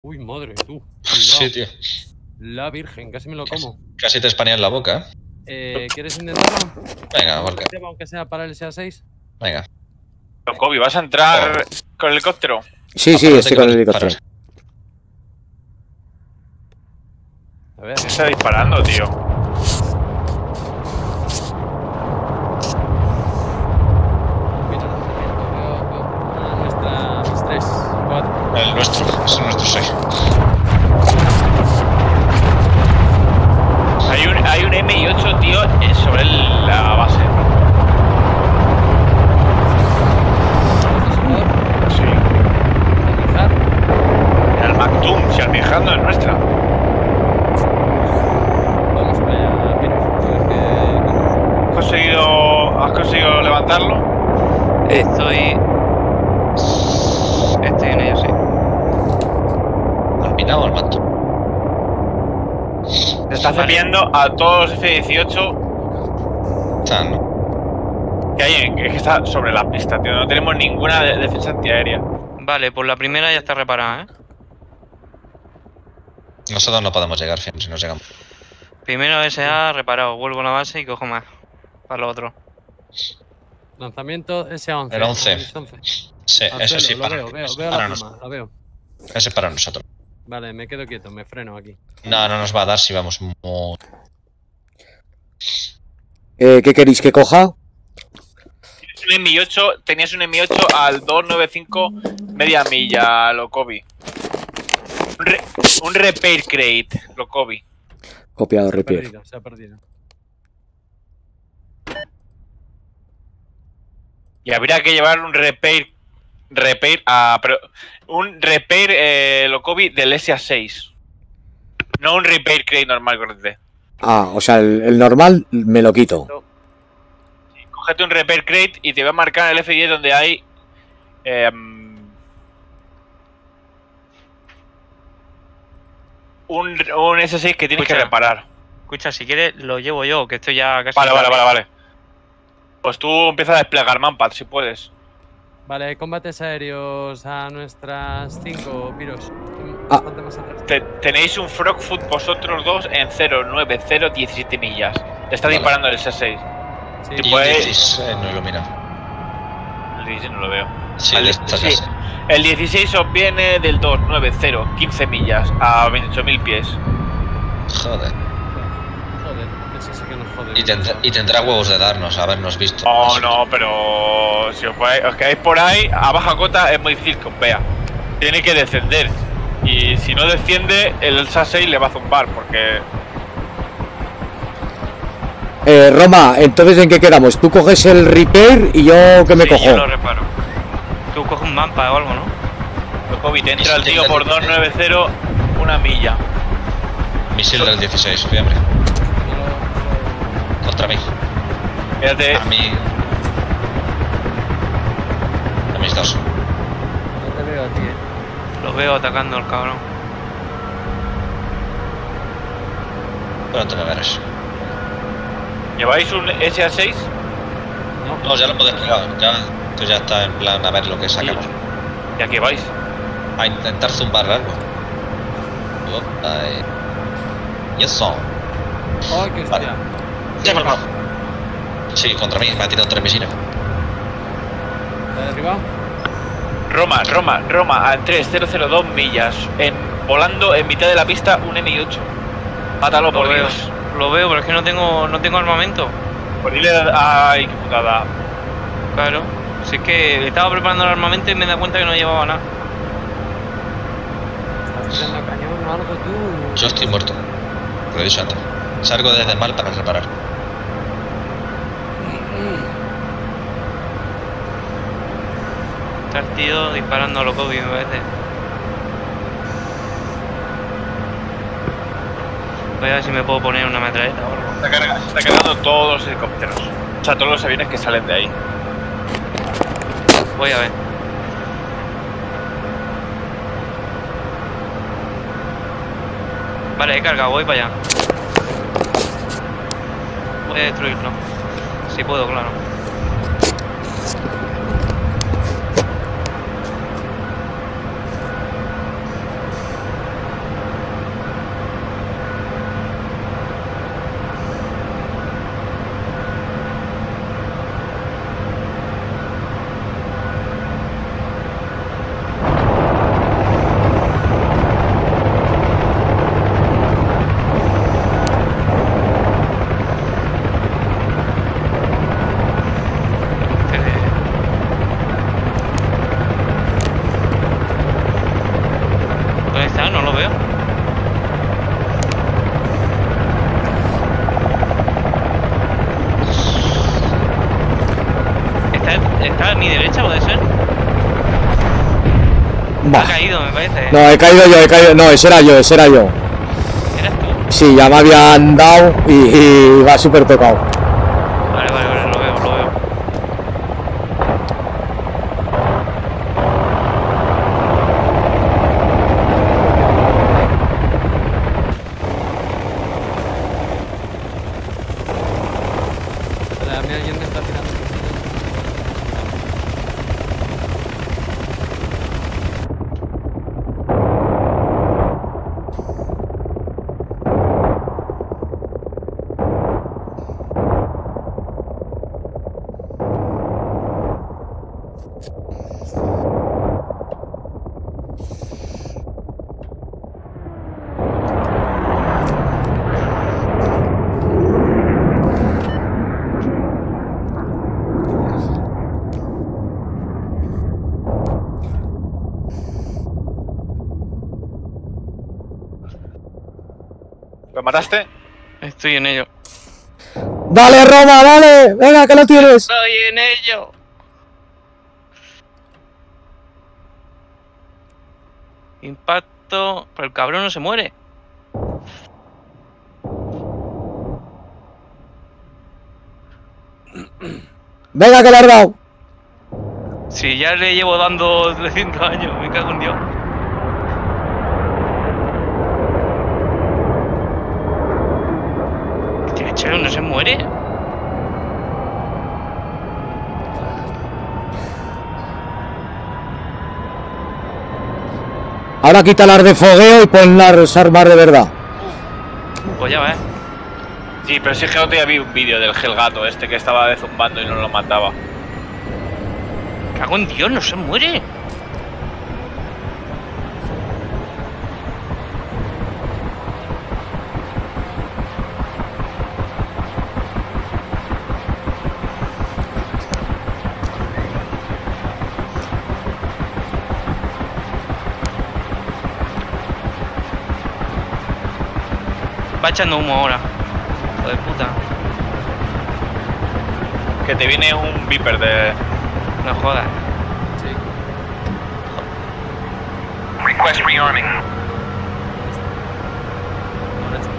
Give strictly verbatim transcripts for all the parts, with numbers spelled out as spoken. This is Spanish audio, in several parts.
Uy, madre, tú. Cuidado. Sí, tío. La virgen, casi me lo como. Casi te espaneas la boca, eh. ¿Quieres intentarlo? Venga, porque... Aunque sea para el S A seis. Venga. Kobe, ¿vas a entrar oh. con el helicóptero? Sí, sí, estoy con el helicóptero. A ver. Se está disparando, tío. Mira, veo, veo nuestra mis tres, cuatro. El nuestro, es el nuestro seis. Hay un, hay un M I ocho, tío, sobre el, la base. Sí. El Maktoum, si Almijando es nuestra. Vamos para allá, Pino. ¿Has conseguido, has conseguido levantarlo? Estoy... Estoy en ello, sí. ¿Has minado al Maktoum? Se está cepiando a todos los F dieciocho Están. que hay en, que está sobre la pista, tío. No tenemos ninguna de, defensa antiaérea. Vale, pues la primera ya está reparada, ¿eh? Nosotros no podemos llegar, fin, si nos llegamos. Primero S A reparado, vuelvo a la base y cojo más. Para lo otro. Lanzamiento S A once. El once. Sí, Al eso suelo, sí, lo para, veo, veo, veo para la nosotros. pluma, la veo. Ese es para nosotros. Vale, me quedo quieto, me freno aquí. No, no nos va a dar si vamos muy... Eh, ¿Qué queréis que coja? Tienes un M I ocho, tenías un M I ocho al doscientos noventa y cinco media milla, Lokobi. Un, re, un repair crate, Lokobi. Copiado, Se ha repair. perdido, se ha perdido. Y habría que llevar un repair, repair a, pero, un repair eh, Lokobi del S A seis. No un repair crate normal, correcto. Ah, o sea, el, el normal me lo quito. Sí, cógete un repair crate y te voy a marcar el F diez donde hay eh, un, un S seis que tienes Escucha, que reparar. Escucha, si quieres lo llevo yo, que estoy ya casi... Vale, vale, vale, vale. Pues tú empiezas a desplegar manpad si puedes. Vale, combates aéreos a nuestras cinco, Piros. Ah. Bastante más atrás. Te, tenéis un Frogfoot vosotros dos en cero nueve cero diecisiete millas. Te está Vale. disparando el S seis. Sí, Y Y pues- el dieciséis no ilumina. El dieciséis no lo veo. Sí, Vale, de esta sí. clase. El dieciséis os viene del doscientos noventa quince millas a veintiocho mil pies. Joder. Joder, ese sí que nos jode. Y, tendrá, y tendrá huevos de darnos, habernos visto. Oh, no, pero si os, vais, os quedáis por ahí, a baja cota es muy difícil que os vea. Tiene que descender. Y si no desciende, el S A seis le va a zumbar, porque... Eh, Roma, entonces ¿en qué quedamos? Tú coges el repair y yo que me Sí, cojo. yo lo reparo. Tú coges un mapa o algo, ¿no? Lokobi, te entra el tío por doscientos noventa una milla. Misil del dieciséis, fíjate. Contra mí. Fíjate, A mí. A mis dos. No te veo a ti, eh. Lo veo atacando al cabrón. Pronto me verás. ¿lleváis un S A seis? No, No, ya lo hemos desplegado. Ya, esto ya está en plan a ver lo que sacamos. ¿Y a qué vais? A intentar zumbar algo. Opa, eh. Y eso. ¡ay, qué Vale. hostia! Ya me Sí, contra mí me ha tirado tres misiles. ¿Te ha derribado? Roma, Roma, Roma, a trescientos dos millas. En, volando en mitad de la pista un M I ocho. Mátalo, Lo por veo, Dios. lo veo, pero es que no tengo, no tengo armamento. Por dile a... Ay, qué putada. Claro. Si es que estaba preparando el armamento y me he dado cuenta que no llevaba nada. ¿Estás tirando a cañón o algo tú? Yo estoy muerto. Lo he dicho antes. Salgo desde el mal para reparar. Está el tío disparando a Lokobi, me parece. Voy a ver si me puedo poner una metralleta o algo. Se está, carga, se está cargando todos los helicópteros. O sea, todos los aviones que salen de ahí. Voy a ver. Vale, he cargado, voy para allá. Voy a destruirlo. Si puedo, claro. No, he caído yo, he caído. No, ese era yo, ese era yo. ¿Eras tú? Sí, ya me habían dado y, y va súper tocado. Vale, vale, vale, lo veo, lo veo. Vale, a mí alguien me está tirando. ¿Lo mataste? Estoy en ello. Dale, Roma, dale. Venga, que lo tienes. Estoy en ello. Impacto. Pero el cabrón no se muere. Venga, que le has dado. Si ya le llevo dando trescientos años, me cago en Dios. Hostia, Chelo, ¿no se muere? Ahora quítalas de fogueo y pon las armas de verdad. Pues ya ves. Sí, pero sí que otro día vi un vídeo del Gelgato este que estaba dezumbando y no lo mataba. Cago en Dios, no se muere. Va echando humo ahora. Hijo de puta. Que te viene un Viper de... No jodas. Sí. Request rearming. Ahora está.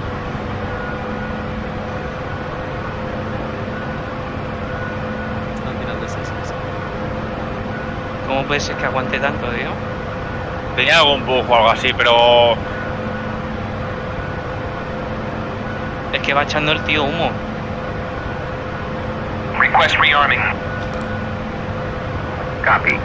Están tirando ese, ese, ese. ¿Cómo puede ser que aguante tanto, tío? Tenía algún bug o algo así, pero... Es que va echando el tío humo. Request rearming. Copy.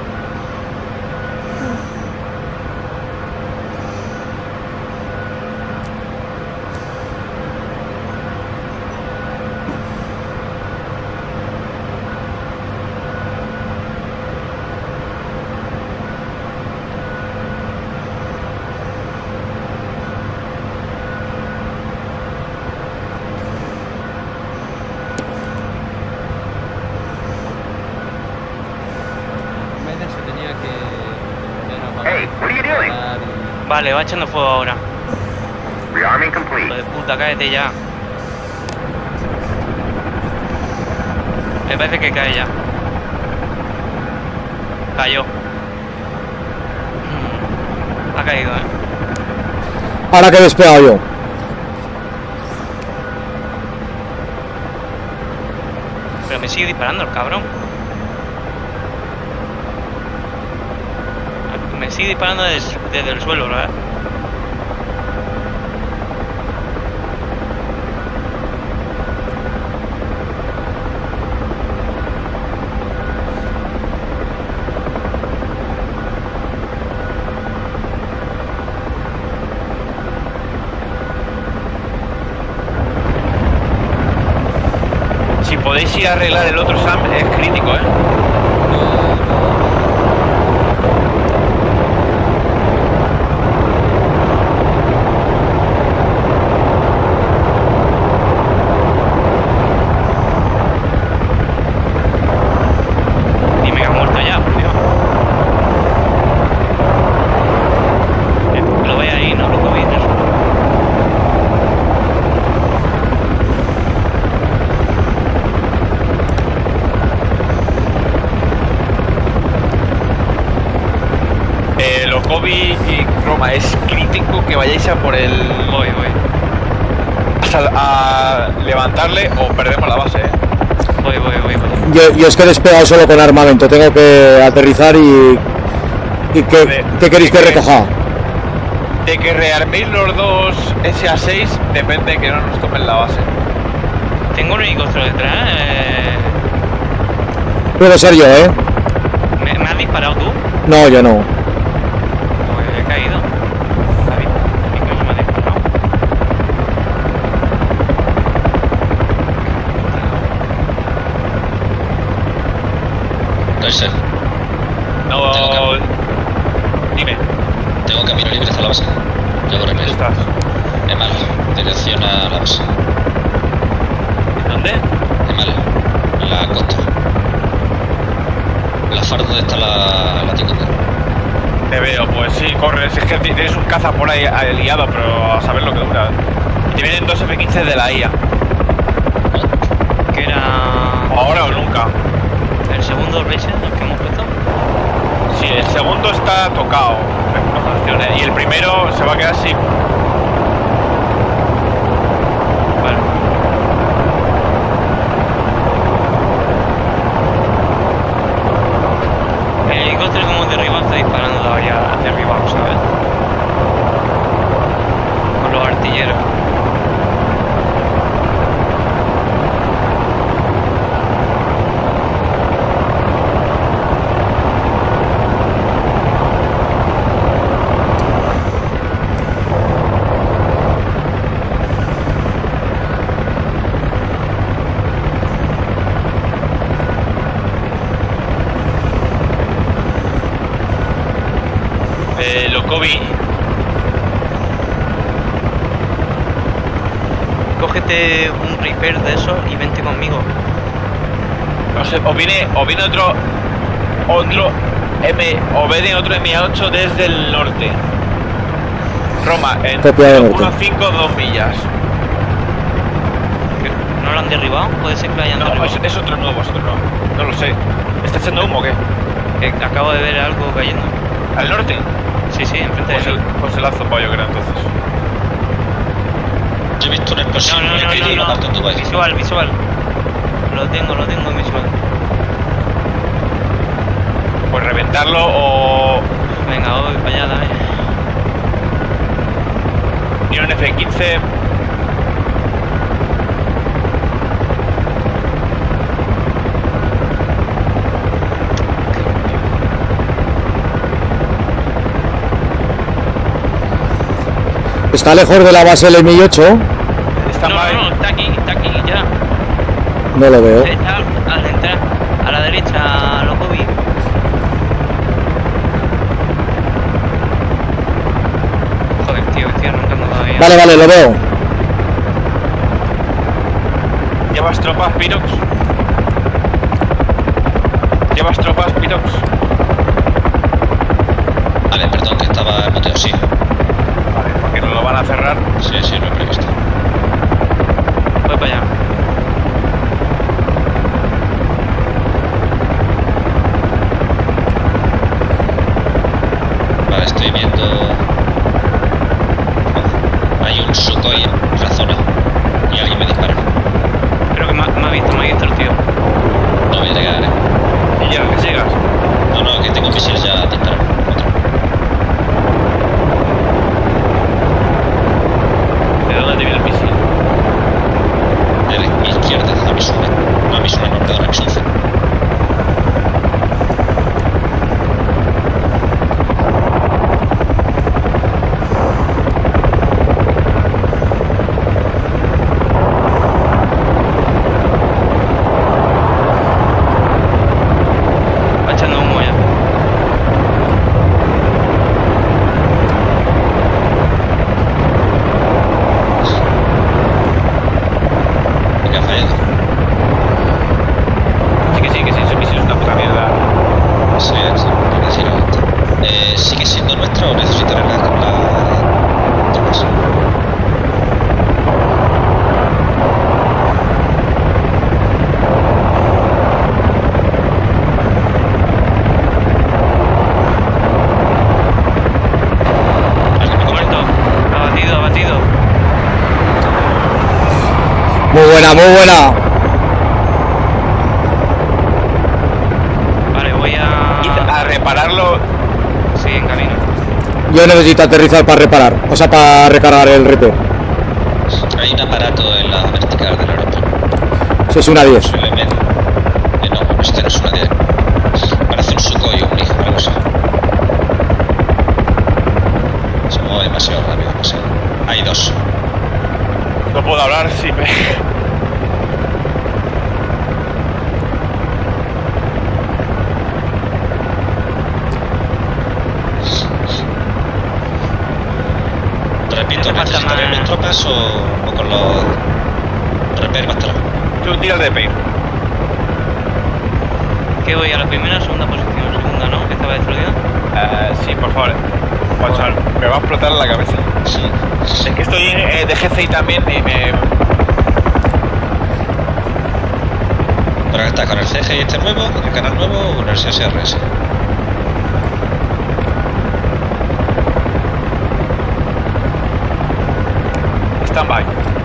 Media se tenía que poner a Hey, what are you doing? apagar y- Vale, va echando fuego ahora. Rearming Hijo complete. de puta, cállate ya. Me parece que cae ya. Cayó. Mm. Ha caído, eh. Ahora que he despegado yo. Pero me sigue disparando el cabrón. Me sigue disparando desde, desde el suelo, ¿verdad? Si podéis ir a arreglar el otro Sam, es crítico, ¿eh? Dime que ha muerto ya, por Dios. Eh, Lo veis ahí, ¿no? Lo que veis en eso. sea, es crítico que vayáis a por el... Voy, voy. A, a levantarle o perdemos la base, ¿eh? Voy, voy, voy, voy. Yo, yo es que he despegado solo con armamento, tengo que aterrizar y... ¿Y qué, De- ¿qué queréis de que que- recoja? De que rearméis los dos S A seis depende de que no nos tomen la base. Tengo un helicóptero detrás. Eh... Puedo ser yo, ¿eh? ¿Me, ¿Me has disparado tú? No, yo no. Pues he caído. David, ¿qué coño me has disparado? Racer, No... Tengo Dime, tengo camino libre hacia la base. Llevo ¿dónde remedio. estás? En mal, dirección a la base. ¿Dónde? En mal, en la costa. La faro donde está la, la tienda. Te veo, pues sí, corres. Es que tienes un caza por ahí eh, liado, pero a saber lo que dura. Y te vienen dos F quince de la I A. Que era. Ahora o nunca. El segundo racer que hemos puesto. Sí, el segundo está tocado. No funciona. Y el primero se va a quedar sin. Vale. El helicóptero que hemos derribado está disparando de allá derribado, ¿sabes? Con los artilleros. Eh, Locobi. Cógete un Reaper de esos y vente conmigo. No sé, o viene, o viene otro. Otro M. O viene otro M A ocho desde el norte. Roma, en Copia de norte. uno cinco dos millas. ¿Que ¿No lo han derribado? Puede ser que lo hayan No, derribado. es, es otro nuevo, es otro nuevo. No lo sé. ¿Está echando humo o qué? Que acabo de ver algo cayendo. ¿Al norte? Sí, sí, enfrente Pues de el, mí. pues el lazo yo creo entonces. Yo he visto una No, explosión no, en no, la no, parte donde no. vais. Visual, visual. Lo tengo, lo tengo en visual. Pues reventarlo o. Venga, voy para allá, dame. Y un F quince. ¿Está lejos de la base el M I ocho? Está No, mal. no, no, está aquí, está aquí, ya. No lo veo. Está al, al entrar, a la derecha, los hobbies. Joder, tío, estoy arrancando todavía. Vale, vale, lo veo. ¿Llevas tropas, Pirox? ¿Llevas tropas, Pirox? Vale, perdón, que estaba en moteo, sí. Vale, porque no lo van a cerrar. Sí, sí, lo he previsto. Voy para allá. Vale, estoy viendo. Oh, hay un Sukhoi en la zona. Y alguien me dispara. Creo que me, ha- me ha visto, me ha visto el tío. No voy a llegar, eh. Y ya, que sigas. No, no, que tengo misiles ya disparados. Otro. Muy buena, muy buena. Vale, voy a... A repararlo. Sí, en camino. Yo necesito aterrizar para reparar, o sea, para recargar el repair. Hay un aparato en la vertical del aeropuerto. Si es una diez. Posiblemente. Eh, no, este no es una diez. Parece un Sukhoi o un hijo, algo así. Se mueve demasiado rápido, demasiado. Hay dos. No puedo hablar, sí. Me... Repito, No pasa ¿necesitaré nada. mis tropas o, o con los repair bastará? Tú tira el repair. ¿Qué voy a la primera o segunda posición? Segunda, ¿no? Que estaba destruida. Uh, sí, por favor. Watson, me va a explotar la cabeza. Sí. Es que estoy eh, de G C I también y me... ¿Pero está con el C G I este nuevo, el canal nuevo o con el C S R S? Stand by.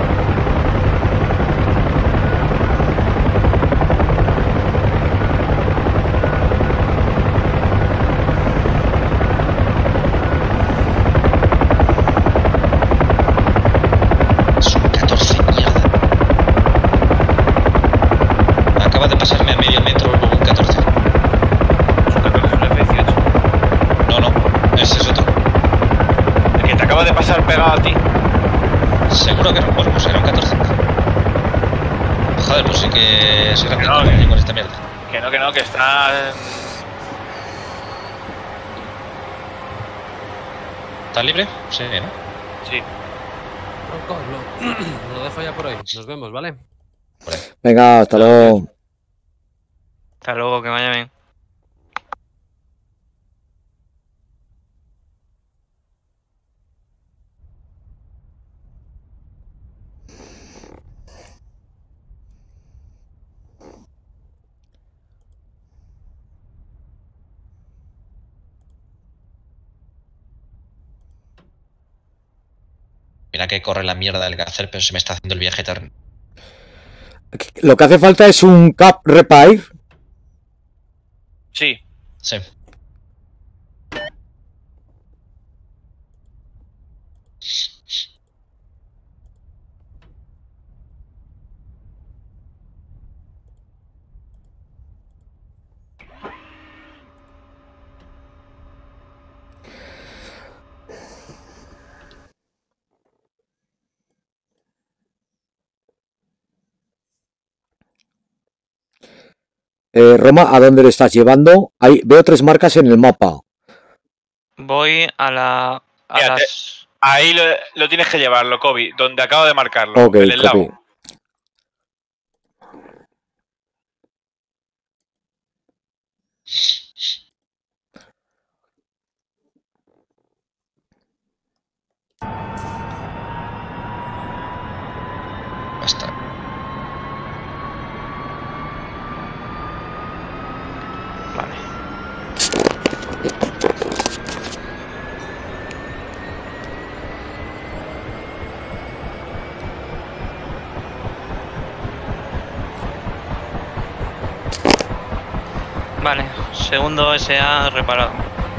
Es un catorce, mierda. Acaba de pasarme a medio metro un catorce. Es un catorce, un F dieciocho. No, no, ese es otro. El que te acaba de pasar pegado a ti. Seguro que no, bueno, pues era un catorce. Joder, pues sí que soy rápido No, con que- con esta mierda. Que no, que no, que está... ¿Estás libre? Sí, ¿no? Sí. Tronco, lo, lo dejo ya por hoy. Nos vemos, ¿vale? Venga, hasta luego. Hasta luego, que vaya bien. Mira que corre la mierda del Gazer, pero se me está haciendo el viaje eterno. Lo que hace falta es un cap repair. Sí. Sí. Eh, Roma, ¿a dónde le estás llevando? Ahí veo tres marcas en el mapa. Voy a la... A Mira, te- las... Ahí lo, lo tienes que llevarlo, Kobe, donde acabo de marcarlo. Ok, en el copy. lago. Basta. Vale. Vale, segundo S A reparado.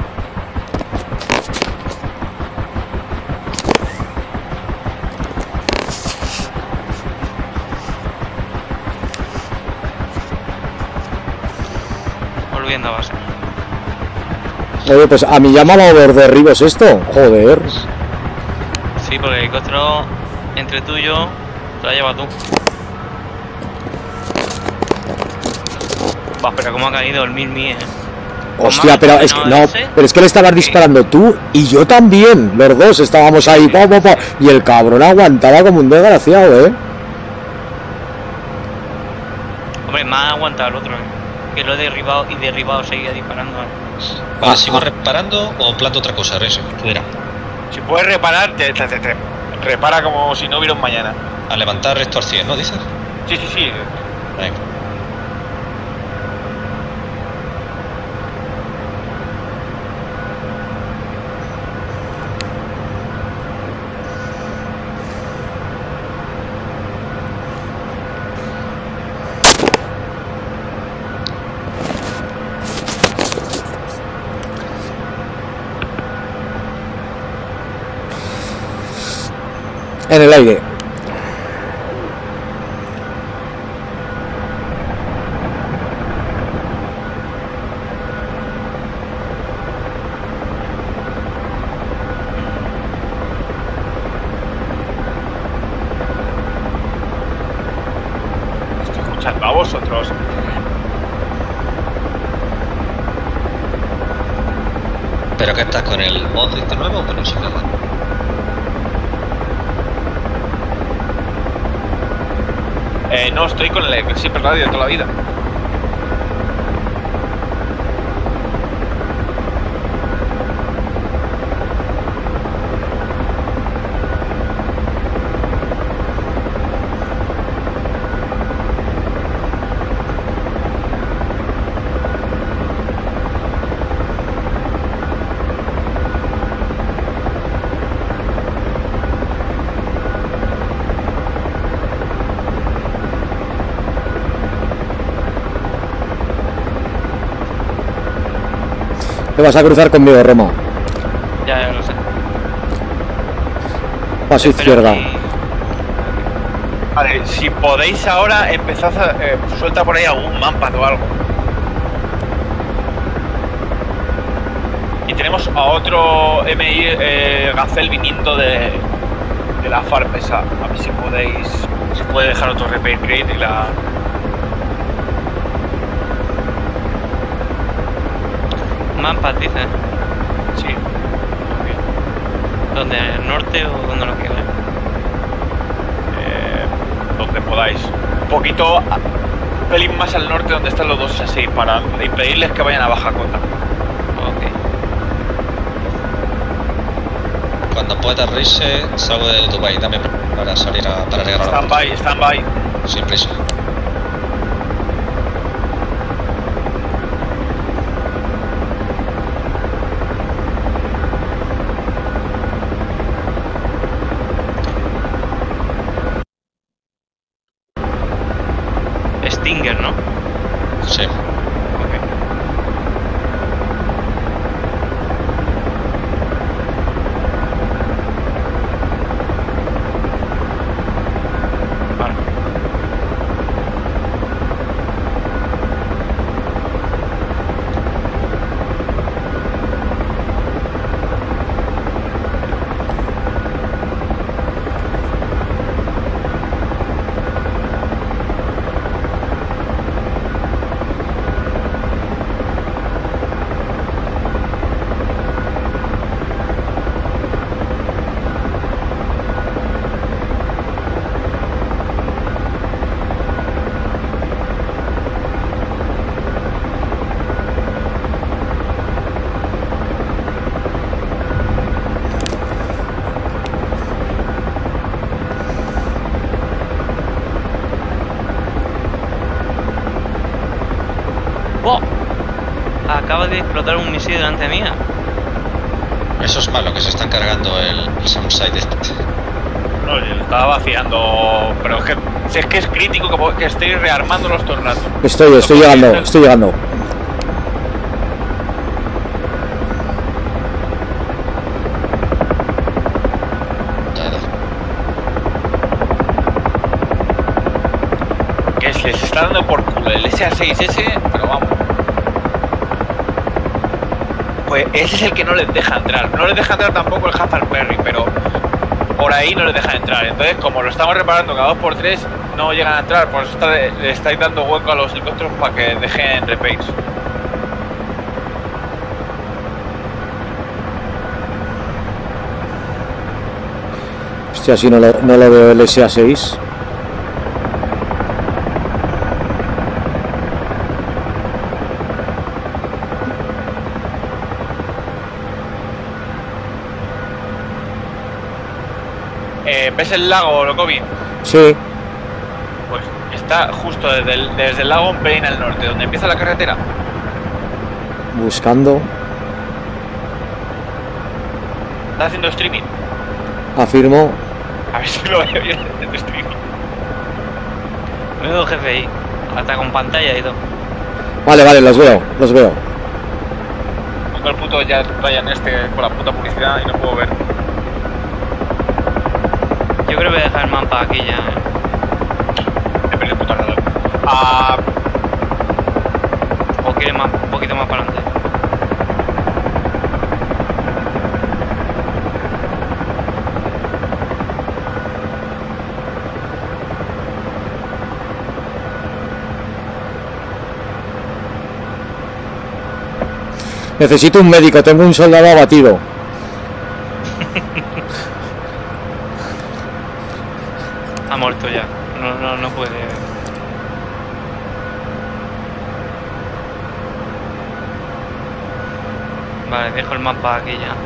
Volviendo a base. Oye, pues a mí llamaba over derribos esto. Joder. Sí, porque el helicóptero entre tú y yo te lo llevas tú. Va, pero cómo ha caído el mil mil, eh. Hostia, pero es que no, pero es que le estabas disparando tú y yo también. Los dos estábamos ahí, pa, pa, pa, y el cabrón aguantaba como un desgraciado, eh. Hombre, más aguantado el otro, eh. Que lo he derribado y derribado seguía disparando. eh. Vale, Ah, ¿sigo ah. reparando o planto otra cosa, Rese? Tú dirás. Si puedes reparar, te, te- te- te- repara como si no hubiera un mañana. A levantar rector cien, ¿no dices? Sí, sí, sí. Venga. En el aire. Estoy escuchando a vosotros. ¿Pero qué estás con el mod este nuevo o con el Chicago? Eh, no, estoy con el Siempre Radio de toda la vida. Te vas a cruzar conmigo, Roma. Ya, ya lo sé. Paso izquierda. Pero Vale, si podéis ahora empezad a... Eh, suelta por ahí algún mapa o algo. Y tenemos a otro M I eh, Gacel viniendo de, de la farm esa. A ver si podéis... Si puede dejar otro repair crate y la... Mapas, dice. Sí. ¿Dónde? ¿En el norte o dónde nos queda? Eh, donde podáis. Un poquito... Un pelín más al norte donde están los dos así, para impedirles que vayan a baja cota. Ok. Cuando pueda reírse, salgo de Dubai también para salir a para llegar a la Stand by, stand by. sin prisa. Stinger, ¿no? Sí. Ok. Vale. ¡Oh! Acaba de explotar un misil delante mía. Eso es malo, que se están cargando el, el Soundside este. No, yo estaba vaciando, pero es que, si es que es crítico que, que estéis rearmando los tornados. Estoy, estoy llegando, estoy llegando. Que se les está dando por culo el S A seis ese, pero vamos. Pues ese es el que no les deja entrar. No les deja entrar tampoco el Hazard Perry, pero por ahí no les deja entrar. Entonces, como lo estamos reparando cada dos por tres, no llegan a entrar. Por eso está, le estáis dando hueco a los helicópteros para que dejen repairs. Hostia, así no lo, no lo veo el S A seis. Eh, ¿Ves el lago, Lokovi? Sí. Pues está justo desde el, desde el lago un pelín al norte, donde empieza la carretera. Buscando. Está haciendo streaming. Afirmo. A ver si lo veo bien en tu streaming. Menudo jefe ahí. Hasta con pantalla y todo. Vale, vale, los veo, los veo. Tengo el puto ya Ryan este con la puta publicidad y no puedo ver. Yo creo el mapa aquí ya. He perdido el puto radar. Ah, ¿O quieres más, un poquito más para adelante? Necesito un médico, tengo un soldado abatido. Ha muerto ya. No, no, no puede. Vale, dejo el mapa aquí ya.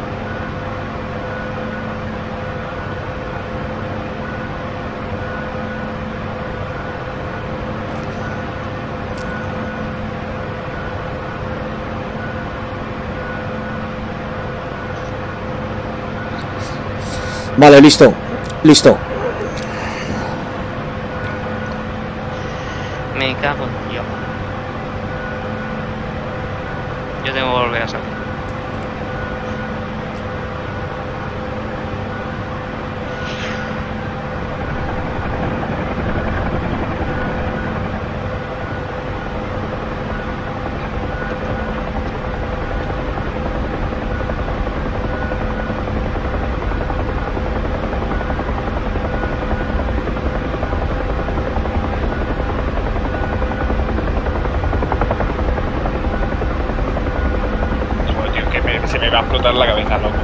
Vale, listo. Listo. Me cago en Dios. Yo tengo que volver a salir. joder, tío, que me- se me va a explotar la cabeza, loco.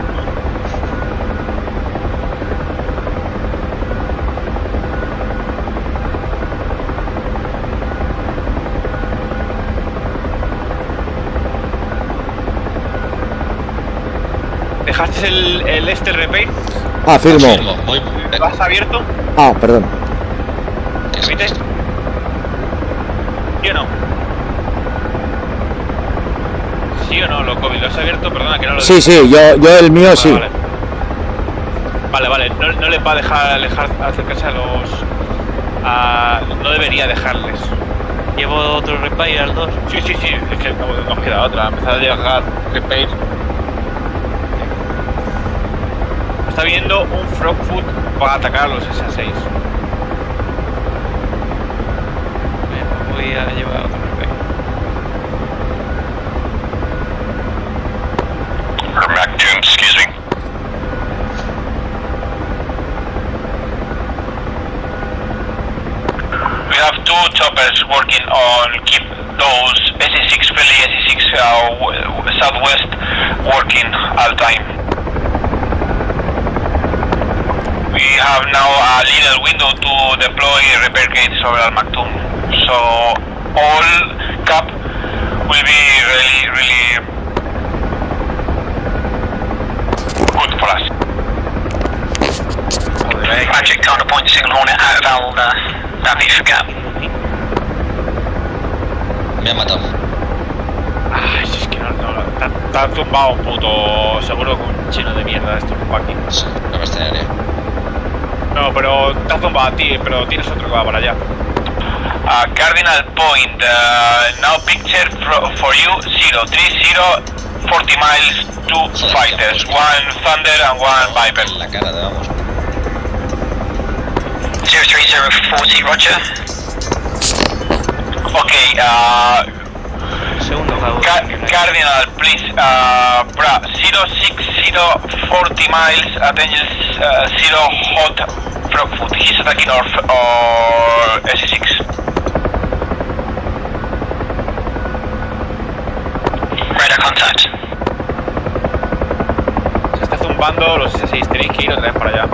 ¿Dejaste el, el este repair? Ah, firmo. Confirmo, voy. ¿Lo has abierto? Ah, perdón. ¿Qué es ¿Repites? esto? ¿Sí o no? ¿Sí o no, loco? ¿Lo has abierto? Perdona que no lo Sí, sí, yo, yo el mío sí. Vale, vale, vale. No, no le va a dejar alejar, acercarse a los... a- no debería dejarles. Llevo otro repair al dos. Sí, sí, sí. Es que no nos queda otra. Empezar a llegar repair. Está viendo un Frogfoot para atacar a los S A seis. Voy a llevar otro repair. Mac two, excuse me. We have two choppers working on keep those S E six friendly S E six uh, w- w- southwest working all time. We have now a little window to deploy repair gates over Al Maktoum, so all cap will be really, really good for us. Magic counterpoint signal Hornet out of Al uh, David for gap. Me ha matado. Ay, si es que no, no, no. Está, está tumbado un puto. Seguro que un chino de mierda esto para aquí. Sí, no me extrañaría. No, pero te has zumbado a ti, pero tienes otro que va para allá. Uh, Cardinal point, uh, now picture fro- for you, zero three zero, forty miles, two Joder, fighters, tío, one Thunder and one Viper. En la cara te vamos. zero three zero, forty, roger. Okay, uh, Segundo cabo. Ca- Cardinal, please, uh, bra, zero six zero, forty miles, attention, uh, zero hot Frogfoot, he's attacking our, f- our S E six. Radar contact. Se está zumbando los S A seis. Tenéis que ir otra vez para allá.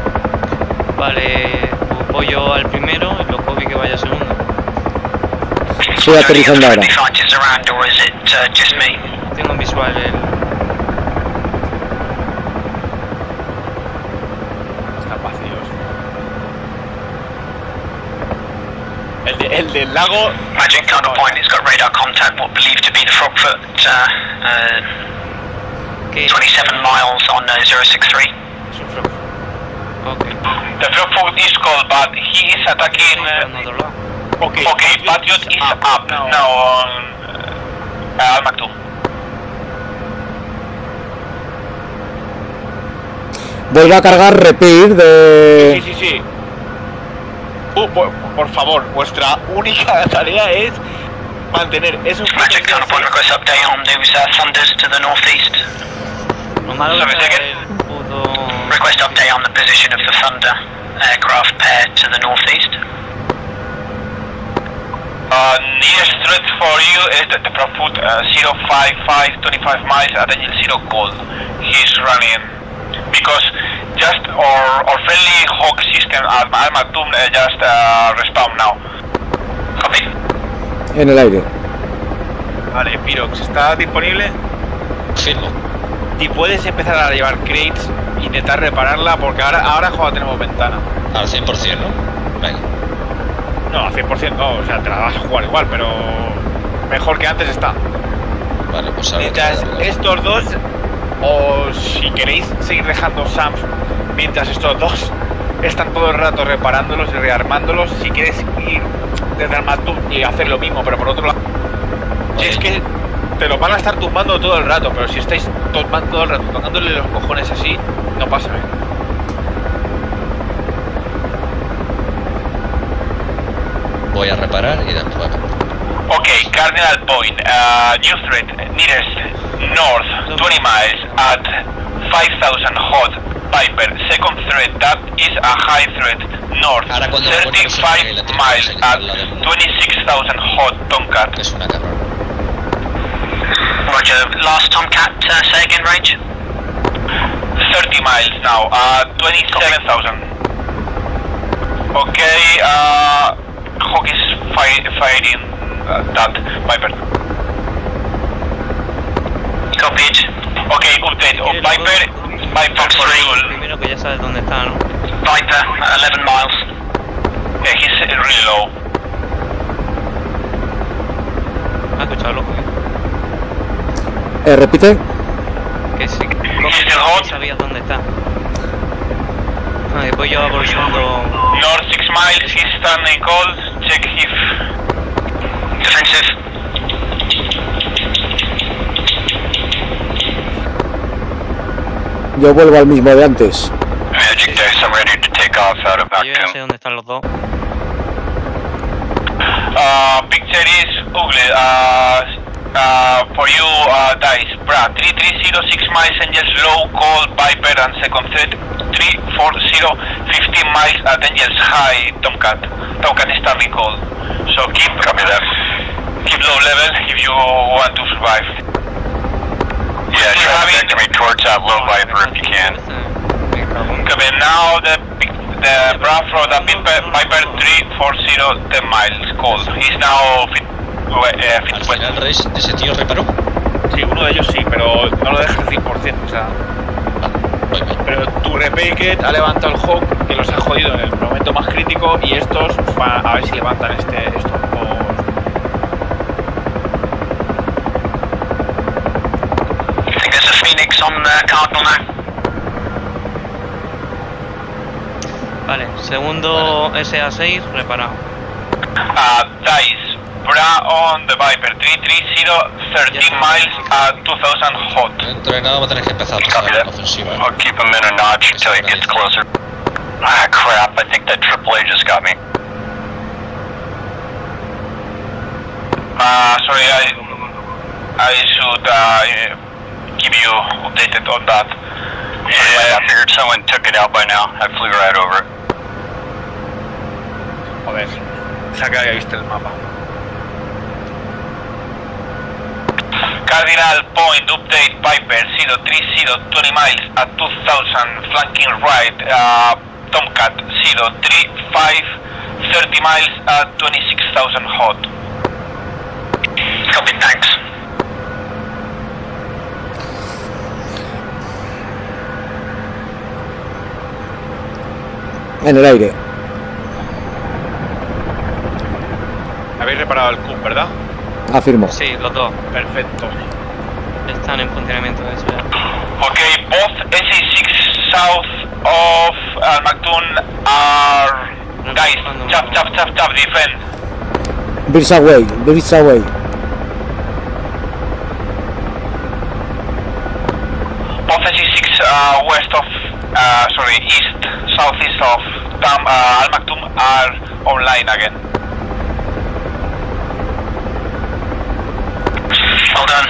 Vale, voy yo al primero y lo Kobe que vaya segundo. Estoy aterrizando ahora. Fighters around, or is it uh, just me? Tengo en visual el. Están vacíos. El, de- el del lago. Magic counterpoint, it's got radar contact, what believed to be the Frogfoot, uh, uh, ¿Qué? twenty-seven miles on uh, zero six three. Es un Frogfoot. Ok. The Frogfoot is called, but he is attacking. Está Uh, en otro lado. Okay, okay, Patriot is up, up now. now on uh, Al Maktoum. Vuelvo a cargar repair Sí, de... sí, sí, sí. Uh, por, por favor, vuestra única tarea es mantener esos Magic counterpoint request update on news uh, thunders to the northeast. Lo malo Sorry, es second. el puto... Request update on the position of the thunder aircraft pair to the northeast. Uh, nearest threat for you is the, the Profut uh, zero five five twenty-five miles at Angel zero cold. He's running because just our, our friendly Hawk system at Al Maktoum uh, just uh, respawn now. Copy. En el aire. Vale, Pirox, ¿está disponible? Firmo. Si puedes empezar a llevar crates, intentar repararla, porque ahora, ahora joder, tenemos ventana. Al cien por cien, ¿no? Venga. No, al cien por cien no, o sea, te la vas a jugar igual, pero mejor que antes está. Vale, pues ahora. Mientras estos dos, o si queréis seguir dejando SAMs, mientras estos dos están todo el rato reparándolos y rearmándolos, si quieres ir desde el Maktoum y hacer lo mismo, pero por otro lado, si es que te lo van a estar tumbando todo el rato, pero si estáis tumbando todo el rato, tocándole los cojones así, no pasa nada. Voy a reparar y después. Okay, Cardinal Point, uh, new threat, nearest north, twenty miles at five thousand hot, Viper. Second threat, that is a high threat, north, Ahora cuando me acuerdo que se thirty-five me la tengo miles que sacar at al lado del- twenty-six thousand hot, Tomcat. Es una cabrón. Roger, last Tomcat, uh, say again range? thirty miles now, uh, twenty-seven thousand. Okay, uh, Hawk is fi firing uh, that Viper. Copied. Okay, update of Viper, Viper for fuel. Primero que ya sabes dónde está, ¿no? Viper, eleven miles. Yeah, he's uh, really low. ¿Me has escuchado, loco? Eh, repite. Que sí, que still hot? sabías dónde está. Ah, después yo por segundo... North six miles, he's standing cold. Check if... Defensive. Yo vuelvo al mismo de antes. Magic Dex, I'm ready to take off out of Yo ya sé dónde están los dos. Uh, picture is ugly. Uh, uh, for you, uh, dice. Bra, three three zero six miles, Angels low, cold, Viper, and second threat. three four zero, fifteen miles at Angels high, Tomcat. Tomcat is standing cold. So keep, copy that. Keep low level if you want to survive. Yeah, try to vector me towards that low Viper if you can. Copy, now the the Bra for the Viper, Viper three four zero, ten miles cold. He's now fit, uh, fit Al wet. final, Reis, ese tío reparó. Sí, uno de ellos sí, pero no lo dejas al cien por cien, o sea... Voy bien. Pero tu Repacket ha levantado el Hawk, que los ha jodido en el momento más crítico, y estos van a ver si levantan este, estos dos. I think there's a Phoenix on uh, Cardinal now. Vale, segundo S A seis reparado. Uh, Dice, Bra on the Viper, three three zero, thirteen miles at two thousand hot. Dentro de nada vamos a tener que empezar a Copy pasar that. la ofensiva. ¿eh? I'll keep him in a notch until he gets closer. Ah, crap, I think that triple A just got me. Uh, sorry, I, I should uh, keep you updated on that. Yeah, I figured someone took it out by now. I flew right over it. Joder, se que había visto el mapa. Cardinal Point, update Viper, zero three zero, twenty miles at two thousand, flanking right, uh, Tomcat, zero three five, thirty miles at twenty-six thousand hot. Copy, thanks. En el aire. Habéis reparado el Cub, ¿verdad? Afirmo. Sí, los dos. Perfecto. Están en funcionamiento de eso ya. Okay, both S A six south of Al Maktoum are... Guys, tap, tap, tap, tap, defend. Birds away, birds away. Both S A six uh, west of... Uh, sorry, east, southeast of Tam, uh, Al Maktoum are online again. Well done.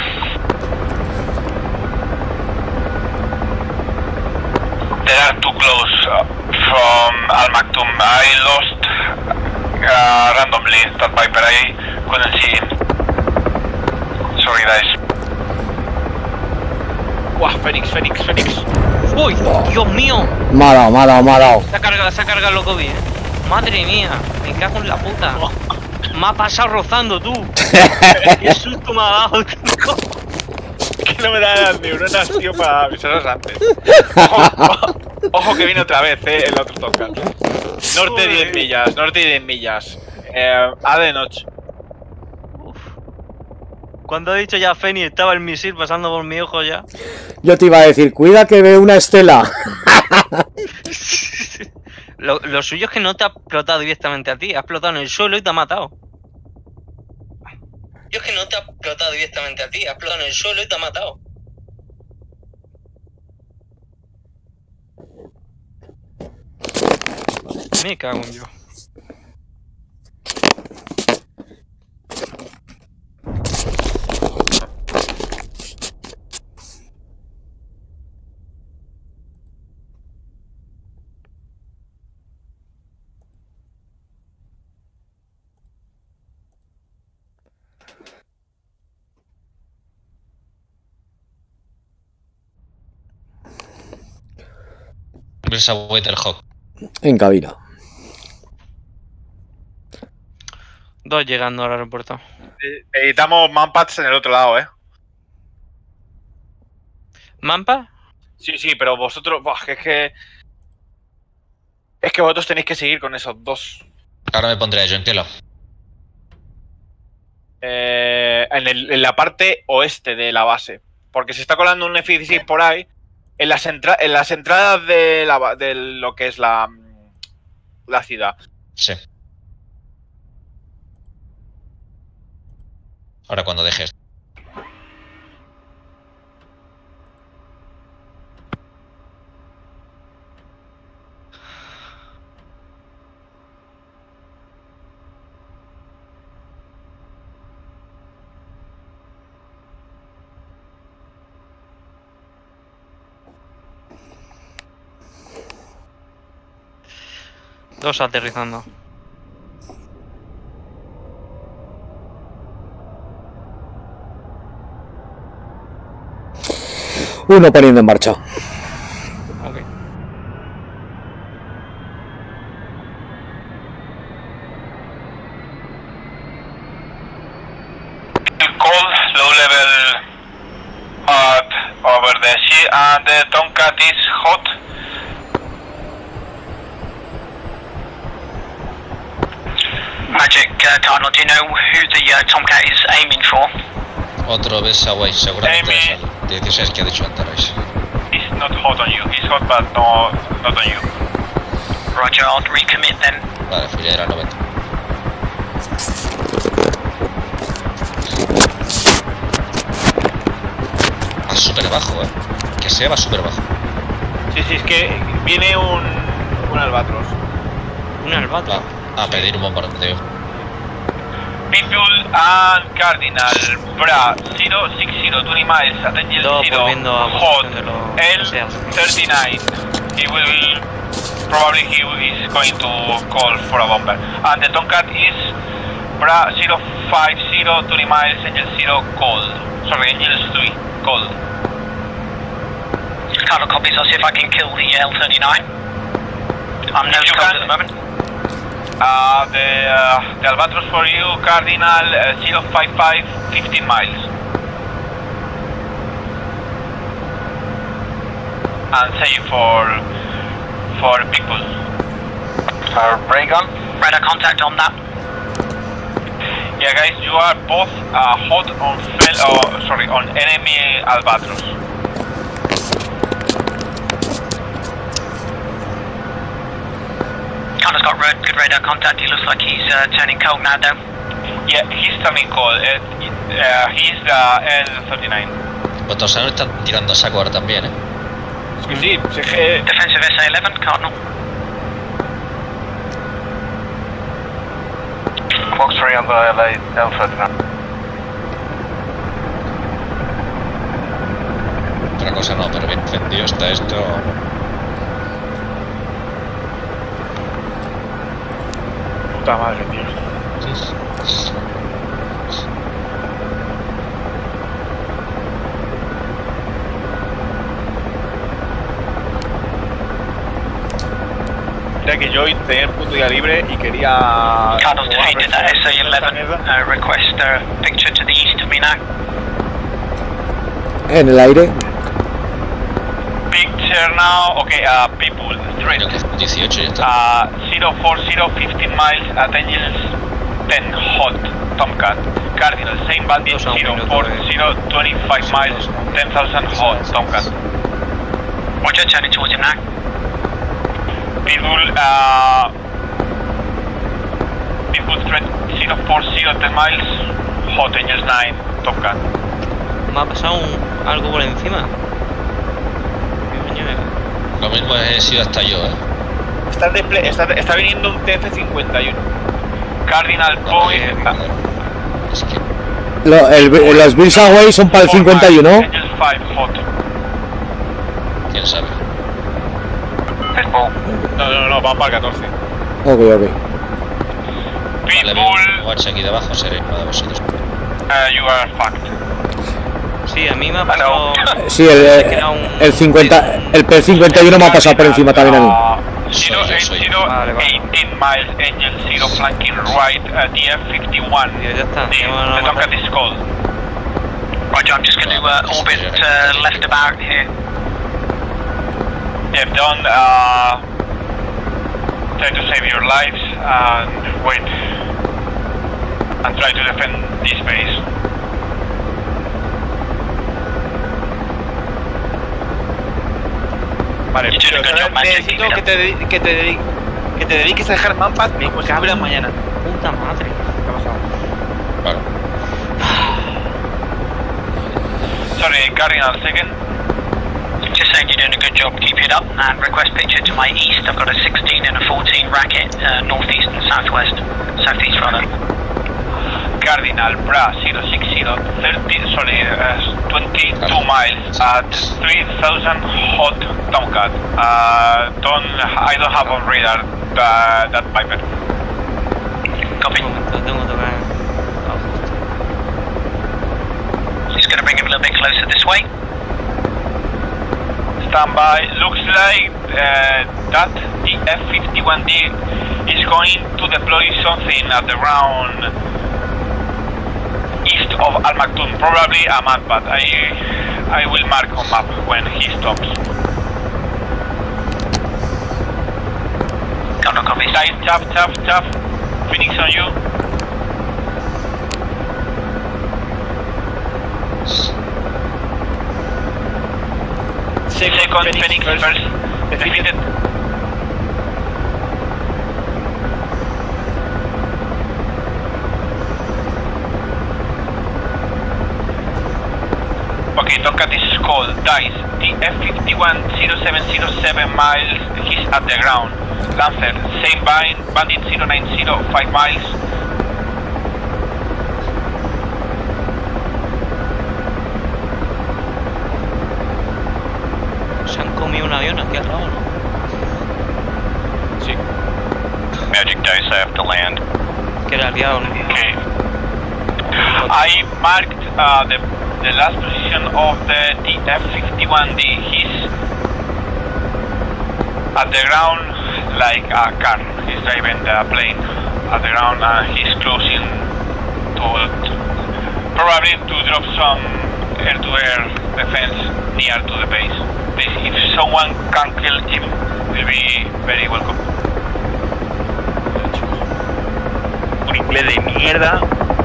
They are too close uh, from Al Maktoum. I lost uh, randomly that Viper. I couldn't see him. Sorry, guys. Guau, Fénix, Fénix, Fénix. ¡Uy! ¡Dios mío! Me ha dado, me ha dado, me ha dado. Se ha cargado, se ha cargado el loco bien. Madre mía, me cago en la puta. Me ha pasado rozando, tú. ¡Qué susto me ha dado! Que no me da neuronas, tío, para avisaros antes. Ojo, ojo, ojo que viene otra vez, eh, el otro Tomcat. Norte diez millas, norte diez millas. Eh, A de noche. Cuando he dicho ya Feni estaba el misil pasando por mi ojo ya. Yo te iba a decir, cuida que veo una estela. lo, lo suyo es que no te ha explotado directamente a ti, ha explotado en el suelo y te ha matado. Yo es que no te ha explotado directamente a ti, ha explotado en el suelo y te ha matado. Me cago en yo. Empresa Waterhawk. En cabina. Dos llegando al aeropuerto. Necesitamos manpads en el otro lado, eh. ¿Mampa? Sí, sí, pero vosotros. Buah, que es que. Es que vosotros tenéis que seguir con esos dos. Ahora me pondré yo en tela. Eh, en, el, en la parte oeste de la base. Porque se está colando un F dieciséis por ahí. En las, entra en las entradas de, la, de lo que es la, la ciudad. Sí. Ahora cuando dejes. Dos aterrizando. Uno poniendo en marcha. Ok. Call low level at over the sea and the Tomcat is hot. Magic, uh, Cardinal, do you know who the uh, Tomcat is aiming for? Otro Besaway, seguramente Amy. es el dieciséis que ha dicho antes. He's not hot on you, he's hot but no, not on you. Roger, I'll recommit then. Vale, pues ya era noventa. Va súper bajo, eh. Que se va súper bajo. Sí, sí, es que viene un, un albatros. Un albatros. Va a pedir un bombardeo. Pitbull and Cardinal, Bra, zero six zero, twenty miles, at Angel Dos zero, volviendo a hot, posición de los L deseos. thirty-nine, he will, probably he is going to call for a bomber. And the Tomcat is Bra zero five zero, twenty miles, Angel zero, cold. Sorry, Angel three, cold. Cardinal copies, I'll see if I can kill the L thirty-nine. I'm no cold at the moment. Uh, the, uh, the Albatros for you, Cardinal uh, zero five five, fifteen miles. And same for for people. For Raygun? Radar contact on that. Yeah, guys, you are both uh, hot on fel oh, sorry, on enemy Albatros. Connor's got red, good radar contact. He looks like he's uh, turning cold now, though. Yeah, he's turning cold. Uh, uh, he's the L thirty-nine. Los torsanos están tirando a saco ahora también, eh. Es que sí, sí que... Defensive S A eleven, Cardinal. Fox three on the L A Alpha now. Otra cosa no, pero bien encendido está esto. Puta madre, tío. Mira que yo tenía el punto ya libre y quería... Cardinals defeated at S A eleven. Uh, request a picture to the east of me now. En el aire. Picture now. Okay, uh, people, straight. Creo que dieciocho ya está. Uh, zero four zero, fifteen miles at Angels ten hot, Tomcat. Cardinal, same bandit, zero four zero, twenty-five miles, ten thousand hot, Tomcat. Roger, turning towards him now. Pitbull, uh, Pitbull straight, zero four zero, ten miles, hot, Angels nine, Tomcat. Me ha pasado un, algo por encima. Lo mismo he sido hasta yo, eh. Está, desple- está, está viniendo un T F cincuenta y uno. Cardinal Point. Es que Lo, el, los Bills Away son para el cincuenta y uno. Angels five hot. quién sabe. Pitbull. No, no, no, vamos para el catorce. Ok, ok. Vale, Pitbull, bien. Watch aquí debajo, seré uno de vosotros. uh, you are fucked. Sí, a mí me ha pasado. Sí, el, el, el cincuenta, el P cincuenta y uno me ha pasado por encima también a mí. zero eight zero, Vale, vale. eighteen miles, Angel zero, flanking right, uh, D F fifty-one. Tío, ya está. The, Ya me lo the han Tomcat matado. is called. Roger, I'm just going to uh, orbit uh, left about here. They've done, uh, try to save your lives and wait and try to defend this base. Vale, You did a pero good job, man. necesito Keep it que te, dedi- que, te dedi- que te dediques a dejar Manpad como si fuera mañana. Puta madre. ¿Qué ha pasado? Claro. Sorry, Cardinal, second. Just saying you're doing a good job. Keep it up and request picture to my east. I've got a sixteen and a fourteen racket, uh, northeast and southwest. Southeast rather. Cardinal, Bra, zero six zero, thirty, sorry, uh, twenty-two miles at three thousand hot Tomcat. Uh, don't, I don't have on radar uh, that Viper. Copy. Un momento, tengo que tocar. Just going to bring him a little bit closer this way. Stand by. Looks like uh, that the F fifty-one D is going to deploy something at the ground east of Al Maktoum, probably a Manpad. I I will mark on map when he stops. Got no copies. Dice, chaff, chaff, chaff. Phoenix on you. Second, Second, Phoenix Phoenix first. first. Defeated. Okay, Tomcat is called. Dice. The F fifty-one zero seven zero seven miles. He's at the ground. Lancer. Same bind. Bandit zero nine zero. five miles. Se han comido un avión aquí al lado, ¿no? Sí. Magic Dice, I have to land. Que era aliado, ¿no? Okay. I marked uh, the the last position of the, the F fifty-one D. He's at the ground like a car. He's driving the plane at the ground and he's closing to, to probably to drop some air-to-air defense near to the base. Please, if someone can kill him, will be very welcome. Un inglés de mierda.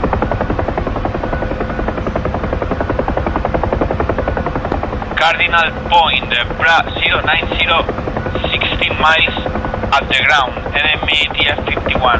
Cardinal Point, the Bra zero nine zero, sixteen miles at the ground, enemy T F fifty-one.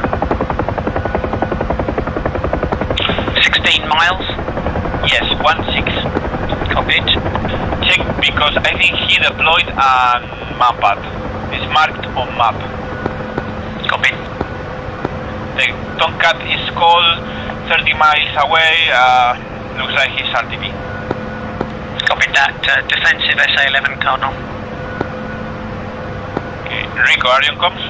sixteen miles. Yes, one six. Copied. Check because I think he deployed a Manpad. It's marked on map. Copied. the Tomcat is called thirty miles away. Uh, looks like he's R T B. Copy that. Uh, defensive S A eleven, Cardinal. Okay, Rico, are you on comms?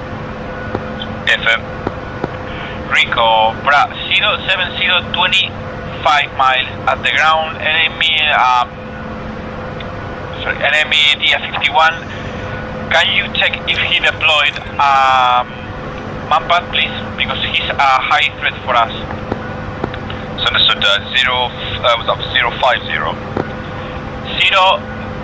F M. Rico, Bra, zero seven zero twenty-five miles at the ground. Enemy, uh, sorry, enemy D F fifty-one. Can you check if he deployed um, manpad, please? Because he's a high threat for us. So understood. Uh, zero. Uh, was up zero five zero. Zero.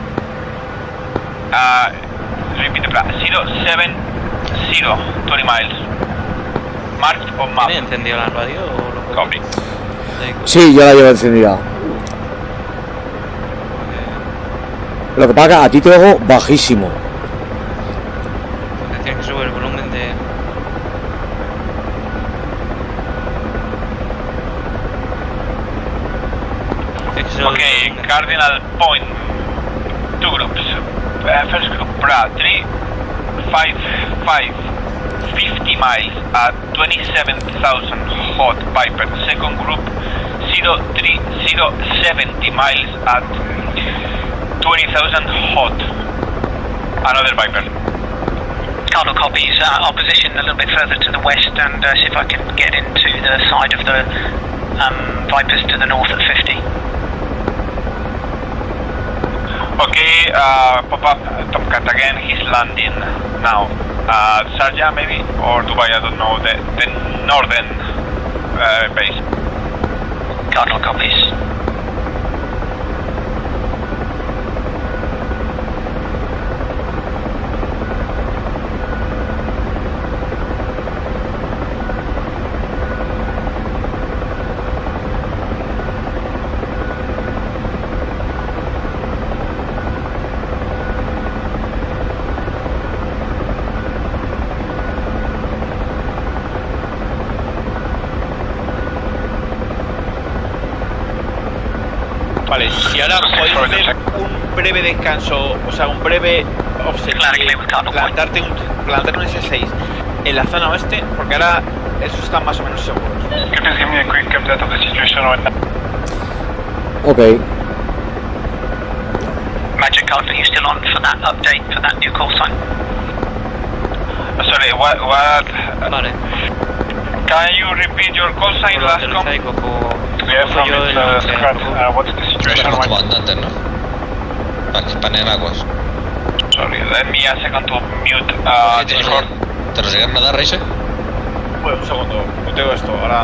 Uh, repeat the plan. Zero seven zero twenty miles. Marked on map. ¿Me encendió la radio o lo puedo? Copy. Sí, yo la llevo encendida. Lo que pasa es que a ti te oigo bajísimo. Tienes que subir el volumen de... Okay, Cardinal Point. Two groups. Uh, first group, Bra, three, five, five, fifty miles at twenty-seven thousand hot Viper. Second group, zero three zero seventy miles at twenty thousand hot. Another Viper. Cardinal copies. Uh, our position a little bit further to the west, and uh, see if I can get into the side of the um, Vipers to the north at fifty. Okay, uh, pop up Tomcat again. He's landing now. Uh, Sharjah maybe, or Dubai, I don't know, the, the northern uh, base. Cardinal copies. Vale, si ahora podéis hacer un breve descanso, o sea, un breve offset, plantarte un, plantarte un S seis en la zona oeste, porque ahora esos están más o menos seguros. Ok. Magic Cardinal, are you still on for that update, for that new call sign? Sorry, what, what? Vale. Can you repeat your call sign last com? Yeah, from it, uh, Scrat, uh, what's the situation right now? Antes, ¿no? Para que panen aguas. Sorry, let me a second to mute uh, ¿Te Discord. ¿Te los llegaron a dar, Reise? Bueno, un segundo, no tengo esto, ahora...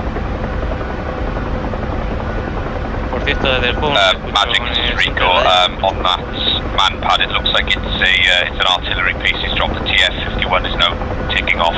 Por cierto, desde el juego... Uh, Magic, this is Rico. Um, on that manpad, it looks like it's a uh, it's an artillery piece. He's dropped the T F fifty-one. Is now taking off.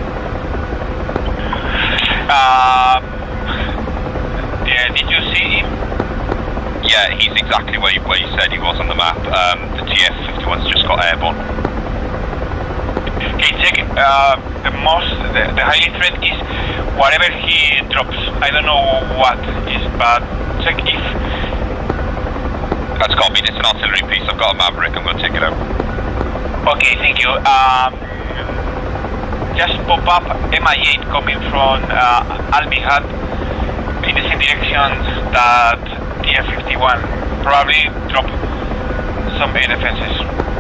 Uh, yeah, did you see him? Yeah, he's exactly where you, where you said he was on the map. Um, the T F fifty-one's just got airborne. Okay, check. Uh, the most, the, the highly threat is whatever he drops. I don't know what is, but check if. That's copied. It's an artillery piece. I've got a Maverick. I'm going to take it out. Okay, thank you. Um, just pop up M I eight coming from uh, Al Mihad in the same direction that T F fifty-one. Probably drop some air defenses.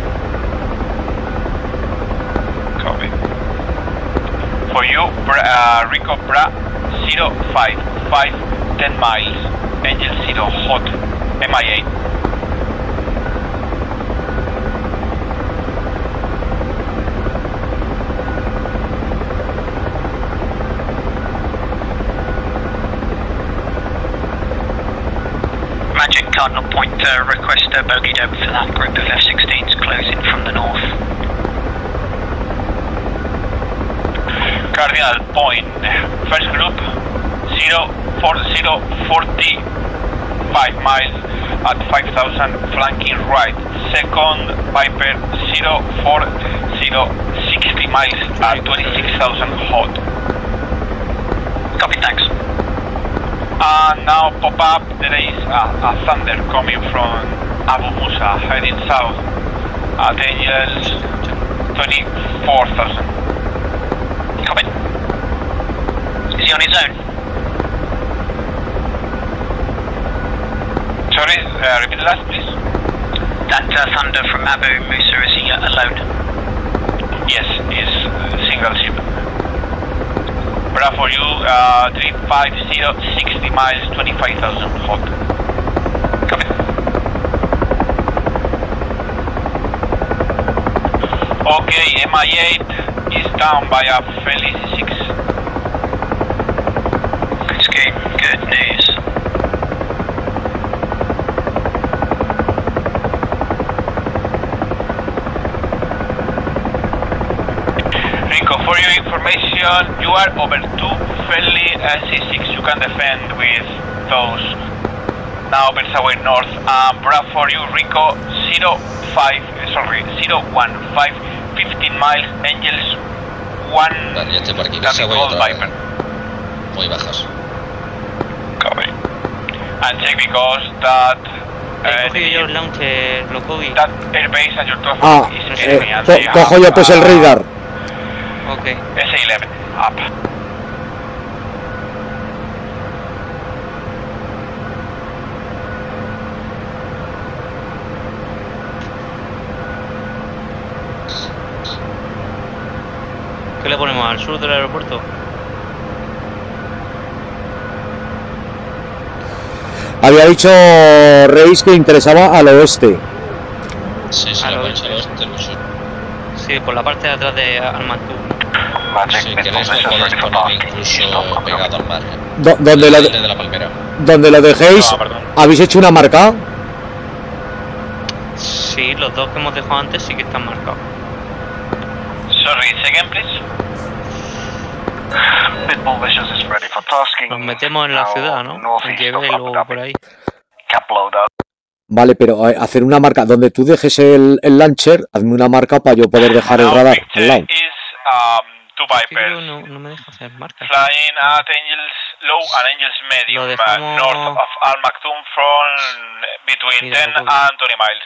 Copy. For you, Bra, uh, Rico Bra, zero five five, ten miles, Angel zero hot, M I eight. Magic Cardinal Point, uh, request a bogey dope for that group of F sixteens closing from the north. Cardinal Point, first group, zero four zero forty-five miles at five thousand, flanking right. Second Viper, zero four zero sixty miles at twenty-six thousand hot. Copy, thanks. And now pop up, there is a, a thunder coming from Abu Musa heading south at Angels twenty-four thousand. Copy. he on his own? Sorry, uh, repeat the last, please. That uh, Thunder from Abu Musa, is he uh, alone? Yes, it's uh, single ship. Bravo for you, uh, three five zero, sixty miles, twenty-five thousand, hold. Copy. Okay, M I eight is down by a Felice six. Good scheme, good news. Rico, for your information, you are over two Feli C six. You can defend with those. Now Bersaway North. Um, Bravo for you, Rico, zero five, sorry, zero one five, fifteen miles, Angels one. Vale, ya estoy por aquí. Captain Bersaway Gold otra Viper. vez. Muy bajas. Copy. And check because that. He Uh, cogido yo el launcher, lo cogí. that airbase and your traffic Ah, is eh, enemy and co- they cojo have, yo pues el uh, radar. Ok. S eleven, up. ¿Qué le ponemos? ¿Al sur del aeropuerto? Había dicho Reis que interesaba al oeste. Sí, sí, Al lo oeste. al oeste, lo sur. Sí, por la parte de atrás de Almantú. Si queréis lo podéis poner incluso pegado al mar. Do- donde, lo, de la palmera. donde lo dejéis, No, perdón. ¿habéis hecho una marca? Sí, los dos que hemos dejado antes sí que están marcados. Sorry, second please. Pitbull Vicious is ready for tasking. Nos metemos en la Now, ciudad, ¿no? northeast Lleve of y Abu luego Dhabi. por ahí. Cap loadout. Vale, pero eh, hacer una marca donde tú dejes el, el launcher, hazme una marca para yo poder dejar el Now radar picture al lado. is um, two Es que yo Vipers no, no me deja hacer marcas. flying at Angels Low and Angels Medium Lo uh, dejamos- north of Al Maktoum from between Mira, ten lo pongo. and twenty miles.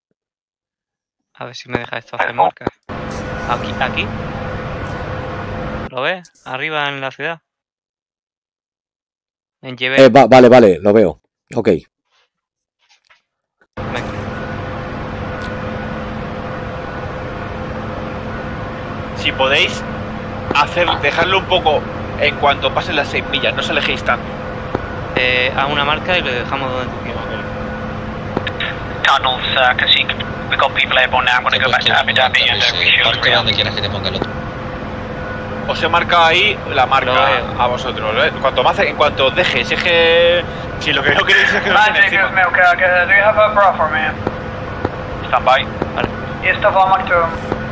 A ver si me deja esto hacer marcas. Aquí, aquí. ¿Lo ves? Arriba en la ciudad. En Lleve. Eh, va- vale, vale, lo veo. Ok. Venga. Si podéis hacer, dejarlo un poco en cuanto pasen las seis millas, no os alejéis tanto. Eh, haz una marca y lo dejamos donde tú quieras. Cardinals, uh, can see we've got people airborne now. I'm going to go back to Abu Dhabi and uh, refuel and Marca re-up. donde quieras que te ponga el otro. Os he marcado ahí la marca Lo veo. a vosotros. ¿eh? Cuanto más, en cuanto dejes, es que si lo que no queréis es que os estén Magic is encima. milk. Uh, do you have a bra for me? Stand by. East of Al Maktoum.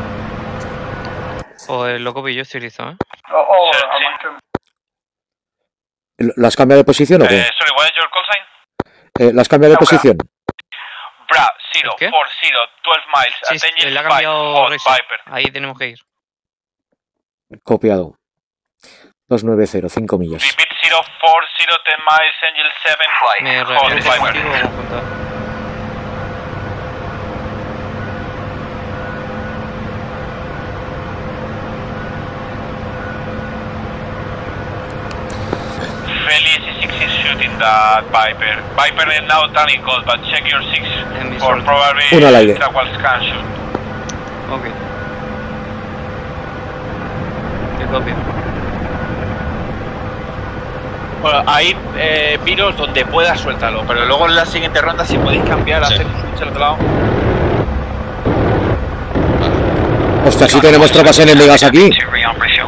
O el loco pillo estoy listo, ¿eh? Oh, oh Sí, Al sí. Maktoum. ¿Lo lo has cambiado de posición o Uh, qué? sorry, what is your call sign? Eh, ¿Lo has cambiado de Ahora. posición? Bra, zero, ¿El qué? four, zero, twelve miles Sí, at sí, Angels le ha five, cambiado hot Racer. Viper. Ahí tenemos que ir. Copiado. doscientos noventa, cinco millas. Repeat zero, four, zero, ten miles, Angel seven, Me hot regreso Viper. contigo, vamos a contar. Feli C six is shooting that Viper. Viper is now turning cold, but check your six En mi for suerte. probably Uno al aire. Traqual scan shoot. Ok. Te copio. Bueno, ahí, eh, Piros, donde puedas, suéltalo. Pero luego en la siguiente ronda, si podéis cambiar, Sí. hacer un switch al otro lado. Hostia, sí tenemos tropas enemigas aquí. To re-up refuel.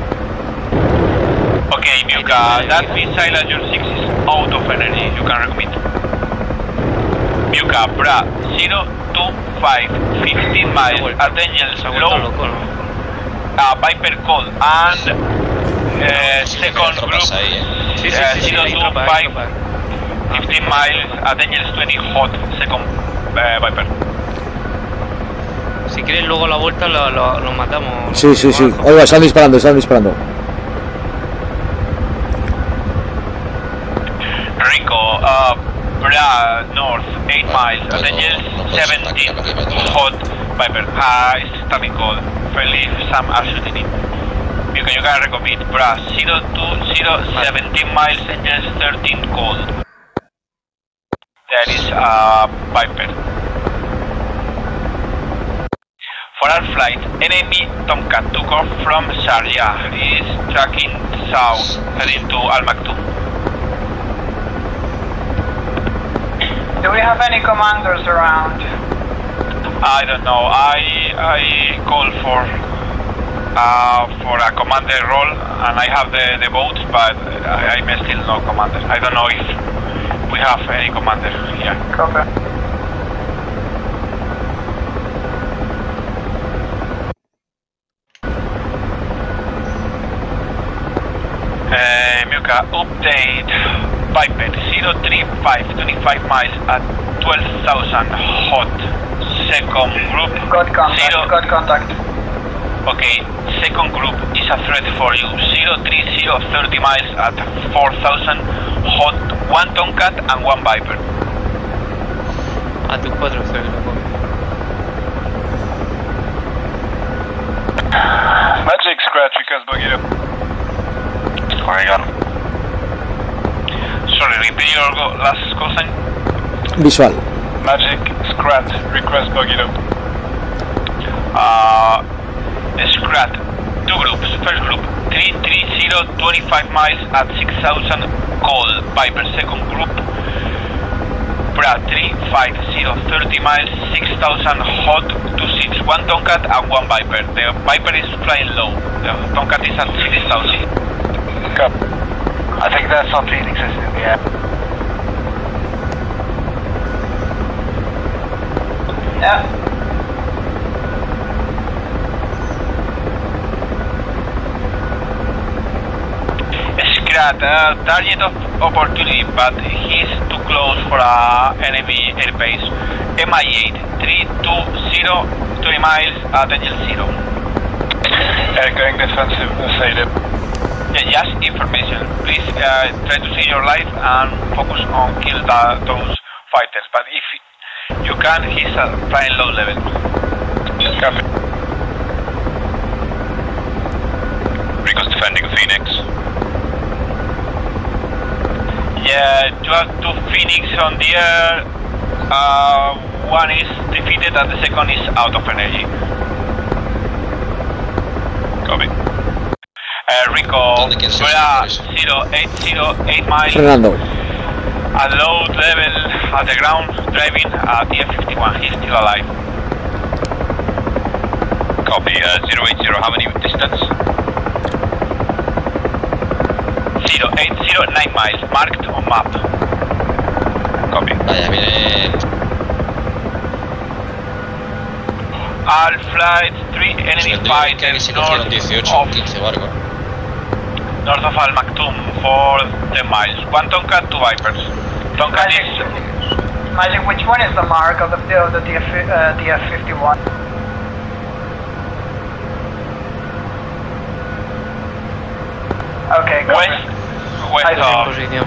Okay, Muka, that missile at your six is out of energy. You can recommit. Muka, Bra, zero, two, five, fifteen miles at Angels Se ha vuelto low, loco, ¿no? uh, Viper cold, and uh, Sí que second hay tropas group, ahí, eh. Sí, sí, uh, sí, sí, zero, hay two, tropas, hay five, tropas. fifteen miles at Angels twenty hot, second uh, Viper. Si quieres luego la vuelta lo, lo, lo matamos. Sí, sí, sí. Abajo. Oiga, están disparando, están disparando. Rico, uh, Bra, north, eight Vale, miles, at puedo- Angels no puedes seventeen, atacar aquí, me duele. hot, Viper, uh, it's starting cold, fairly some are shooting it. You can, you can recommit. Bra, zero two zero, seventeen miles, engines thirteen cold. That is uh, Viper. For our flight, enemy Tomcat took off from Sharjah. He is tracking south, heading to Al Maktoum. Do we have any commanders around? I don't know. I I call for uh, for a commander role, and I have the, the boats, but I, I'm still no commander. I don't know if we have any commander here. Copy. Uh, Muka, update Viper zero three five, twenty-five miles at twelve thousand hot. Second group. Got contact. Zero. Got contact. Okay, second group is a threat for you. zero three zero, thirty miles at four thousand hot. One Tomcat and one Viper. A tu cuatro cero. Magic scratch because Buggy. Oregon. Sorry, repeat your go last call sign. Visual. Magic Scrat, request buggy up. Uh, Scrat, two groups. First group, three three zero, twenty-five miles at six thousand call. Viper, second group, Bra, three five zero, thirty miles, six thousand hot, two seats. One Tomcat and one Viper. The Viper is flying low. The Tomcat is at six thousand. I think that's on Phoenix, isn't it? Yeah. Yeah. Scrat, uh, target of opportunity, but he's too close for a enemy airbase. M I eight, three two zero, twenty miles at Angel Zero. Uh, going defensive, say it. Yeah, just information. Please uh, try to save your life and focus on kill the, those fighters. But if you can, he's uh, flying low level. Copy. Rico's defending Phoenix. Yeah, you have two Phoenix on the air. Uh, one is defeated and the second is out of energy. Copy. Uh, Rico, Bra, zero eight zero, eight miles. Fernando. At low level at the ground, driving a T F fifty-one. He's still alive. Copy. Uh, zero eight zero. How many distance? zero eight zero, nine miles. Marked on map. Copy. Vaya, viene. All flights, three enemy fighters north dieciocho, quince barcos. North of Al Maktoum for ten miles. One Tomcat, two Vipers. Tomcat Magic, is... Magic, which one is the mark of the, of the D F, uh, D F fifty-one? Okay, go West, west I of... Posición.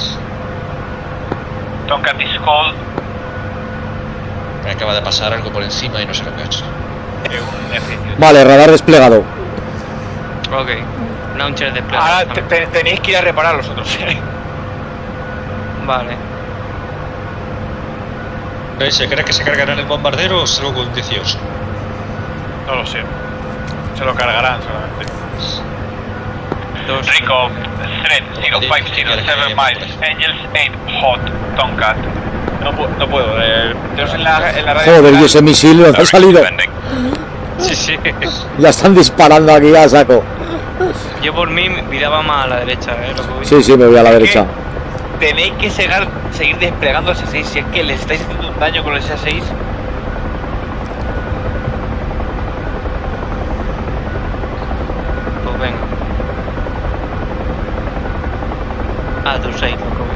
Tomcat is cold. Me acaba de pasar algo por encima y no sé lo que ha hecho. Vale, radar desplegado. Ok. Launcher desplegado. Ahora te, te, tenéis que ir a reparar los otros. Vale. ¿Se cree que se cargarán el bombardero o solo con dieciocho? No lo sé. Se lo cargarán solamente. Dos. Rico, threat zero five zero, seven miles. Angels eight, hot, Tomcat. No, no puedo. Eh, tenemos en la, en la radio. Joder, y ese misil nos ha salido. Sí, sí. Ya están disparando aquí a saco. Yo por mí miraba más a la derecha, eh. Lo que voy. Sí, sí, me voy a la derecha. Tenéis que seguir, seguir desplegando el S seis. Si es que les estáis haciendo un daño con el S seis. Pues venga. Ah, tú seis, loco.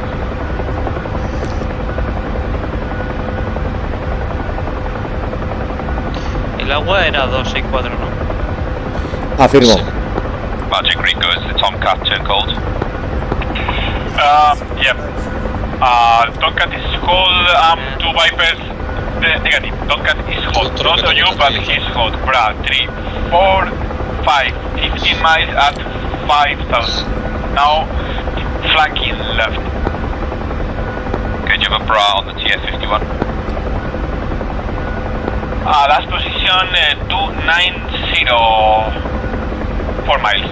El agua era dos seis cuatro, ¿no? Afirmo. Sí. Magic Rico, is the Tomcat turn cold? Uh, yep. Uh, Tomcat is cold, um, two Vipers, uh, negative. Tomcat is hot, Otro not que on you, tenemos but aquí. he's hot. Bra, three, four, five, fifteen miles at five thousand. Now flanking left. Okay, do you have a bra on the T F fifty-one? Uh, last position uh, two ninety, four miles.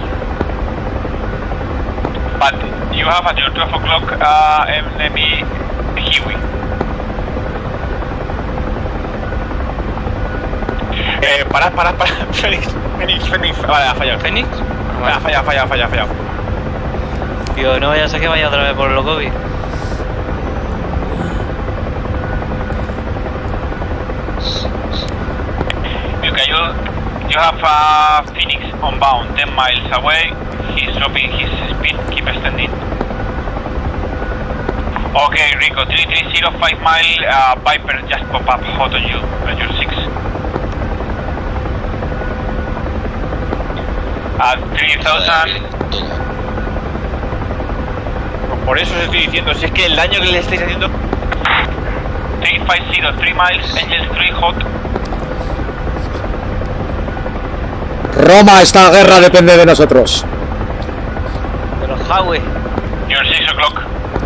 But you have at your twelve o'clock uh, enemy Huey. Eh, parad, parad, parad. Fénix, Fénix, Fénix. Vale, ha fallado. ¿Fénix? Ha fallado, ha fallado, ha fallado, ha fallado. Tío, no vaya a ser que vaya otra vez por el Locobi. Okay, you, you have uh, Phoenix on bound, ten miles away. He's dropping his speed, keep extending. Okay, Rico, three three zero, five mile, uh, Viper just pop up hot on you, at your six. At three thousand. Por eso os estoy diciendo, si es que el daño que le estáis haciendo. three five zero, three miles, engines three hot. Roma, esta guerra depende de nosotros. De los Huawei. Your six o'clock.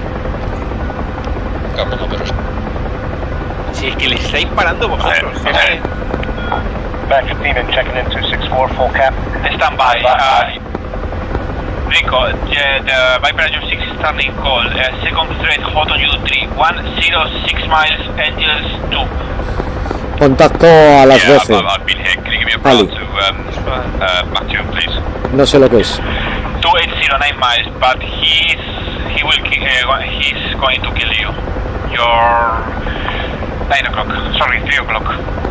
Cabrón, no, pero... Si es que le estáis parando vosotros. Okay. Back to Demon, checking in two six four, full cap. Stand by. Uh, Rico, yeah, the Viper at your six is standing call. Uh, second threat hot on you three one zero six miles, engines two. Contacto a las Yeah, doce. I've, I've been here. Can you give me a bra Ali. to um, uh, Matthew, please? No sé lo que es. two eight zero nine miles, but he's he will ki- uh, he's going to kill you. You're nine o'clock. Sorry, three o'clock.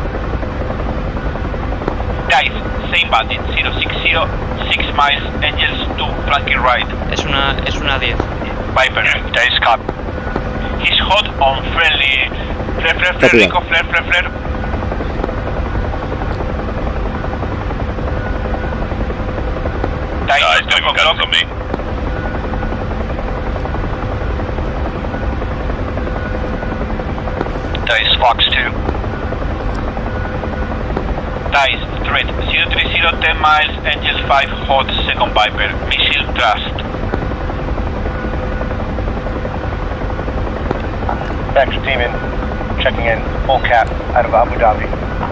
Guys, same bandit, zero six zero, six miles, engines two, flanking right. Es una, es una diez. Viper, Days cop. he's hot on friendly. Flare, flare, flare, Copy. Rico, flare, flare, flare. Dice, Guys, twelve doing guns o'clock. on me. Days Fox two. Dice, threat, zero three zero, ten miles, engines five, hot, second Viper, missile thrust. Back to Demon, checking in, full cap, out of Abu Dhabi.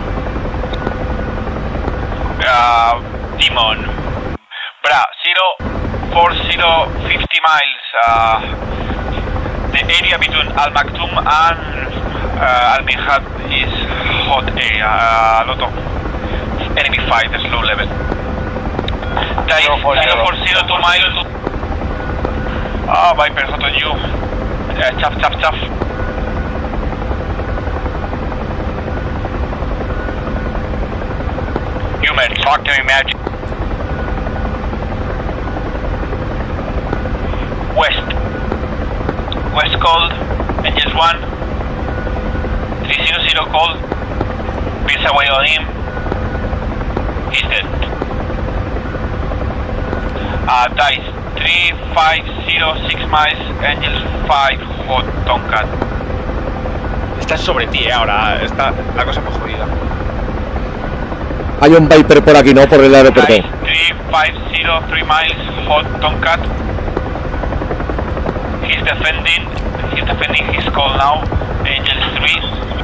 Uh, Demon. Bra, zero four zero, fifty miles, uh, the area between Al Maktoum and uh, Al Minhad is hot area, uh, a lot of enemy fighters, low level. Dice, zero four zero, two miles. Ah, Viper hot on you. Uh, chaff, chaff, chaff. Human, talk to me, Magic. West. West cold. Engines one. three zero zero cold. Pills away on him. He's dead. Uh, Dice. three five zero, six miles. Engines five. Hot Tomcat. Está sobre ti, eh, ahora. Está la cosa muy jodida. Hay un Viper por aquí, ¿no? Por el aeropuerto. Dice. three five zero, three miles. Hot Tomcat. He's defending. He's defending his call now. Angels three.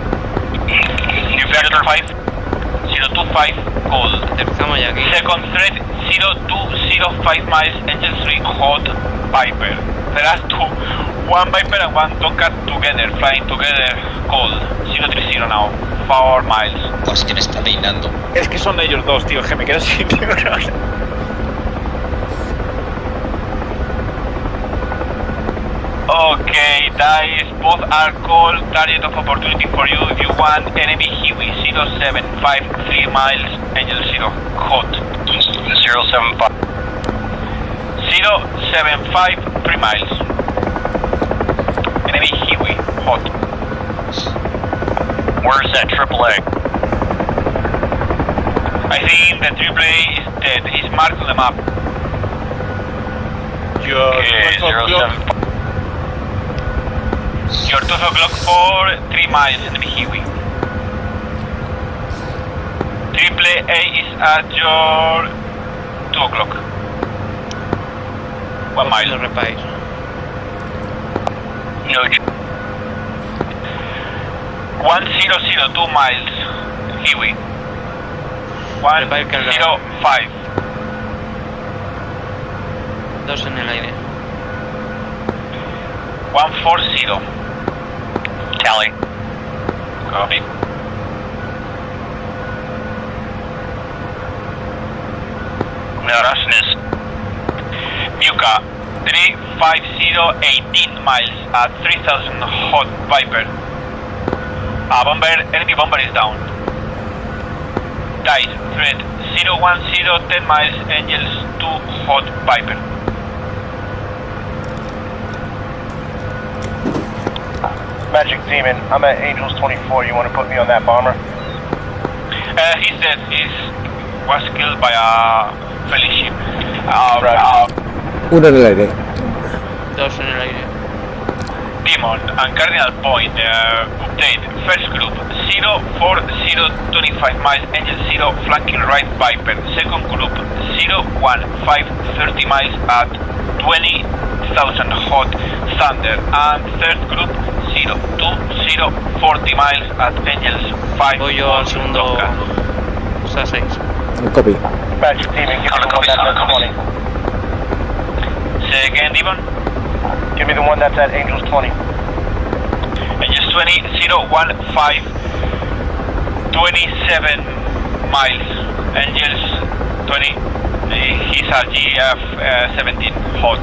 zero two five. zero two five. Cold. Aterrizamos ya aquí. Second threat. zero two zero five miles. Angels three. Hot. Viper. There are two. One Viper and one Tomcat together. Flying together. Cold. zero three zero now. four miles. Pues que me está peinando. Es que son ellos dos, tío, que me quedo sin neuronas. Okay, Dice, both are called target of opportunity for you if you want enemy Huey, zero seven five, three miles, Angel zero, hot. zero seven five. zero seven five, three miles. Enemy Huey, hot. Where's that triple A? I think the triple A is dead, he's marked on the map. Your Okay, twelve zero o'clock, seven five. your twelve o'clock for three miles, enemy Huey. Triple A is at your One mile. Lo repáis. No. One zero zero two miles. Kiwi. One zero five. Dos en el aire. One four zero. Tally. Copy. No, that's this. Muka, three five zero eighteen miles at three thousand hot Viper. Uh, bomber, enemy bomber is down. Dice, threat zero one zero ten miles, Angels two hot Viper. Magic Demon, I'm at Angels twenty-four. You want to put me on that bomber? Uh, he's dead. He was killed by a Felicia. Uh, Right. uh, Uno en el aire. Dos en el aire. Demon and Cardinal Point, uh, update. First group, zero four zero twenty-five miles, Angel zero, flanking right Viper. Second group, zero one five thirty miles at twenty thousand hot Thunder. And third group, zero two zero forty miles at Angels five. Voy yo al segundo. O sea, seis. Copy. Magic Demon, give me the one that's at twenty. Say again, Demon. Give me the one that's at Angels twenty. Angels twenty, zero one five, twenty-seven miles. Angels twenty, uh, he's at G F uh, seventeen, hot.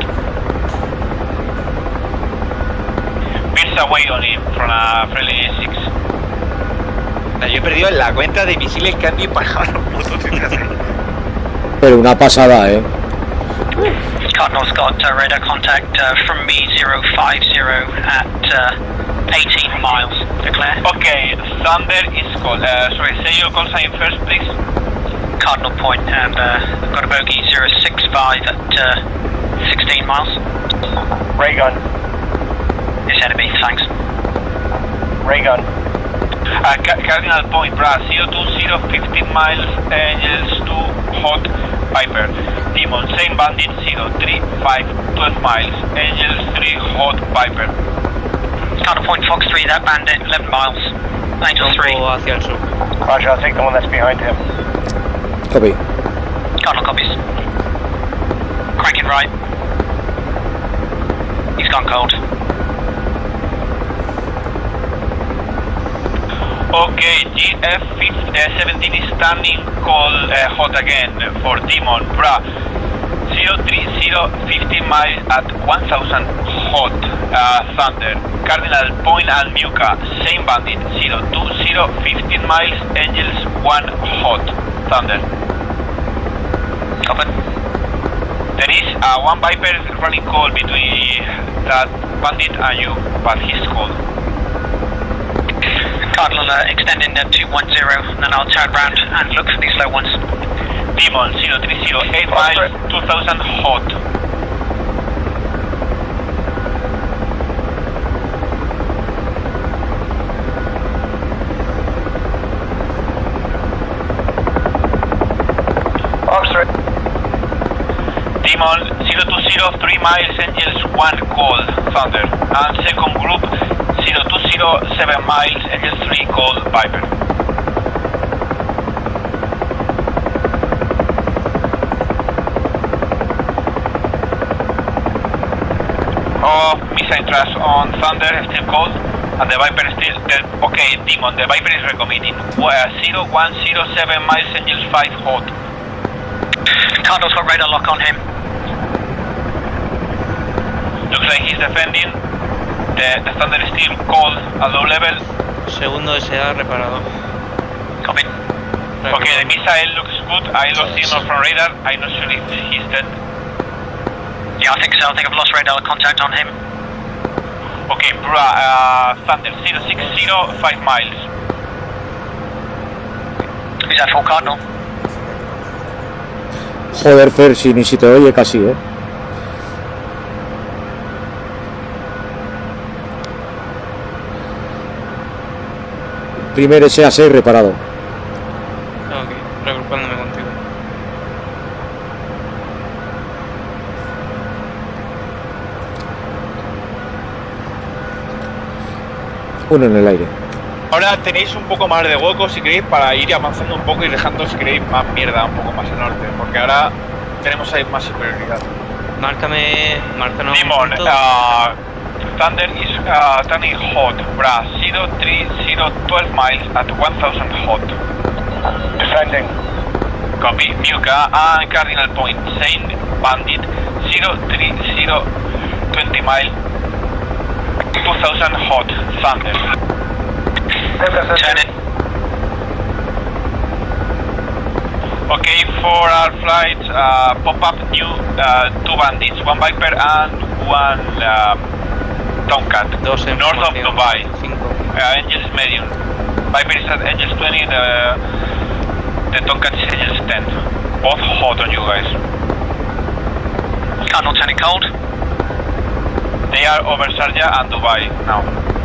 Beats away on him from a friendly A six. Yo he perdido la cuenta de misiles que han disparado los putos desgraciados. Pero una pasada, eh. Cardinal's got uh, radar contact uh, from me zero five zero at uh, eighteen miles. Declare. Okay, Thunder is called. Uh, sorry, say your call sign first, please. Cardinal Point, and uh, I've got a bogey zero six five at uh, sixteen miles. Ray gun. It's enemy, thanks. Ray gun. Uh, Ca Cardinal Point, Bra, zero two zero, fifteen miles, Angels two, hot, Viper. Demon, same bandit, zero three five, twelve miles, Angels three, hot, Viper. Cardinal Point, Fox three, that bandit, eleven miles. Angel three. Hacia el sur. Roger, I'll take the one that's behind him. Copy. Cardinal copies. Cranking right. He's gone cold. Okay, G F seventeen is standing, call uh, hot again for Demon, Bra. zero three zero, fifteen miles at one thousand hot, uh, Thunder. Cardinal Point and Muka, same bandit, zero two zero, fifteen miles, Angels one hot, Thunder. Covered. There is uh, one Viper running call between that bandit and you, but he's cold. Cardinal uh, extending uh, two one zero, and then I'll turn around and look for these low ones. Demon, zero three zero, eight miles, two thousand hot. Officer. Demon, zero two zero, three miles, Angels one, call, Thunder. And second group, zero two zero, seven miles, Angels three, call, Viper. Oh, missile trash on Thunder, still cold, and the Viper is still dead. Okay, Demon, the Viper is recommitting. zero one zero seven miles, Angels five, hot. Cardinal's got radar lock on him. Looks like he's defending. The, the Thunder is still cold at low level. Segundo S A reparado. Copy. Okay, the missile looks good. I lost signal from radar. I'm not sure if he's dead. Yeah, I think so. I think I've lost radar contact on him. Okay, Bra, uh, Thunder, zero six zero, five miles. Who's that for, Cardinal? Joder, Fer, si ni si te oye casi, eh. Primer S A seis reparado. Ok, reagrupándome contigo. Uno en el aire. Ahora tenéis un poco más de hueco si queréis para ir avanzando un poco y dejando si queréis más mierda un poco más al norte, porque ahora tenemos ahí más superioridad. Márcame, márcanos un Demon, punto. uh, Thunder is uh, turning hot. Bra, zero three zero twelve miles at one thousand hot. Defending. Copy, Muka and Cardinal Point, Saint Bandit, zero three zero twenty mile, two thousand hot, Thunder. Turn it. Okay, for our flight, uh, pop up new uh, two bandits, one Viper and one uh, Tomcat, Dos en north of formación. Dubai. Cinco. Uh, Angels medium. Viper is at Angels twenty, the, the Tomcat is Angels ten. Both hot on you guys. Cardinal turning cold. They are over Sharjah and Dubai now.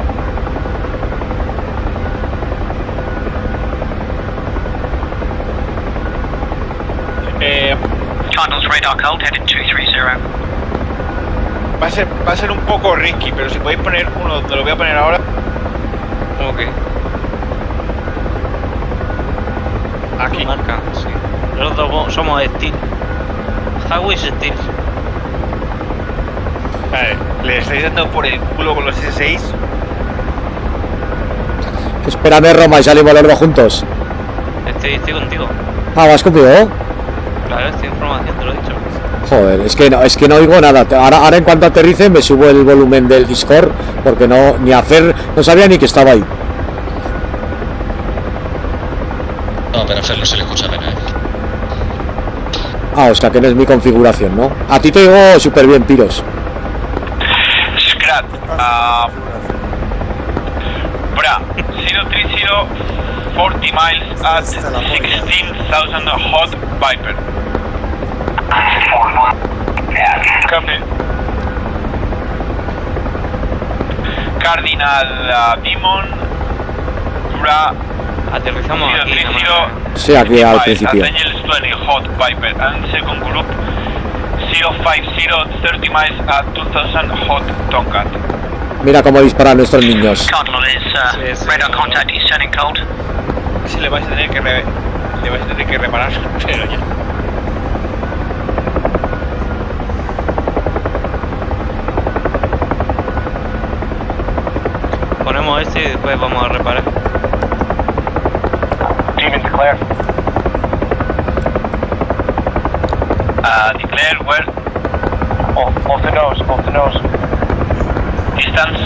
Eh, Cardinal's radar cold, headed two three zero. va, a ser, va a ser un poco risky, pero si podéis poner uno, te lo voy a poner ahora. Ok. Aquí. Marca, sí. Los dos somos Steel. Hawis Steel. Vale, le estáis dando por el culo con los ese seis. Espérame, Roma, y salimos los dos juntos. Estoy, estoy contigo. Ah, ¿vas conmigo? Claro, estoy en formación, te lo he dicho. Joder, es que no, es que no oigo nada. Ahora, ahora en cuanto aterrice me subo el volumen del Discord, porque no, ni hacer, no sabía ni que estaba ahí. No, pero a Fer no se le escucha bien, ¿eh? Ah, o sea que no es mi configuración, ¿no? A ti te oigo súper bien, Piros. Scrat, uh, Bra, zero three zero forty miles at sixteen thousand hot Viper. Copy. Cardinal uh, Demon, Bra, Aterrizamos zero aquí. three nada más. zero Sí, aquí al miles principio. at Angels twenty hot Viper, and second group zero five zero thirty miles at two thousand hot Tomcat. Mira cómo disparan nuestros niños. Cardinal is uh, Sí, sí, radar no. contact, he's turning cold. Si le vais a tener que re, le vais a tener que reparar, pero ya. Ponemos este y después vamos a reparar. Demon declare. Uh, declare where Off, off the nose, off the nose. distance.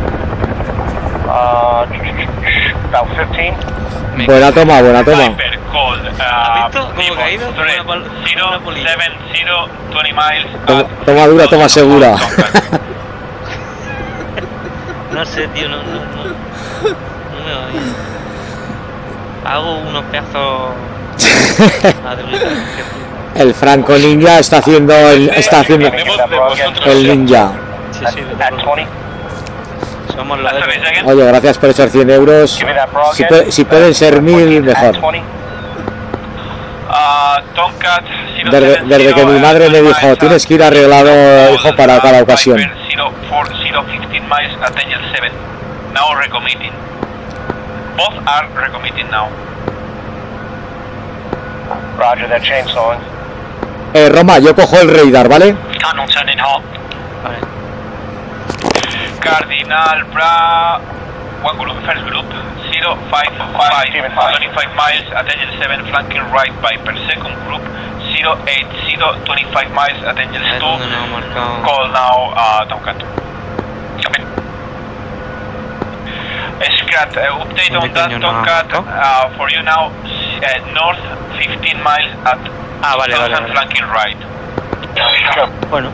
Uh, about fifteen. Me Buena toma, buena toma. Viper called ¿Has uh, visto cómo he caído? Como una pal- como zero una polilla. seven zero twenty miles Toma, at toma dura, toma segura. No sé, tío, no, no, no. No me oí. Hago unos pedazos. Madre mía, qué puta. El Franco Ninja está haciendo el, está haciendo el ninja. Sí, At, sí, at de twenty. somos los héroes. Oye, gracias por esos cien euros. Give me that bra Si, again. pu- si pueden ser mil, mejor. At twenty. Uh, Tomcat zero Desde, seven desde que zero, mi madre uh, me twenty dijo, miles tienes at que ir arreglado, hijo, para cada ocasión. Viper zero four zero fifteen miles at Angel seven. Now recommitting. Both are recommitting now. Roger that chainsawing. Eh, Roma, yo cojo el radar, ¿vale? Cardinal turning hot. Vale. Cardinal Bra, one group, first group, zero five five, twenty-five miles at Angel seven, flanking right Viper. Second group, zero eight zero, twenty-five miles at Angel Es two, donde nos ha marcado. call now uh, Tomcat. Scrat, uh, update on that Pequeño, no. Tomcat uh, for you now, uh, north fifteen miles at Ah, vale, vale, two thousand, vale. flanking right. Bueno.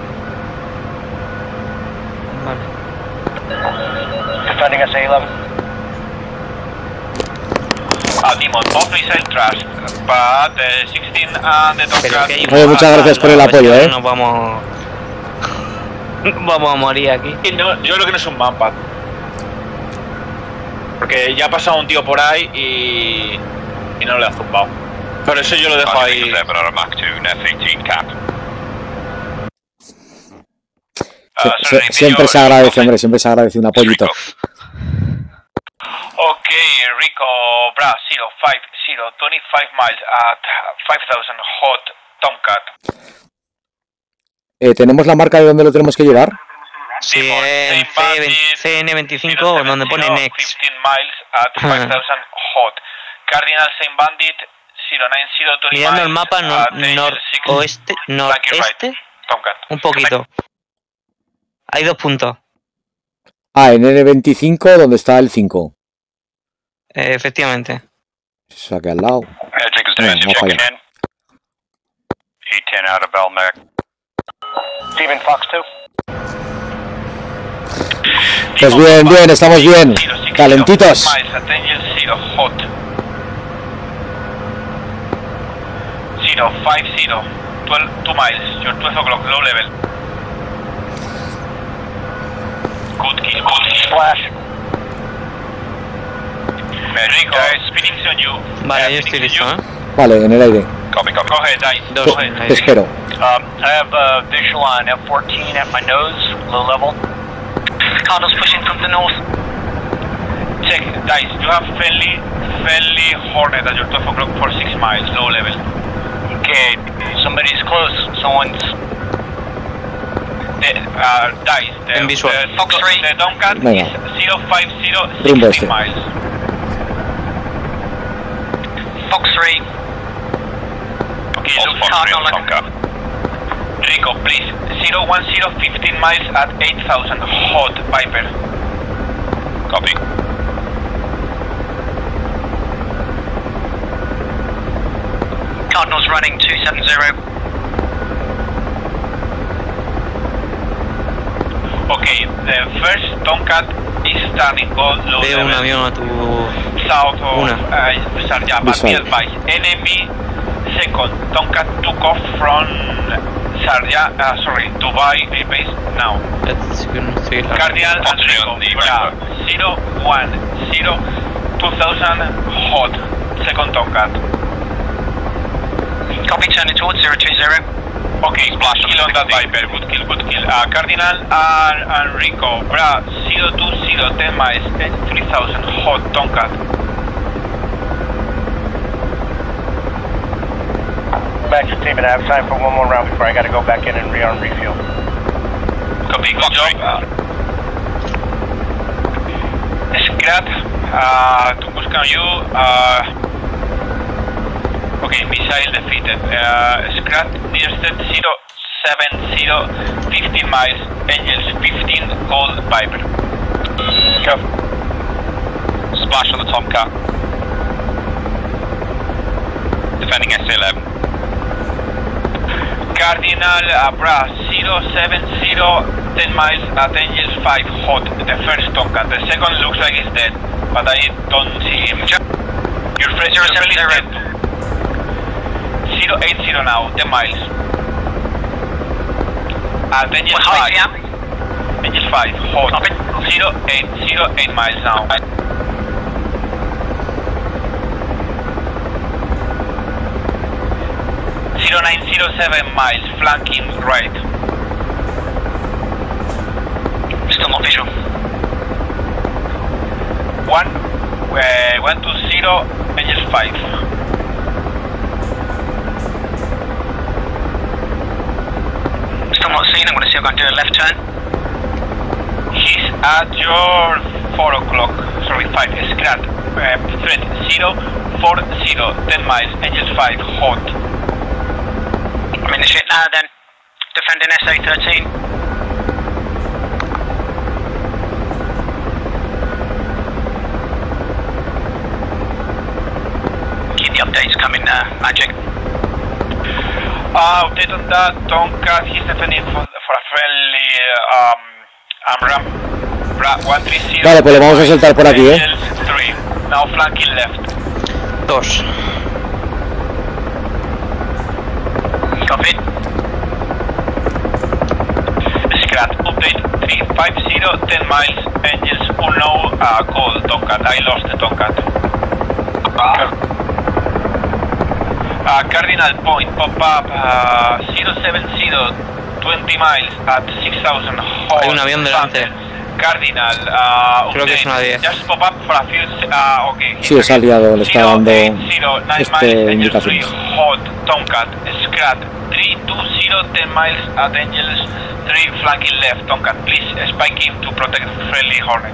Vale. Defending us A eleven. Uh, Demon, both missile thrust, but uh, sixteen and the Pero Tomcat. que hay Oye, muchas gracias por el apoyo, pues, ¿eh? Nos vamos. Vamos a morir aquí. Y no, yo creo que no es un manpad. Porque ya ha pasado un tío por ahí y, y no le ha zumbado. Pero eso yo lo dejo ahí. But on a Mach two, F eighteen cap. Uh, Sie- sie- siempre se agradece, hombre, siempre se agradece un apoyito. Rico, Bra, zero five zero, twenty-five miles at five thousand hot Tomcat. Eh, ¿Tenemos la marca de dónde lo tenemos que llevar? Sí, en C N veinticinco, donde pone Next. fifteen miles at five thousand hot. Cardinal Saint Bandit, zero nine zero, twenty Mirando el miles mapa, no, at Angel six. noroeste, noreste, Tomcat. un poquito. Hay dos puntos. Ah, en N veinticinco, donde está el cinco. Eh, efectivamente. Eso aquí al lado. Venga, vamos para allá. E ten out of Belmac. Steven Fox two. Pues bien, bien, estamos bien. Calentitos. miles at Angel zero hot. zero five zero, twelve, two miles, you're twelve o'clock, low level. Good kill, good kill. Splash. Rico, spinning on you. Vale, yo estoy listo, ¿eh? Vale, en el aire. Copy, copy. Go ahead, Dice. Dos. Go ahead. Te espero. Um, I have a visual on F fourteen at my nose, low level. Cardinals pushing from the north. Check, Dice, you have friendly, friendly Hornet at your twelve o'clock for six miles, low level. Okay, somebody's close. Someone's. The, uh, Dice, the, En visual. the, Fox three. the Tomcat Venga. is zero five zero, Rumbo sixty este. miles. Fox three. Okay, All look Fox for three on Tomcat. Rico, please, zero one zero, fifteen miles at eight thousand, hot, Viper. Copy. Cardinals running two seven zero. Okay, the first Tomcat is starting on low Veo un level. avión a tu... South of Una. uh, Sharjah, but Visual. nearby. Enemy second Tomcat took off from Sharjah, uh, sorry, Dubai airbase now. Es que no estoy claro. Cardinal and Fox three Rico, on the Bra, zero one zero, two thousand hot, second Tomcat. Copy, turning towards zero two zero. Okay, splash kill on that Viper, good kill, good kill. Uh, Cardinal and, and Rico, Bra, zero two zero, ten miles, three thousand hot, Tomcat. Back to team, and I have time for one more round before I gotta go back in and rearm refuel. Copy, good job. Uh, Scrat, uh, to push on you. Uh, okay, missile defeated. Uh, Scrat, nearest zero seven zero, fifteen miles, Angels fifteen, Gold Viper. Go. Splash on the Tomcat. Defending S eleven. Cardinal, uh, Bra, zero seven zero, ten miles at Angels five, hot, the first Tomcat. The second looks like he's dead, but I don't see him. Your friend is dead. zero eight zero now, ten miles. At Angels What height, five. yeah? Angels five, hot. Copy. zero eight zero, eight miles now. zero nine zero seven miles, flanking right. Still not visual. One, uh, one two zero, Angels five. Still not seen. I'm going to see if I can do a left turn. He's at your four o'clock, sorry, five, Scrat, uh, threat zero four zero, ten miles, Angels five, hot. I'm in the shit now then. Defending S A thirteen. Keep the updates coming, uh, Magic. Uh, update on that, Tomcat, he's defending for, for a friendly um, AMRAAM. Bra, one three zero. Vale, pues le vamos a soltar por aquí, ¿eh? Angels three, now flanking left. Dos. Copy. Scrat, update three five zero, ten miles, Angels unknown, uh, call Tomcat, I lost the Tomcat. Uh, Cardinal point, pop up, uh, zero seven zero, twenty miles at six thousand hot. Hay un avión delante. Cardinal, uh, Creo que es una diez. Just pop up for a few, uh, okay. Sí, es aliado, le está dando este indicaciones. indicaciones. Hot, Tomcat, Scrat, three two zero, ten miles at Angels, three flanking left, Tomcat, please spike him to protect friendly Hornet.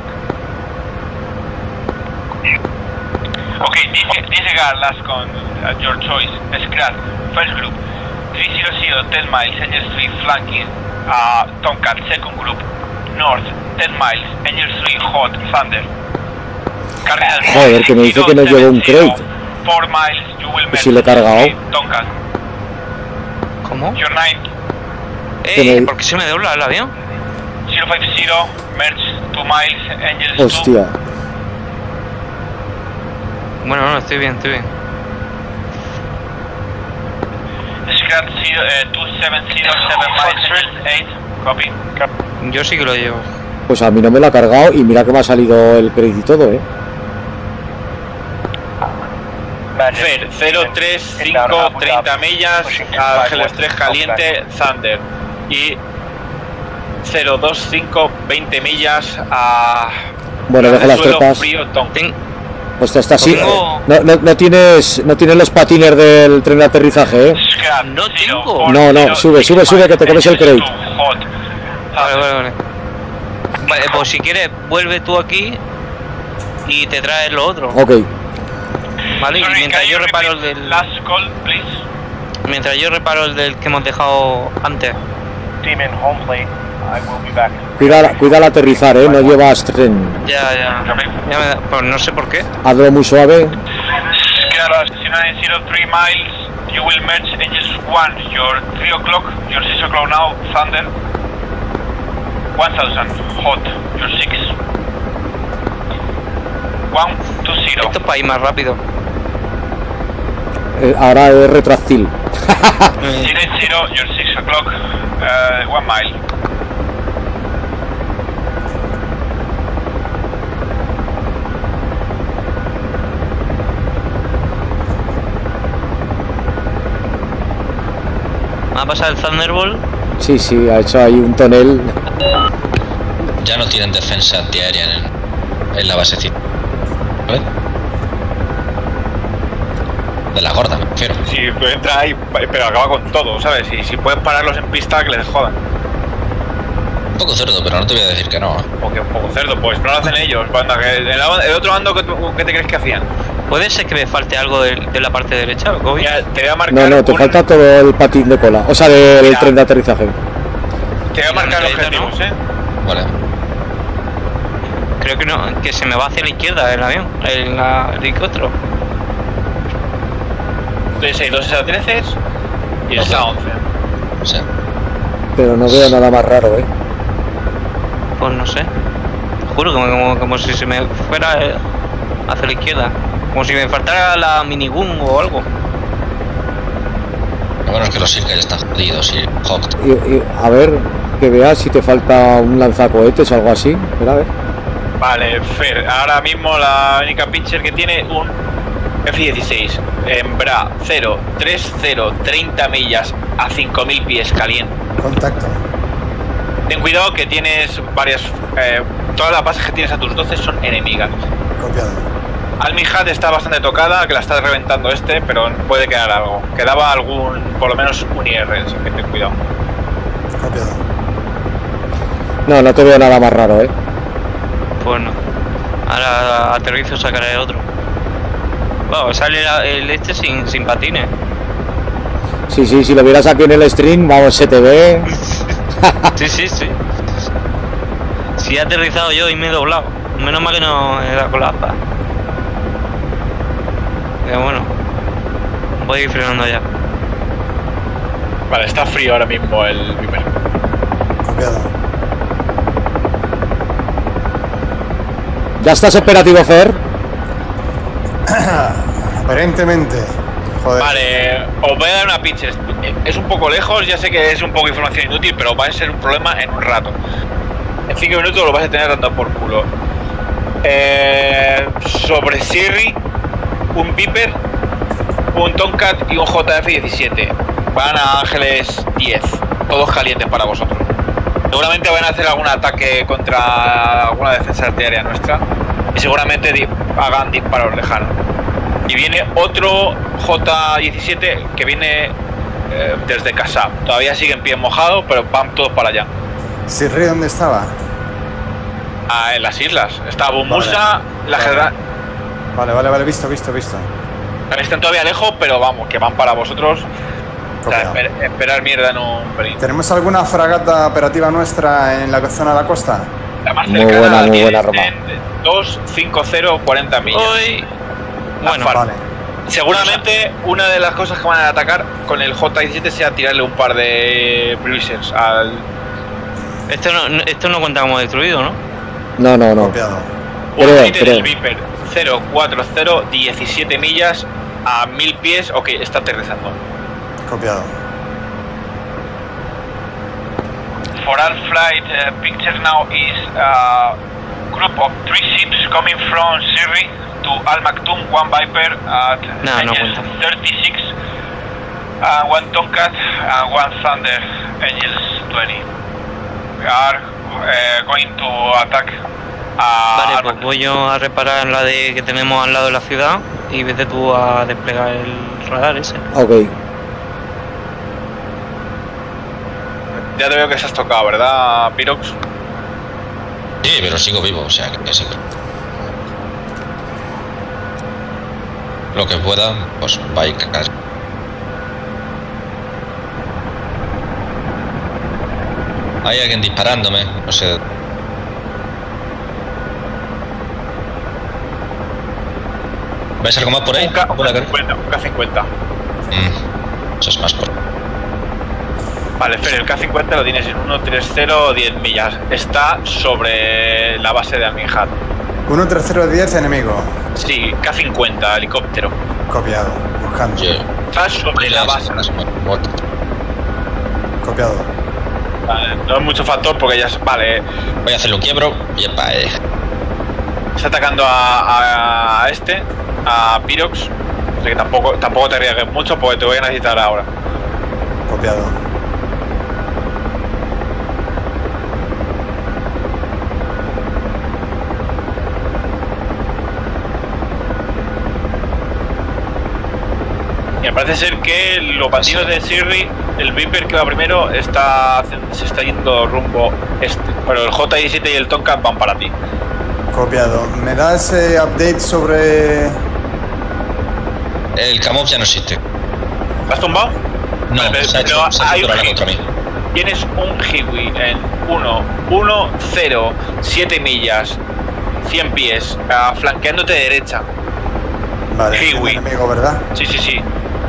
Okay, dice, dice Garlas con uh, your choice, Scrat, first group, three zero zero, ten miles, Angels three flanking, uh, Tomcat, second group, north, ten miles, Angels three hot, Thunder. Cardinal, joder, que me dice que no llevo un crate. four miles, you will ¿Y si le he cargado? Tomcat. ¿Cómo? Your nine. Eh, me- ¿por qué se me dobla el avión? zero five zero, merge, two miles, Angels two. Hostia. Bueno, no, estoy bien, estoy bien. Scrat zero, eh, two seven zero, seven miles, Angels eight. Copy. Yo sí que lo llevo. Pues a mí no me lo ha cargado y mira que me ha salido el crédito y todo, eh. Fer, cero tres cinco, treinta millas, Ángeles tres caliente, Thunder. Y cero dos cinco, veinte millas a... Bueno, deja las suelo tropas. frío, Tonka. Ten- Pues está así. Tengo- No, no, no tienes no tienes los patines del tren de aterrizaje, eh. Scrat, No zero, tengo. four, No, no, zero, sube, six sube, sube, miles, que te comes el Angels crate. two, hot. Vale, vale, vale. Vale, pues si quieres, vuelve tú aquí y te traes lo otro. Ok. Vale, y Sorry, mientras can yo you reparo el repeat del. last call, please? Mientras yo reparo el del que hemos dejado antes. Team in home plate. I will be back. Cuida, cuida al aterrizar, eh. No llevas tren. Ya, ya. ya me da- pues no sé por qué. Hazlo muy suave. Scrat, zero nine zero, three miles, you will merge Angels one, your three o'clock, your six o'clock now, Thunder. one thousand, hot, your six. one two zero. Esto es para ir más rápido. Eh, ahora es retractil. zero zero, your six o'clock, uh, one mile. ¿Me ha pasado el Thunderbolt? Sí, sí, ha hecho ahí un tonel. Ya no tienen defensa antiaérea en, en la base civil. ¿Ves? De la gorda, me refiero. Si pues entra ahí, pero acaba con todo, ¿sabes? Y si puedes pararlos en pista, que les jodan. Un poco cerdo, pero no te voy a decir que no, ¿eh? Porque un poco cerdo, pues no lo hacen ellos. Banda, que el, el otro bando, ¿qué, tú- qué te crees que hacían? ¿Puede ser que me falte algo de, de la parte derecha, Kobe? Mira, te voy a marcar. No, no, te un- falta todo el patín de cola. O sea, del Mira. tren de aterrizaje. Te voy a marcar Ahorita, objetivos, ¿no? ¿eh? Vale. Creo que no, que se me va hacia la izquierda el avión, el, la- el helicóptero. Entonces hay dos S trece y el Ojo. S once. O sea, Pero no veo nada más raro, eh. Pues no sé. Juro, como, como, como si se me fuera eh, hacia la izquierda. Como si me faltara la minigun o algo. lo bueno es que los Silka ya están jodidos y Hawk. Y, y, a ver, que veas si te falta un lanzacohetes o algo así. Espera, a ver. Vale, Fer, ahora mismo la única pitcher que tiene un F dieciséis en Bra cero tres cero, treinta millas a cinco mil pies caliente. Contacto. Ten cuidado que tienes varias. Eh, todas las bases que tienes a tus doce son enemigas. Copiado. Almihad está bastante tocada, que la está reventando este, pero puede quedar algo. Quedaba algún, por lo menos un I R, así que ten cuidado. Copiado. No, no te veo nada más raro, eh. Pues no. Ahora aterrizo, sacaré el otro. Bueno, sale la- el este sin, sin patines. Sí, sí, si lo vieras aquí en el stream, vamos, se te ve. Sí, sí, sí. Si he aterrizado yo y me he doblado. Menos mal que no he dado con la aspa. Pero bueno. Voy a ir frenando ya. Vale, está frío ahora mismo el Viper. Copiado. ¿Ya estás operativo, Fer? Aparentemente. Joder. Vale, os voy a dar una pitch. Es- Es un poco lejos, ya sé que es un poco información inútil, pero va a ser un problema en un rato. En cinco minutos lo vas a tener dando por culo. Eh, sobre Siri, un Viper, un Tomcat y un J F diecisiete. Van a Ángeles diez. Todos calientes para vosotros. Seguramente van a hacer algún ataque contra alguna defensa artillería nuestra y seguramente di hagan disparos lejanos. Y viene otro J diecisiete que viene eh, desde Kasab. Todavía sigue en pie mojado, pero van todos para allá. ¿Sirri dónde estaba? Ah, en las islas. Está Bumusa, vale. la vale. general. Vale, vale, vale, visto, visto, visto. Están todavía lejos, pero vamos, que van para vosotros. O sea, esper esperar mierda en un pelín. ¿Tenemos alguna fragata operativa nuestra en la zona de la costa? La más muy buena, muy buena, Roma. dos cinco cero cuarenta millas. Hoy... Bueno, vale. Seguramente una de las cosas que van a atacar con el J diecisiete sea tirarle un par de bruisers al... Esto no, esto no cuenta como destruido, ¿no? No, no, no. Copiado. Un líder del Viper cero cuatro cero, diecisiete millas a mil pies. Ok, está aterrizando. Copiado. For our flight, uh, picture now is a group of three ships coming from Sirri to Al Maktoum, one Viper at no, no Angels thirty-six, uh, one Tomcat, and one Thunder Angels twenty. We are uh, going to attack. Uh, vale, pues voy yo a reparar la de que tenemos al lado de la ciudad y vete tú a desplegar el radar ese. Ok. Ya te veo que se has tocado, ¿verdad, Pirox? Sí, pero sigo vivo, o sea que sí. Lo que pueda, pues va a caer. Hay alguien disparándome, no sé. ¿Ves algo más por ahí? Un K cincuenta. Un K cincuenta. Mm, eso es más por... Vale, Fer, el K cincuenta lo tienes en uno tres cero, diez millas. Está sobre la base de Aminhat. uno tres cero diez enemigo. Sí, K cincuenta, helicóptero. Copiado, buscando. Yeah. Está sobre la base. Copiado. Vale, no es mucho factor porque ya es... Vale. Voy a hacerle un quiebro y epa, eh. Está atacando a, a, a este, a Pirox. Así que tampoco, tampoco te arriesgues mucho porque te voy a necesitar ahora. Copiado. Y me parece ser que los bandidos de Sirri, el Viper que va primero, está se está yendo rumbo este. Pero el J diecisiete y el Tomcat van para ti. Copiado. ¿Me das eh, update sobre...? El Kamov ya no existe. ¿Lo has tumbado? No, vale, se ha hecho, pero se ha hay hecho un contra mí. Tienes un Hiwi en uno uno cero siete millas, cien pies, uh, flanqueándote de derecha. Vale, Hiwi. enemigo, ¿verdad? Sí, sí, sí.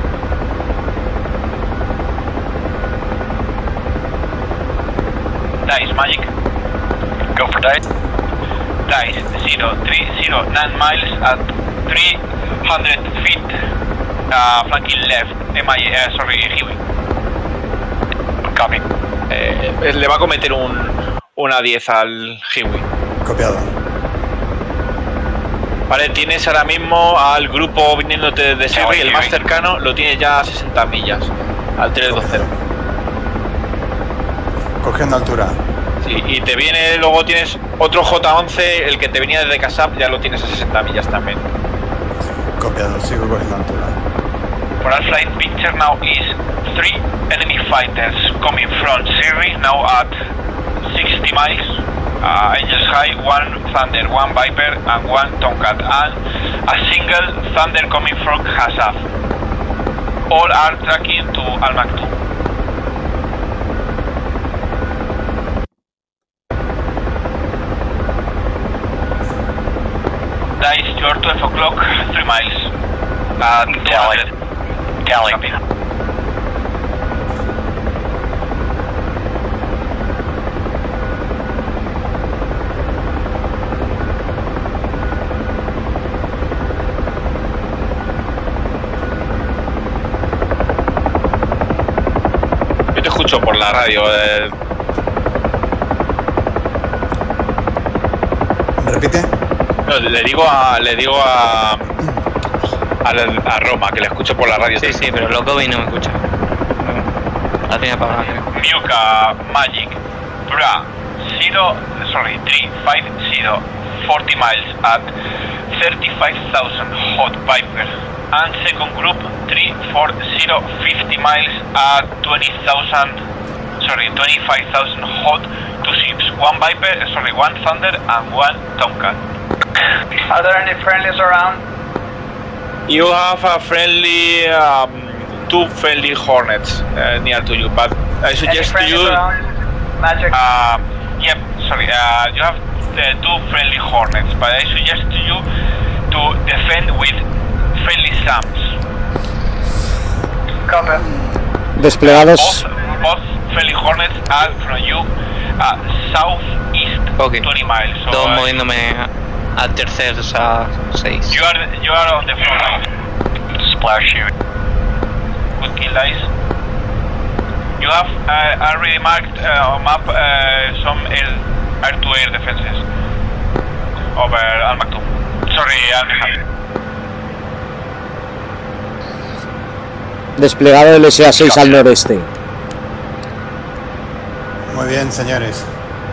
Dice Magic. Go for Dice. Dice zero three zero nine miles at three hundred feet. Uh, flanking left. M I, uh, sorry, Hiwi. Copy. Eh, le va a cometer un una diez al Hiwi. Copiado. Vale, tienes ahora mismo al grupo viniéndote de Sirri, el más cercano lo tienes ya a sesenta millas, al tres dos cero. Cogiendo altura. Sí, y te viene, luego tienes otro J once, el que te venía desde Kasab, ya lo tienes a sesenta millas también. Copiado, sigo cogiendo altura. For our flight picture now is three enemy fighters coming from Sirri, now at sixty miles. Uh, Angels High, one Thunder, one Viper, and one Tomcat, and a single Thunder coming from Hasaf. All are tracking to Al Maktoum. Dice, you're twelve o'clock, three miles. Uh, Tally. Tally. Yo te escucho por la radio. Eh... ¿Repite? No, le digo a. Le digo a. A, a Roma, que le escucho por la radio. Sí, sí, pero Locovi no me escucha. La tiene apagada, creo. Miuka Magic. Bra, zero, sorry, three five zero, forty miles at thirty-five thousand hot Viper. And second group, three four zero, fifty miles at twenty thousand, sorry, twenty-five thousand hot, two ships, one Viper, sorry, one Thunder and one Tomcat. Are there any friendlies around? You have a friendly, um, two friendly Hornets uh, near to you, but I suggest to you. Magic. Uh, yep, sorry, uh, you have the two friendly Hornets, but I suggest to you to defend with friendly SAMs. Copy. Desplegados. Both, both friendly Hornets are from you, uh, southeast Okay. twenty miles. So, Dos uh, moviéndome a terceros a seis. you are you are on the front line. Splash you. Good kill, guys. You have uh, already marked uh, on map uh, some air, air-to-air defenses over Al Maktoum. Sorry, Al Mahal. Desplegado el S A seis al noreste. Muy bien, señores.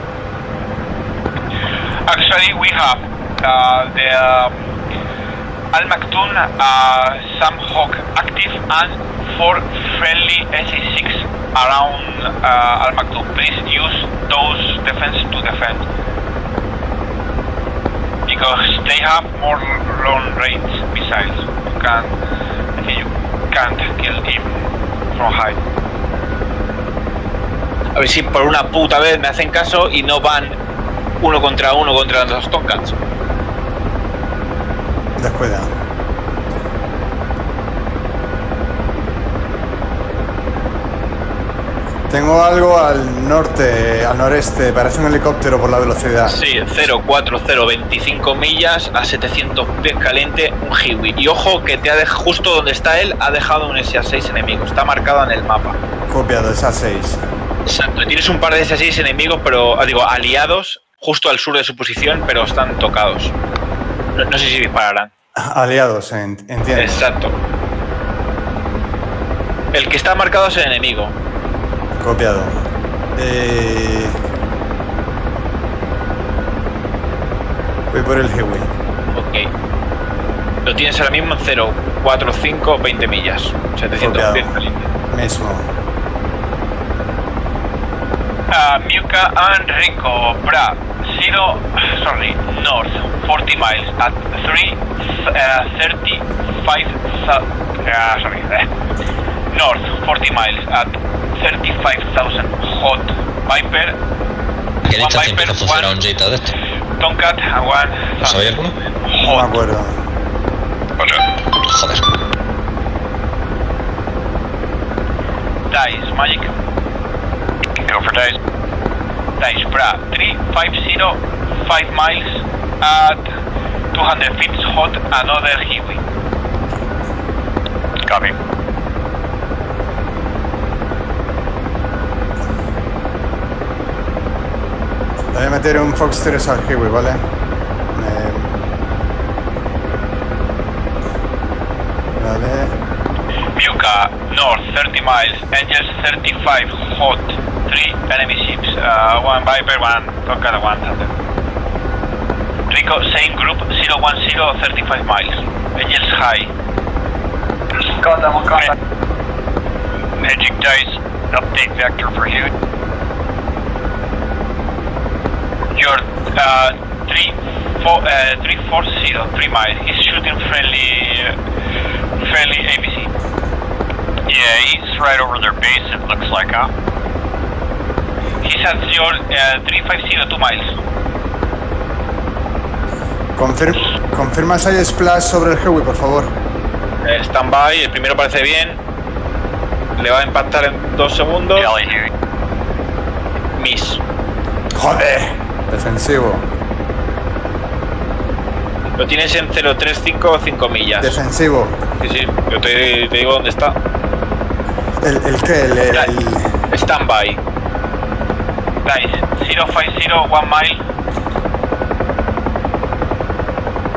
Actually, we have uh, the um, Al Maktoum uh, Sam Hawk active and four friendly S A six around uh, Al Maktoum. Please use those defense to defend, because they have more long range missiles. You can, I think you can't kill him from high. A ver si por una puta vez me hacen caso y no van uno contra uno contra los Tomcats. Descuida. Tengo algo al norte, al noreste, parece un helicóptero por la velocidad. Sí, cero cuatro cero veinticinco millas a setecientos pies caliente, un Hiwi. Y ojo que te ha dejado, justo donde está él, ha dejado un S A seis enemigo. Está marcado en el mapa. Copiado, S A seis. Exacto, tienes un par de S A seis enemigos, pero digo, aliados, justo al sur de su posición, pero están tocados. No, no sé si dispararán. Aliados, en- entiendo. Exacto. El que está marcado es el enemigo. Copiado. Eh... Voy por el Hiwi. Ok. Lo tienes ahora mismo en cero cuatro cinco veinte millas. setecientos Copiado. pies caliente. Mismo. Uh, Muka and Rico, Bra, zero, sorry, north, forty miles at three, uh, thirty-five, uh, sorry, uh, north, forty miles at thirty-five thousand hot Viper, ¿A qué one distancia Viper, empieza a funcionar one un Jita de este? Tomcat and one ¿Sabía alguno? No me acuerdo. Joder. Dice, Magic. Go for Dice. Dice, Bra, three five zero, five miles at two hundred feet hot, another Hiwi. Copy. Voy a meter un Fox tres al Hiwi, ¿vale? Eh, Vale. Muka, north, thirty miles, Angels thirty-five, hot, three enemy ships, uh, one Viper, one Tomcat, one Thunder. Rico, same group, zero one zero, thirty-five miles, Angels high. Got them on contact. Magic Dice, update vector for you. Your uh, three four uh, three four zero, three miles. He's shooting friendly, uh, friendly A B C. Yeah, he's right over their base, it looks like, huh? He's at your uh, three five zero, two miles. Confir confirma si hay splash sobre el Hiwi, por favor. Eh, Stand-by, el primero parece bien. Le va a impactar en dos segundos. Miss. Joder. Defensivo. Lo tienes en cero tres cinco cinco millas. Defensivo. Sí, sí, yo te, te digo dónde está. ¿El, el qué? El, el, el... Stand-by. Dice, zero five zero, one mile.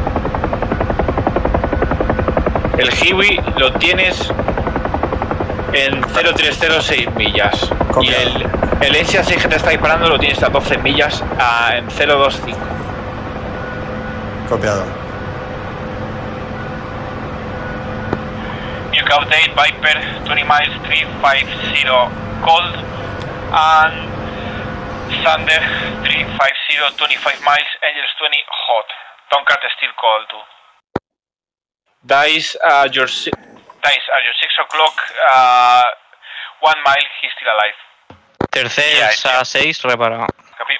El Hiwi lo tienes en cero tres cero seis millas. Copiado. Y el, el S A seis que te está disparando lo tienes a doce millas a, en cero dos cinco. Copiado. You can update Viper twenty miles three five zero cold and Thunder three five zero twenty-five miles Angels twenty hot. Tomcat still cold too. Dice a your si- Dice at your six o'clock, uh, one mile, he's still alive. Tercer Yeah, S A seis reparado. Copy.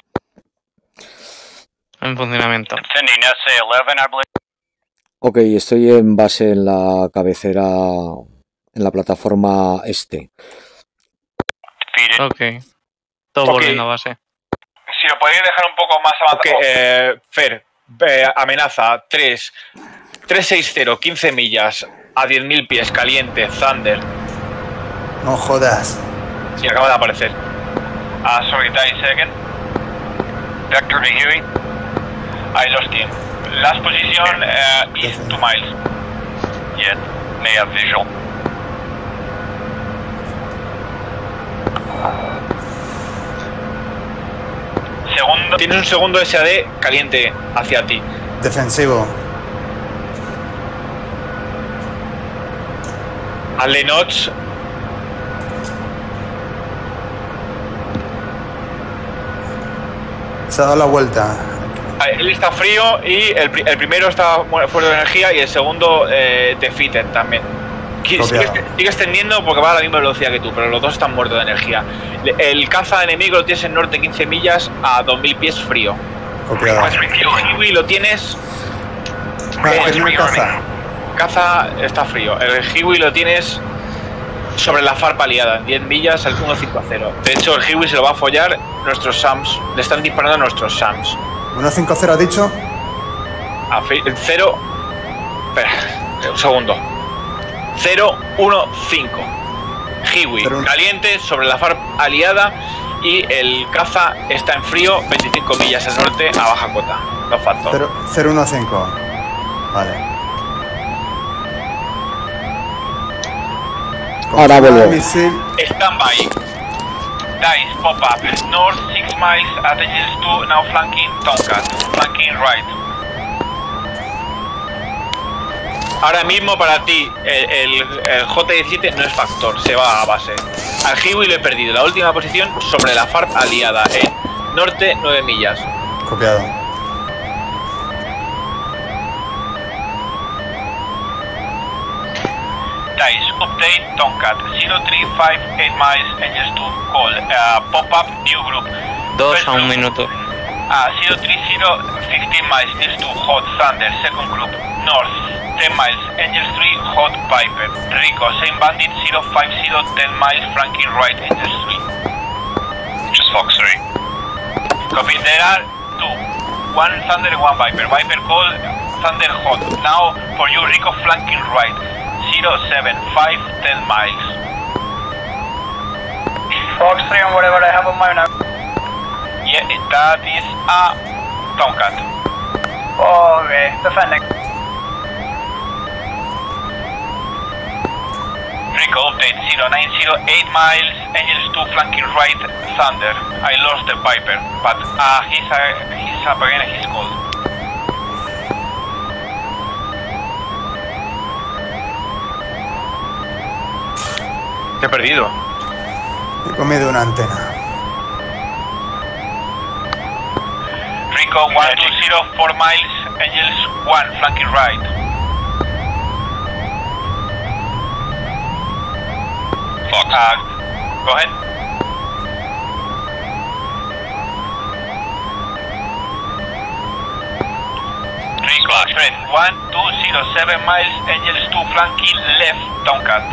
En funcionamiento. Sending S A eleven, I believe. Ok, estoy en base en la cabecera, en la plataforma este. Defeated. Ok. Todo Ok. volviendo a base. Si lo podéis dejar un poco más avanzado. Ok, eh, Fer, eh, amenaza tres tres seis cero, quince millas a diez mil pies, caliente, Thunder. No jodas. Sí, acaba de aparecer. Uh, sorry, Dice again. Vector to Huey. I lost him. Last position uh, is two miles. Yet, may have visual. Segundo. Tienes un segundo S A D caliente hacia ti. Defensivo. Al Lenox. Se ha dado la vuelta. Él está frío y el, pri- el primero está mu- fuera de energía y el segundo eh, defeated también. Qui- Copiado. Sigues, sigues tendiendo porque va a la misma velocidad que tú, pero los dos están muertos de energía. Le- El caza enemigo lo tienes en norte quince millas a dos mil pies frío. Copiado. El Hiwi lo tienes. Ah, eh, primer caza. Caza está frío. El Hiwi lo tienes sobre la farpa aliada, en diez millas al uno cinco cero. De hecho, el Hiwi se lo va a follar nuestros SAMs. Le están disparando a nuestros SAMs. uno cinco cero ha dicho. A fi- cero. Espera, un segundo. cero uno cinco. Hiwi, Cero uno. caliente sobre la farpa aliada. Y el caza está en frío, veinticinco millas al norte a baja cota. No factor. cero uno cinco. Vale. Ahora vuelvo. Misil. Stand by. Dice, pop up. North six miles at Angels two, now flanking Tomcat. Flanking right. Ahora mismo para ti el, el- el J diecisiete no es factor, se va a base. Al Hiwi lo he perdido, la última posición sobre la farpa aliada, en norte nueve millas. Copiado. Dice, update Tomcat. zero three five eight miles, Angels two, call. Uh, pop up, new group. Dos First a un group. minuto. Uh, zero three zero, fifteen miles, Angels two, hot Thunder. Second group, north, ten miles, Angels three, hot Viper. Rico, same bandit, zero five zero, ten miles, flanking right, Angels three. Just Fox three. Copy, there are two. One Thunder and one Viper. Viper call, Thunder hot. Now for you, Rico flanking right. zero seven five, ten miles. Fox three on whatever I have on my now. Yeah, that is a Tomcat. Okay, defending. Rico update zero nine zero eight miles, Angels two flanking right, Thunder. I lost the Viper, but uh, he's, uh, he's up again, he's cold. Te he perdido. He comido una antena. Rico one two zero four miles, Angels one flanking right. Fox. Uh, go ahead. Rico, threat one two zero seven miles, Angels two flanking left, Tomcat.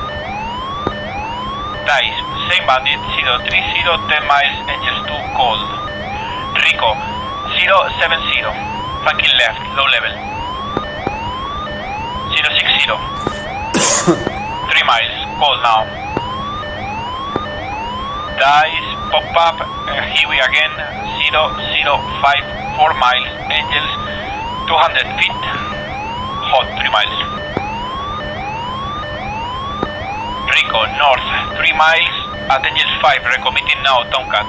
Dice, same bandit, zero three zero, ten miles, Angels two cold. Rico, zero seven zero, flanking left, low level. zero six zero, three miles, cold now. Dice, pop up, uh, Hiwi again, zero zero five, four miles, Angels, two hundred feet, hot, three miles. Rico, north, three miles at Angels five, recommitting now, Tomcat.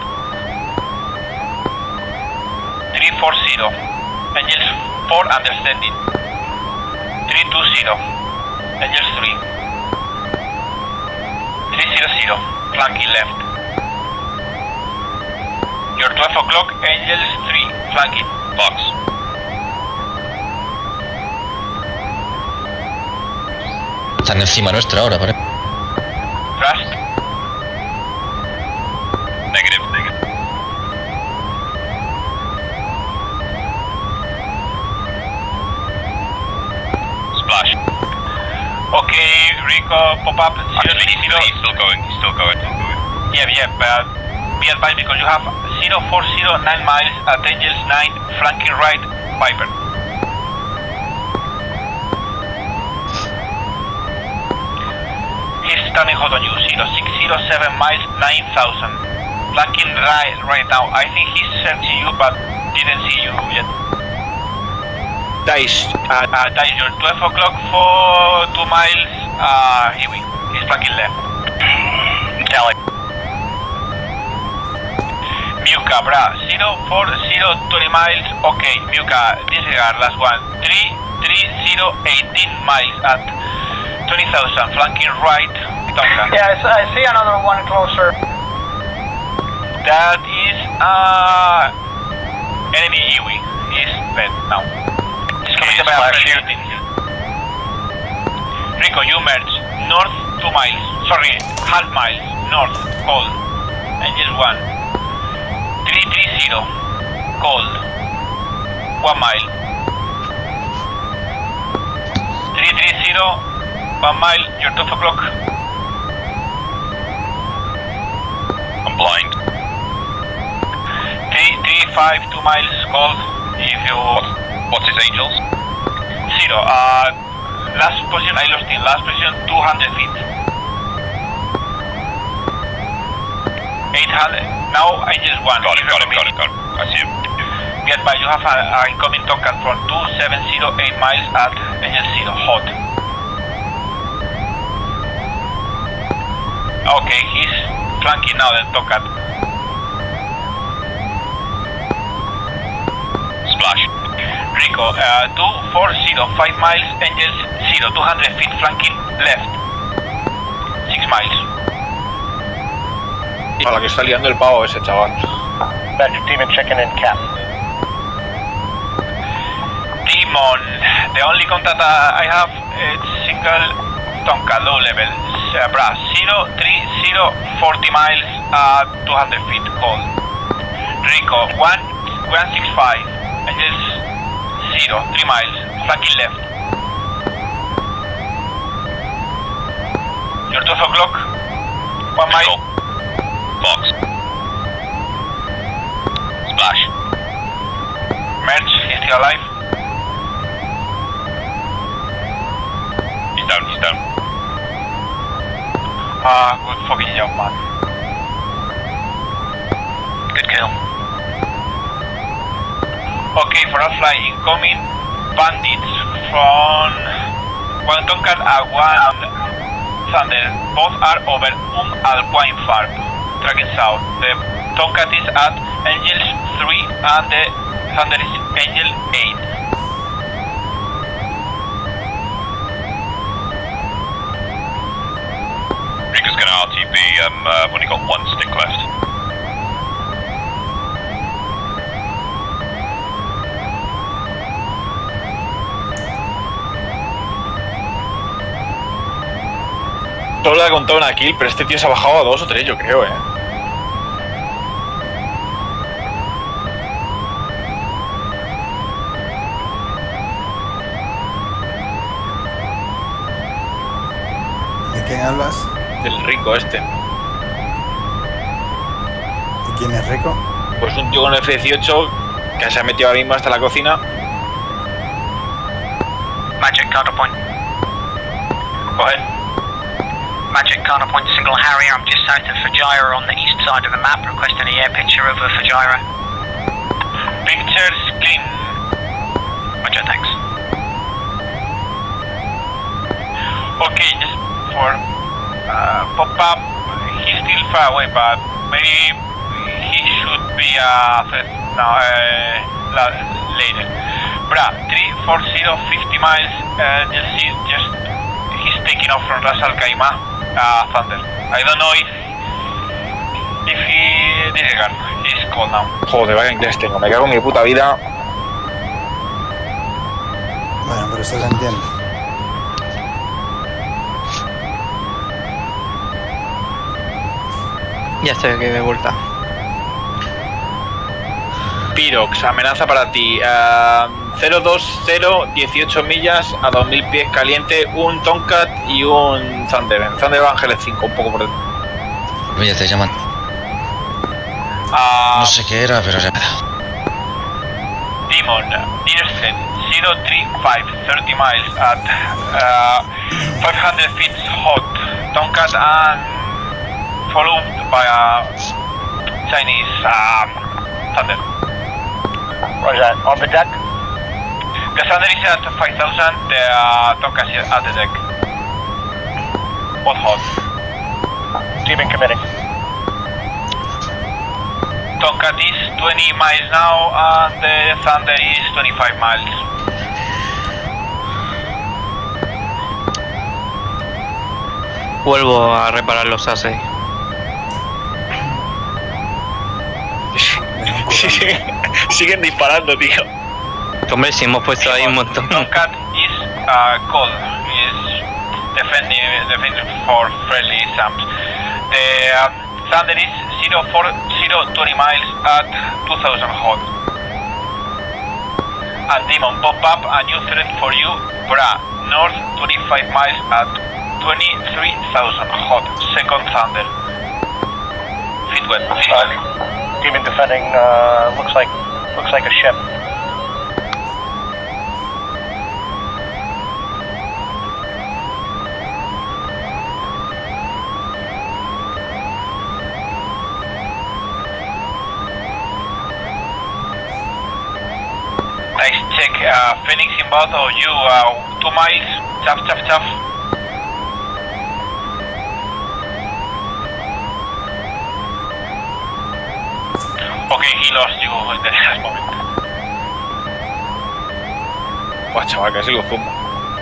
three forty, Angels four, understanding. three twenty, Angels three. three hundred, flanking left. Your twelve o'clock, Angels three, flanking. Box. Están encima nuestra ahora, ¿vale? Thrust. Negative, negative. Splash. Okay, Rico, pop up. Actually, he's, he's still going, he's still going. Yeah, yeah, but be advised because you have zero four zero nine miles at Angels nine, flanking right, Viper. He's standing hot on you, zero six zero seven miles, nine thousand. Flanking right, right now. I think he's searching you, but didn't see you yet. Dice, uh, uh, Dice, you're twelve o'clock for two miles, uh, here we, he's flanking left. Tally. Muka, bra, zero four zero twenty miles, okay, Muka, disregard, last one, three three zero eighteen miles at twenty thousand, flanking right, Tonka. Yeah, I s- I see another one closer. That is, uh, enemy Iwi, he's dead now. He's coming to by shooting. Rico, you merge, north two miles, sorry, half miles, north, cold, engine one. three thirty, cold, one mile. three thirty, one mile, you're twelve o'clock. I'm blind. three thirty-five, two miles, cold, if you... What's his angels? Zero, uh, last position, I lost him, last position, two hundred feet. eight hundred, now Angels one. Got it, got it, got it, got it. I see him. Get by, you have an incoming Tomcat from two seven zero eight miles at Angel zero, hot. Okay, he's flanking now the Tomcat. Splash. Rico, uh, two four zero, five miles, Angels zero, two hundred feet, flanking left. six miles. A la que está liando el pavo ese chaval. Magic Demon checking in, Cap. Demon, the only contact uh, I have is single Tonka, low level. Uh, bra, zero three zero, forty miles, uh, two hundred feet, cold. Rico, one one six five, Angels zero, three miles, flanking left. You're twelve o'clock, one mile. Box. Splash. Merge, he's still alive. He's down, he's down. Ah, good fucking job, man. Good kill. Okay, for us fly incoming bandits from one Tomcat and one Thunder. Both are over Um Al Quain Farm, tracking south. The Tomcat is at Angels three and the Thunder is Angel eight. Rico's gonna R T B, um, uh, I've only got one stick left. Solo le ha contado una kill, pero este tío se ha bajado a dos o tres, yo creo, eh. ¿De quién hablas? Del rico este. ¿Y quién es rico? Pues un tío con F dieciocho que se ha metido ahora mismo hasta la cocina. Magic counterpoint. Go ahead. Magic counterpoint single Harrier. I'm just south of Fujira on the east side of the map. Requesting a air picture over Fujira. Pictures clean. Roger, thanks. Okay, just for uh, pop up. He's still far away, but maybe he should be a threat now, uh, later. Bra, three four zero, fifty miles, uh, you see, just, he's taking off from Ras Al Khaimah, uh, Thunder. I don't know if, if he disregard, he's called now. Joder, vaya inglés tengo, me cago en mi puta vida. Bueno, pero eso se entiende. Ya estoy aquí de vuelta. Pirox, amenaza para ti. Uh, cero dos cero, dieciocho millas a dos mil pies caliente, un Tomcat y un Thunder. Thunder Ángeles cinco, un poco por detrás. Oye, te llaman. Uh, no sé qué era, pero ya me da. Demon, Nielsen, zero three five, thirty miles at uh, five hundred feet hot. Tomcat and followed by a Chinese um, Thunder. Roger that. On the deck? The Thunder is at five thousand, the uh, Tomcat is at the deck. Both hot. Demon committing. Tomcat is twenty miles now and the Thunder is twenty-five miles. Vuelvo a reparar los A seis. Siguen disparando, tío. Hombre, si hemos puesto ahí un montón. Tomcat is uh, cold. Is defending, defending for friendly Sams. The um, Thunder is zero four zero, twenty miles at two thousand hot. And Demon, pop up a new threat for you. Bra, north twenty-five miles at twenty-three thousand hot. Second Thunder. Fitwet, please. Uh, Demon defending, uh, looks like, looks like a ship. Nice check. Uh, Phoenix inbound of you, uh, two miles. Chaff, chaff, chaff. Okay, he lost you in the last moment. Buah, chaval, casi lo zumba.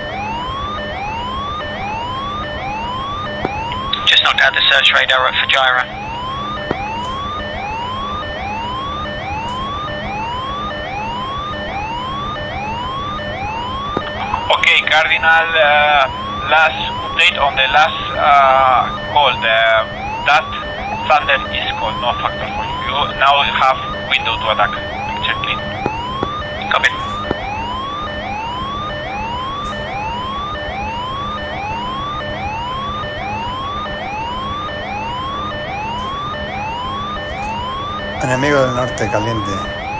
Just knocked out the search radar at Fajira. Okay, Cardinal, uh, last update on the last uh, call. The, that Thunder is called, no factor for you. You now have window to attack. Picture clean. Copy. Enemigo del norte, caliente.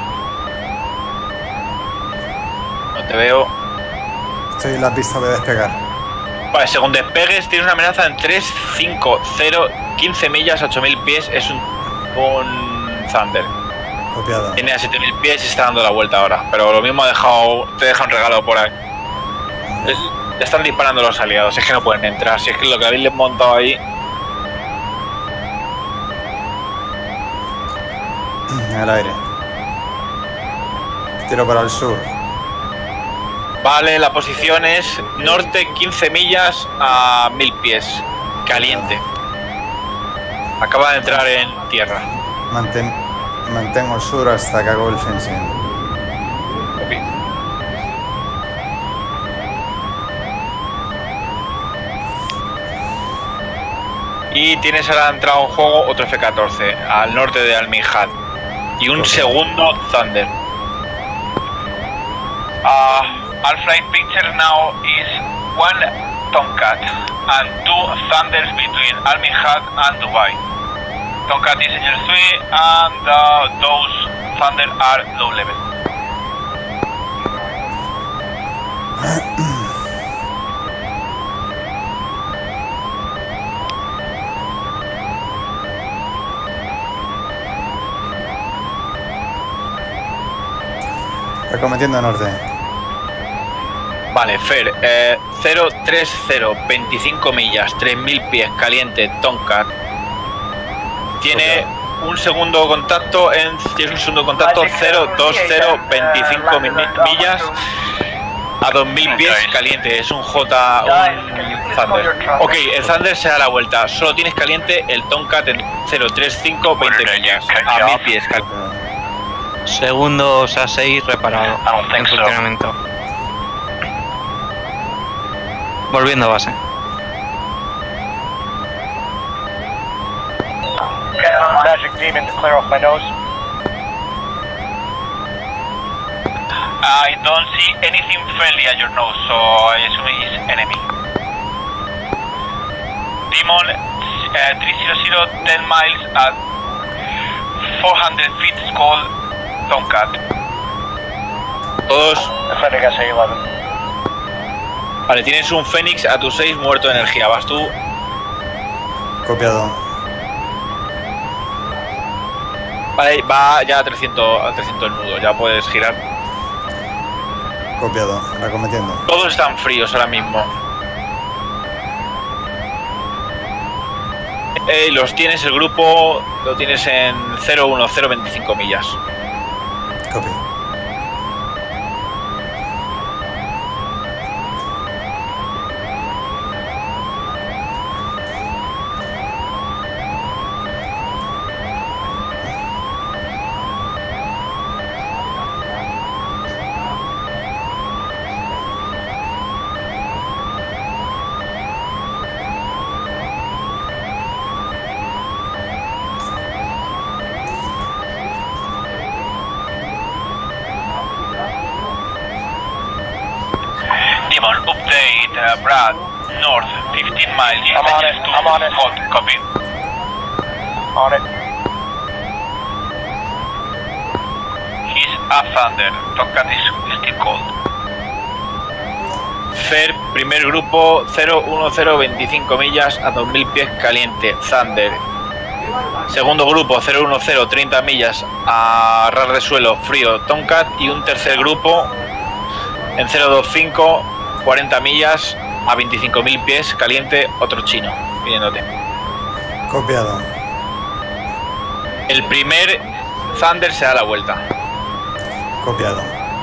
No te veo. Estoy en la pista de despegar. Vale, según despegues, tienes una amenaza en tres cinco cero, quince millas, ocho mil pies. Es un, un Thunder. Copiado. Tiene a siete mil pies y está dando la vuelta ahora. Pero lo mismo ha dejado, te deja un regalo por ahí. Es, le están disparando los aliados. Es que no pueden entrar. Si es que lo que habéis montado ahí. En el aire. Tiro para el sur. Vale, la posición es norte quince millas a mil pies. Caliente. Acaba de entrar en tierra. Mantén, mantengo el sur hasta que hago el fencing. Okay. Y tienes ahora entrado en juego otro F catorce al norte de Al-Minhad. Y un okay. segundo Thunder. Uh, our flight picture now is one Tomcat and two Thunders between Al-Minhad and Dubai. Tomcat is engine three and uh, those Thunder are low level. Recometiendo norte. Vale, Fer, eh, cero tres cero, veinticinco millas, tres mil pies, caliente, Tomcat. Tiene okay. un segundo contacto en. Tiene un segundo contacto cero dos cero, veinticinco millas a dos mil pies, caliente. Es un J, un Thunder. Ok, el Thunder se da la vuelta. Solo tienes caliente el Tomcat en cero tres cinco, veinte millas a mil pies, caliente. Segundos a seis reparado en funcionamiento. Volviendo a base. Magic Demon to clear off my nose. I don't see anything friendly at your nose, so I assume it's enemy. Demon, uh, three hundred, ten miles at four hundred feet, Skull, Tomcat. Todos. Defending S A eleven. Vale, tienes un Fénix a tu seis muerto de energía. Vas tú. Copiado. Vale, va ya a trescientos, a trescientos el nudo. Ya puedes girar. Copiado. Recometiendo. Todos están fríos ahora mismo. Eh, los tienes, el grupo lo tienes en cero uno cero veinticinco millas. Copy. Uh, Brad, north, fifteen miles. I'm on it, I'm on it. Hot, copy. On it. He's a Thunder. Tomcat is still cold. Fer, primer grupo, cero uno cero veinticinco millas a dos mil pies, caliente, Thunder. Segundo grupo, cero uno cero treinta millas a ras de suelo, frío, Tomcat. Y un tercer grupo en cero dos cinco cuarenta millas a veinticinco mil pies, caliente, otro chino, pidiéndote. Copiado. El primer Thunder se da la vuelta. Copiado.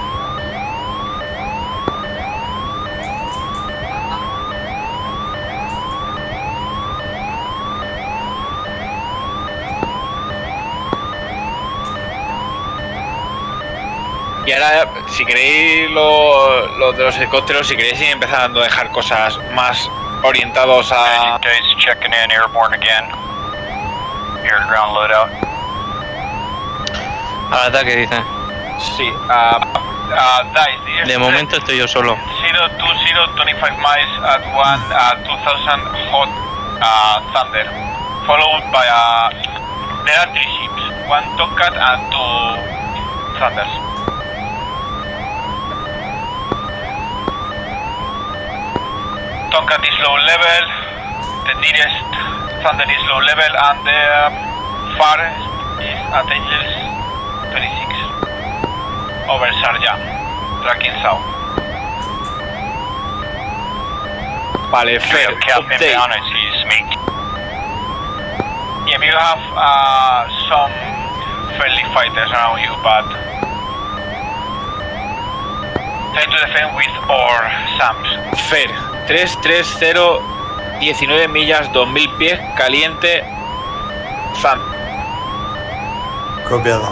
Y ahora, si queréis lo, lo de los helicópteros, si queréis ir empezando a dejar cosas más orientados a... Days checking in, airborne again. Air ground loadout. Al ataque, dice. Sí, a... Uh, Dice, de momento estoy yo solo. cero two zero, twenty-five miles at one, uh, two thousand hot uh, Thunder. Followed by a... There are three ships, one Tomcat and two Thunders. Tomcat is low level, the nearest Thunder is low level, and the farthest is at Angels twenty-six. Over Sharjah, tracking south. Vale, fair, Captain down as he speak. Yeah, you have uh, some friendly fighters around you, but try to defend with our SAMs. Fair. tres tres cero diecinueve millas, dos mil pies, caliente, Zan. Copiado.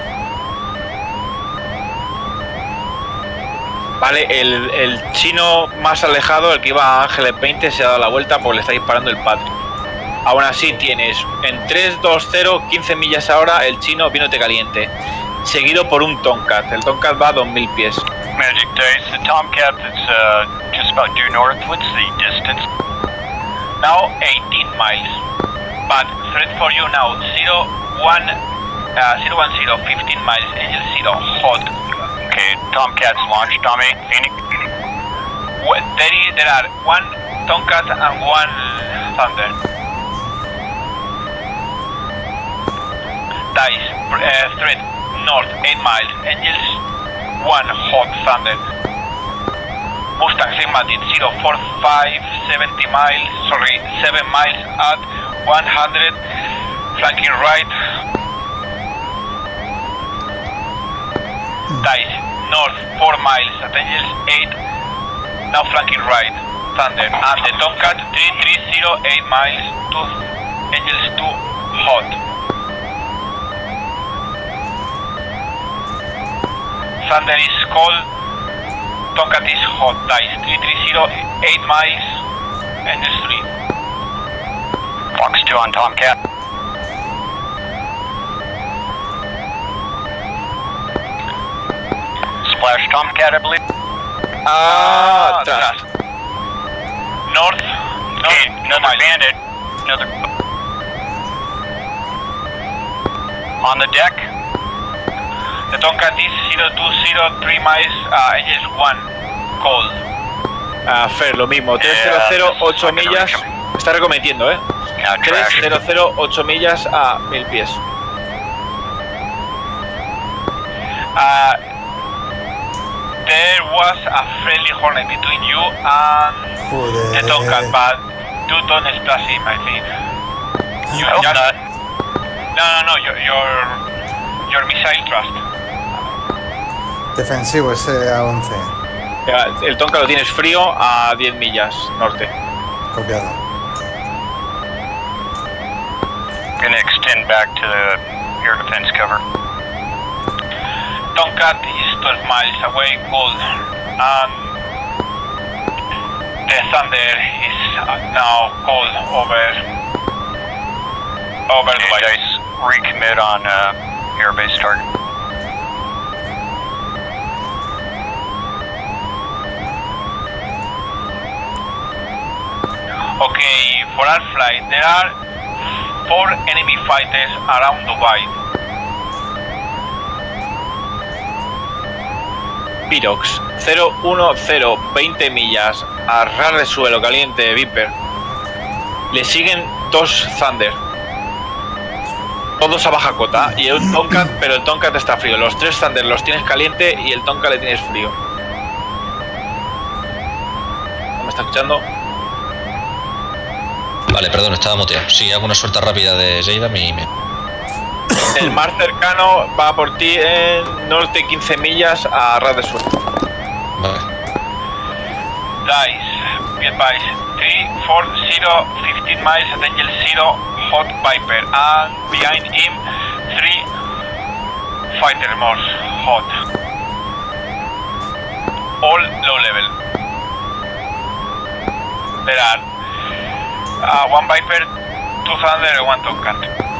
Vale, el, el chino más alejado, el que iba a Ángeles veinte, se ha dado la vuelta porque le está disparando el Patriot. Aún así tienes en tres dos cero, quince millas ahora, el chino viéndote caliente, seguido por un Tomcat. El Tomcat va a dos mil pies. Magic Days, the Tomcat is uh, just about due north. What's the distance? Now eighteen miles, but threat for you now zero one zero, fifteen miles, Angel zero, hot. Okay, Tomcat's launched, Tommy, Phoenix. Well, there, is, there are one Tomcat and one Thunder. Dice, uh, threat north eight miles, Angels one hot Thunder. Mustang Sigmatic zero four five seventy miles, sorry, seven miles at one hundred, flanking right. Dice north four miles at Angels eight, now flanking right. Thunder and the Tomcat three three zero eight miles to Angels two hot. Thunder is cold, Tomcat is hot. Dice three three zero eight miles, Angels three. Fox two on Tomcat. Splash Tomcat, I believe. Ah, atrás. North, north, Okay, another bandit. Another. On the deck. The Tomcat is zero two zero three miles, uh, Angels one, cold. Ah, Fer, lo mismo, trescientos ocho millas. Está recometiendo, eh. trescientos ocho millas a mil pies. Uh, there was a friendly Hornet between you and the Tomcat, but you don't splash him, I think. You I hope just, not. No, no, no, your, your, your missile thrust. Defensivo ese A once. Ya, el Tonka lo tienes frío a diez millas norte. Copiado. Gonna extend back to the air defense cover. Tomcat is twelve miles away, cold, and the Thunder is now cold over over Okay, Dubai. Dice, recommit on uh, airbase target. Okay, for our flight, there are four enemy fighters around Dubai. Pirox, cero uno cero, veinte millas a ras de suelo caliente, Viper. Le siguen dos Thunder. Todos a baja cota y un Tomcat, pero el Tomcat está frío. Los tres Thunder los tienes caliente y el Tomcat le tienes frío. ¿No me está escuchando? Vale, perdón, estaba muteado. Sí, hago una suelta rápida de Jada, mi email. El mar cercano va por ti en norte quince millas a ras de suelo. Vale. Dice, be advised, three four zero, fifteen miles at Angel zero, hot Viper, and behind him, three fighter more hot. All low level. There are uh, one Viper, two Thunder, and one Tomcat.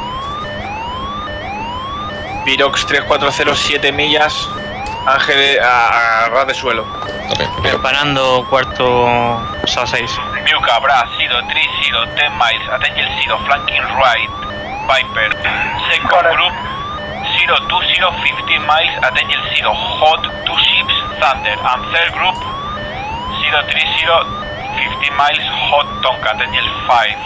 Pirox tres cuatro cero, siete millas, Ángel a, a ras de suelo. Preparando cuarto S A seis. Miuka, Bra, zero three zero, ten miles at Angel zero, flanking right, Viper. Second group, zero two zero, fifteen miles at Angel zero, hot, two ships, Thunder. And third group, zero three zero, fifteen miles, hot, Tomcat, Angel five.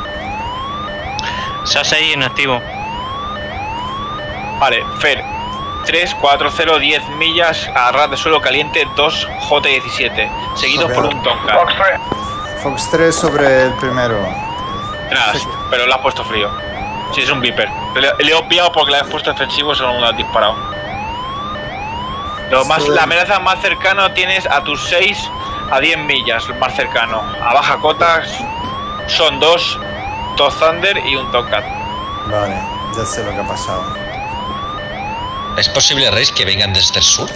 S A seis inactivo. Vale, Fer, tres cuatro cero, diez millas a ras de suelo caliente, dos J diecisiete, seguidos por un Tomcat. Fox tres. Fox tres sobre el primero. Nada, pero lo has puesto frío. Sí, es un Viper. Le, le he obviado porque le has puesto defensivo, solo lo has disparado. Lo más, la amenaza más cercana tienes a tus seis a diez millas, más cercano. A baja cota son dos, dos Thunder y un Tomcat. Vale, ya sé lo que ha pasado. ¿Es posible, Reis, que vengan desde el sur?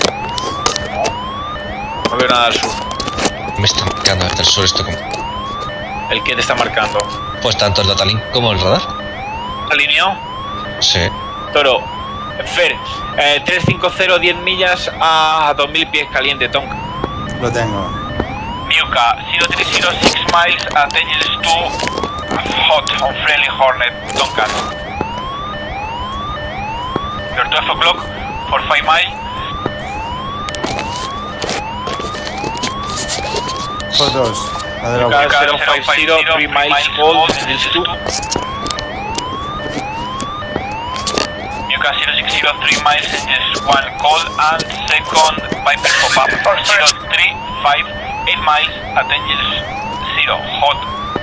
No veo nada al sur. Me está marcando desde el sur esto como... ¿El que te está marcando? Pues tanto el datalink como el radar. ¿Alineado? Sí. Toro. Fer, eh, tres cinco cero, diez millas a dos mil pies caliente, Tomcat. Lo tengo. Miuka, zero three zero, six miles at Angels two, hot, on friendly Hornet, Tomcat. Your twelve o'clock for five miles. Por dos. La de la Miuka, zero five zero, three miles cold, Angels two. Miuka, zero six zero, three miles, Angels one cold, and second Viper pop up, zero three five eight miles at Angels zero, hot.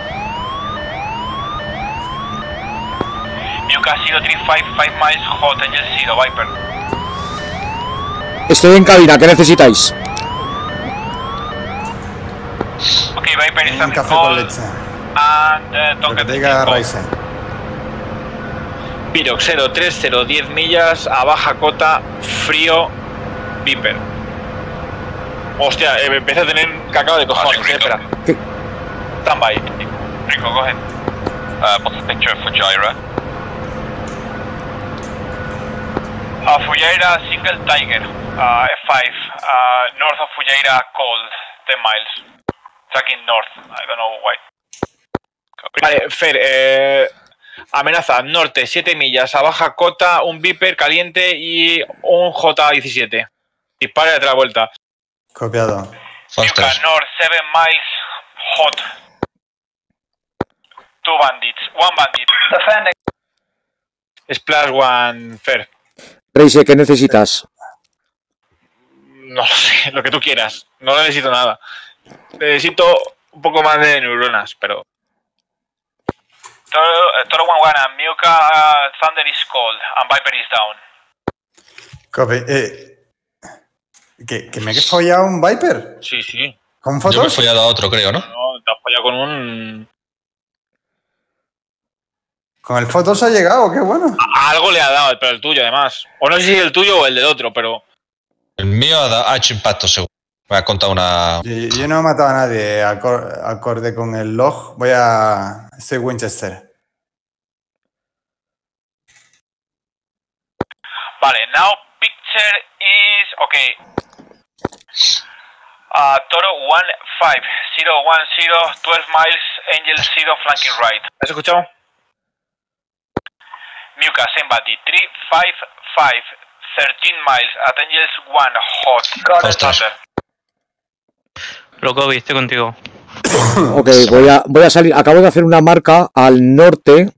Muka zero three five, five miles, hot, Angels zero, Viper. Estoy en cabina, ¿qué necesitáis? Okay, Viper is Un on café call. con leche. And uh, Lo don't que get te diga Raise. Pirox cero tres cero diez millas a baja cota, frío, Viper. Hostia, eh, empecé a tener cacao de cojones, eh, espera. ¿Qué? Standby. Rico, go ahead. Uh, what's the picture of Fujairah? Uh, Fujairah single Tiger, uh, F five, uh, north of Fujairah cold, ten miles. Tracking north, I don't know why. Vale, Fer, eh, amenaza, norte, siete millas a baja cota, un Viper caliente y un J diecisiete. Dispara y date la vuelta. Copiado. Muka north, seven miles, hot. Two bandits, one bandit. Defending. Splash one, Fer. Reise, ¿qué necesitas? No sé, lo que tú quieras. No necesito nada. Necesito un poco más de neuronas, pero... Toro, Toro one one and Muka, uh, Thunder is cold and Viper is down. Copy. Eh, ¿que, ¿Que me he follado un Viper? Sí, sí. ¿Con Yo me he fotos? follado a otro, creo, ¿no? No, te has follado con un... Con el fotos ha llegado, qué bueno. A algo le ha dado, pero el tuyo además. O no sé si el tuyo o el del otro, pero... El mío ha, da- ha hecho impacto, seguro. Me ha contado una... Yo, yo no he matado a nadie acor- acorde con el log. Voy a... Estoy Winchester. Vale, now picture is okay. Uh, Toro one five zero one zero, twelve miles, Angel zero, flanking right. ¿Has escuchado? Muka, same body, three five five, thirteen miles at Angels one, hot. Got it. Ostras. Thunder. Loco, viste contigo. Ok, voy a, voy a salir. Acabo de hacer una marca al norte.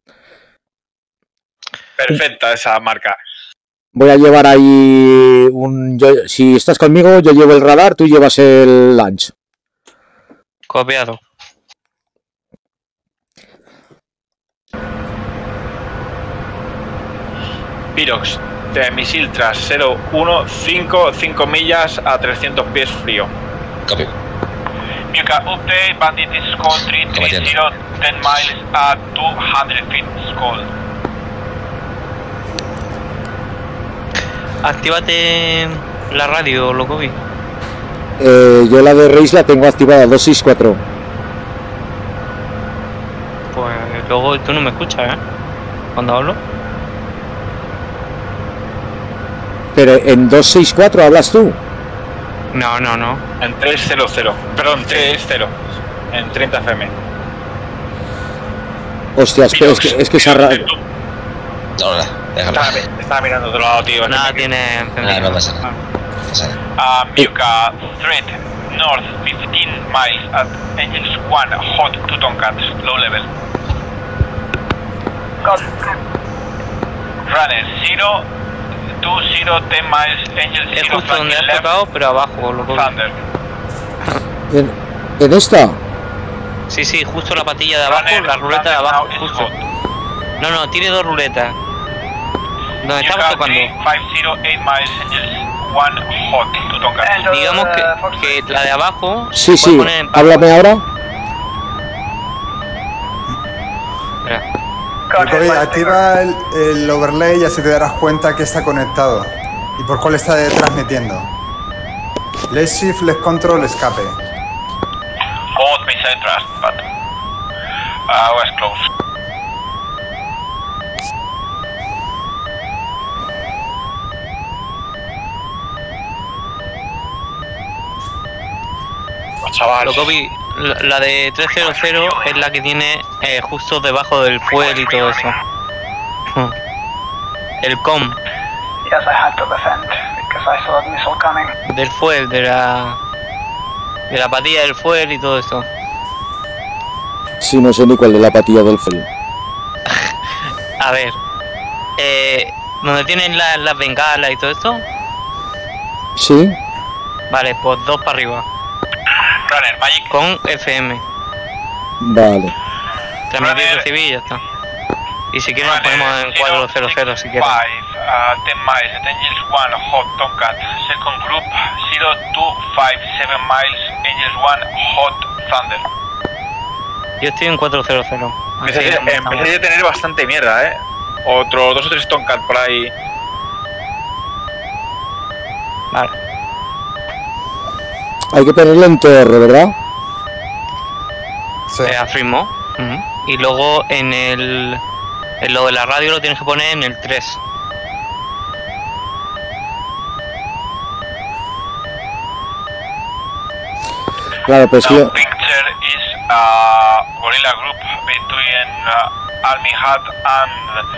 Perfecta esa marca. Voy a llevar ahí un... yo- si estás conmigo, yo llevo el radar, tú llevas el launch. Copiado. Pirox, de misil tras cero uno cinco, cinco millas a trescientos pies frío. Copy. Muka, update, bandit is cold, three three zero, ten miles at two hundred feet, cold. Actívate la radio, loco. vi. Eh, yo la de Reis la tengo activada, dos seis cuatro. Pues luego tú no me escuchas, ¿eh? Cuando hablo. Pero en dos seis cuatro hablas tú. No, no, no. En tres cero cero. Perdón, tres cero. En treinta F M. Hostias, pero es que, es que esa ra- No, no, déjalo. Estaba, estaba mirando de otro lado, tío. Nada tiene Ah, encendido. no pasa nada. No pasa nada. Uh, Muka, threat, north, fifteen miles at Angels one, hot, two Tomcats, low level. Got it. Runner, zero, two zero, ten miles, Angel Es zero, justo donde flanking has left, tocado, pero abajo, loco. Thunder. en, en esta. Sí, sí, justo la patilla de abajo, Runner, la ruleta de runner abajo, now is justo. hot. No, no, tiene dos ruletas. Donde estamos Muka, tocando. three five zero, eight miles, Angels one, hot, two Tomcats. Angel, Digamos uh, Fox- que, que la de abajo. Sí, se sí. puede poner en Háblame ahora. Espera. got it, Copy, Viper. activa el, el overlay y así te darás cuenta que está conectado. Y por cuál está transmitiendo. Let's shift, let's control, escape. Both missile thrust, but uh, was close. Chaval. Loco, vi, la, la de trescientos es la que tiene eh, justo debajo del fuel y todo eso. El com Yes, I had to defend because I saw that missile coming. del fuel, de la. de la patilla del fuel y todo eso. Sí, no sé ni cuál de la patilla del frío. A ver. Eh, donde tienen la- las bengalas y todo esto. Sí. Vale, pues dos para arriba. Runner, Magic. Con F M. Vale. Transmitir y recibir y ya está. Y si quieres nos ponemos en cuatro cero cero si quieres. five, uh, ten miles at Angels one, Hot Tomcat. Second group, zero two five, seven miles, Angels one, Hot Thunder. Yo estoy en cuatro cero cero. Empecé a tener bastante mierda, eh. Otro, dos o tres Tomcat por ahí. Vale. Hay que ponerlo en T R, ¿verdad? Sí. Eh, afirmó. Uh-huh. Y luego en el... En lo de la radio lo tienes que poner en el tres. Claro, pues Now yo... picture is a gorilla group between uh, Army Hut and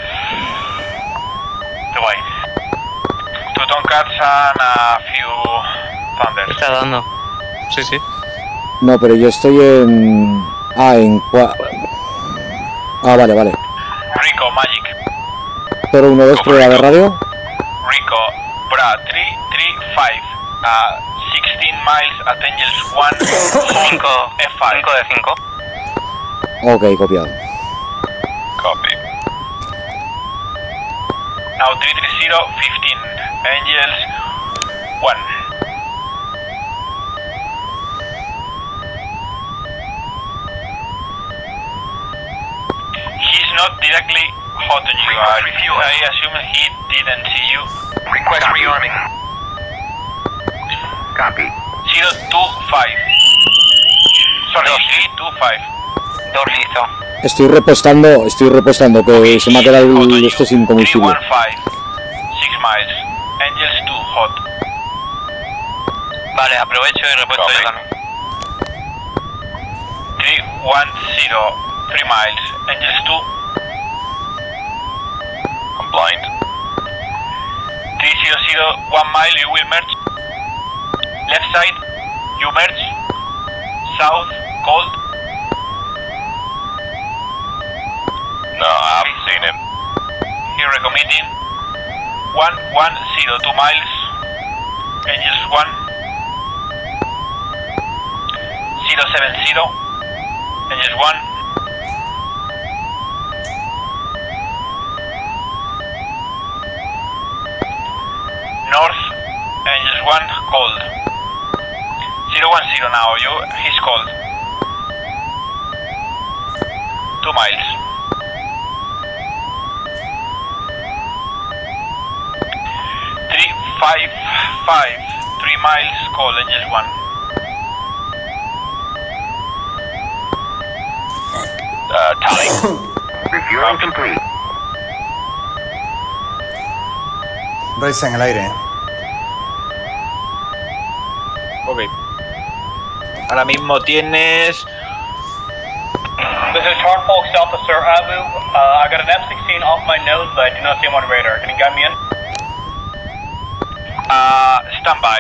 Dubai. Two Tomcats and a few Thunders. Está dando. Sí, sí. No, pero yo estoy en... Ah, en... cua- Ah, vale, vale. Rico, Magic. cero uno dos, prueba de radio. Rico, Bra, three three five. Uh, sixteen miles at Angels one, cinco F five. cinco de cinco. Ok, copiado. Copy. Now three three zero, fifteen. Angels one. He's not directly hot on you. I, I assume he didn't see you. Request rearming. Copy. zero two five. Sorry, three two five. Dos listo. Estoy repostando, estoy repostando, que se me ha quedado el- esto sin combustible. three one five. six miles. Angels two hot. Vale, aprovecho y repuesto yo también. three one zero. three miles. Angels two. I'm blind. three zero zero. one mile, you will merge. Left side, you merge. South, cold. No, I haven't seen him. Here recommitting. one one zero. two miles. Angels one. zero seven zero. Angels one. North, Angels one, cold. zero one zero now, you, he's cold. two miles. three five five, three miles, cold, Angels one. Uh, tally. Refueling complete. Race en el aire. Ok. Ahora mismo tienes... This is Charles Folks Officer Abu. Uh, I got an F sixteen off my nose, but I do not see him on radar. Can you guide me in? Uh, standby.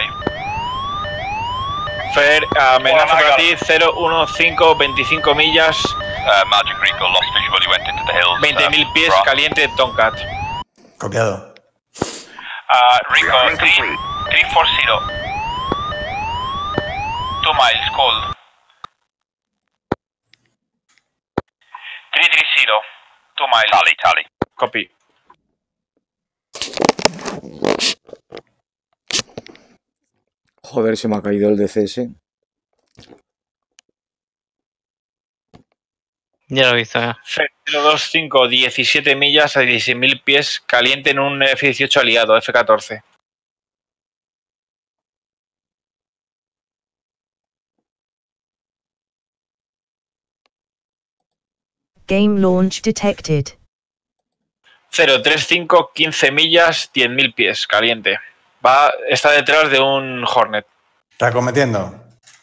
Fer, amenaza para ti, cero uno cinco, veinticinco millas, Uh, Magic Rico lost visual, he went into the hills. veinte mil uh, pies, Bra. caliente, Tomcat. Copiado. Uh, Rico, three three four zero. two miles, cold. three three zero. two miles. Tally, tally. Copy. Joder, se me ha caído el D C S. Ya lo he visto, ya. Fer, cero dos cinco, diecisiete millas a dieciséis mil pies, caliente en un F dieciocho aliado, F catorce. Game launch detected. cero tres cinco, quince millas, diez mil pies, caliente. Va, está detrás de un Hornet. Está cometiendo.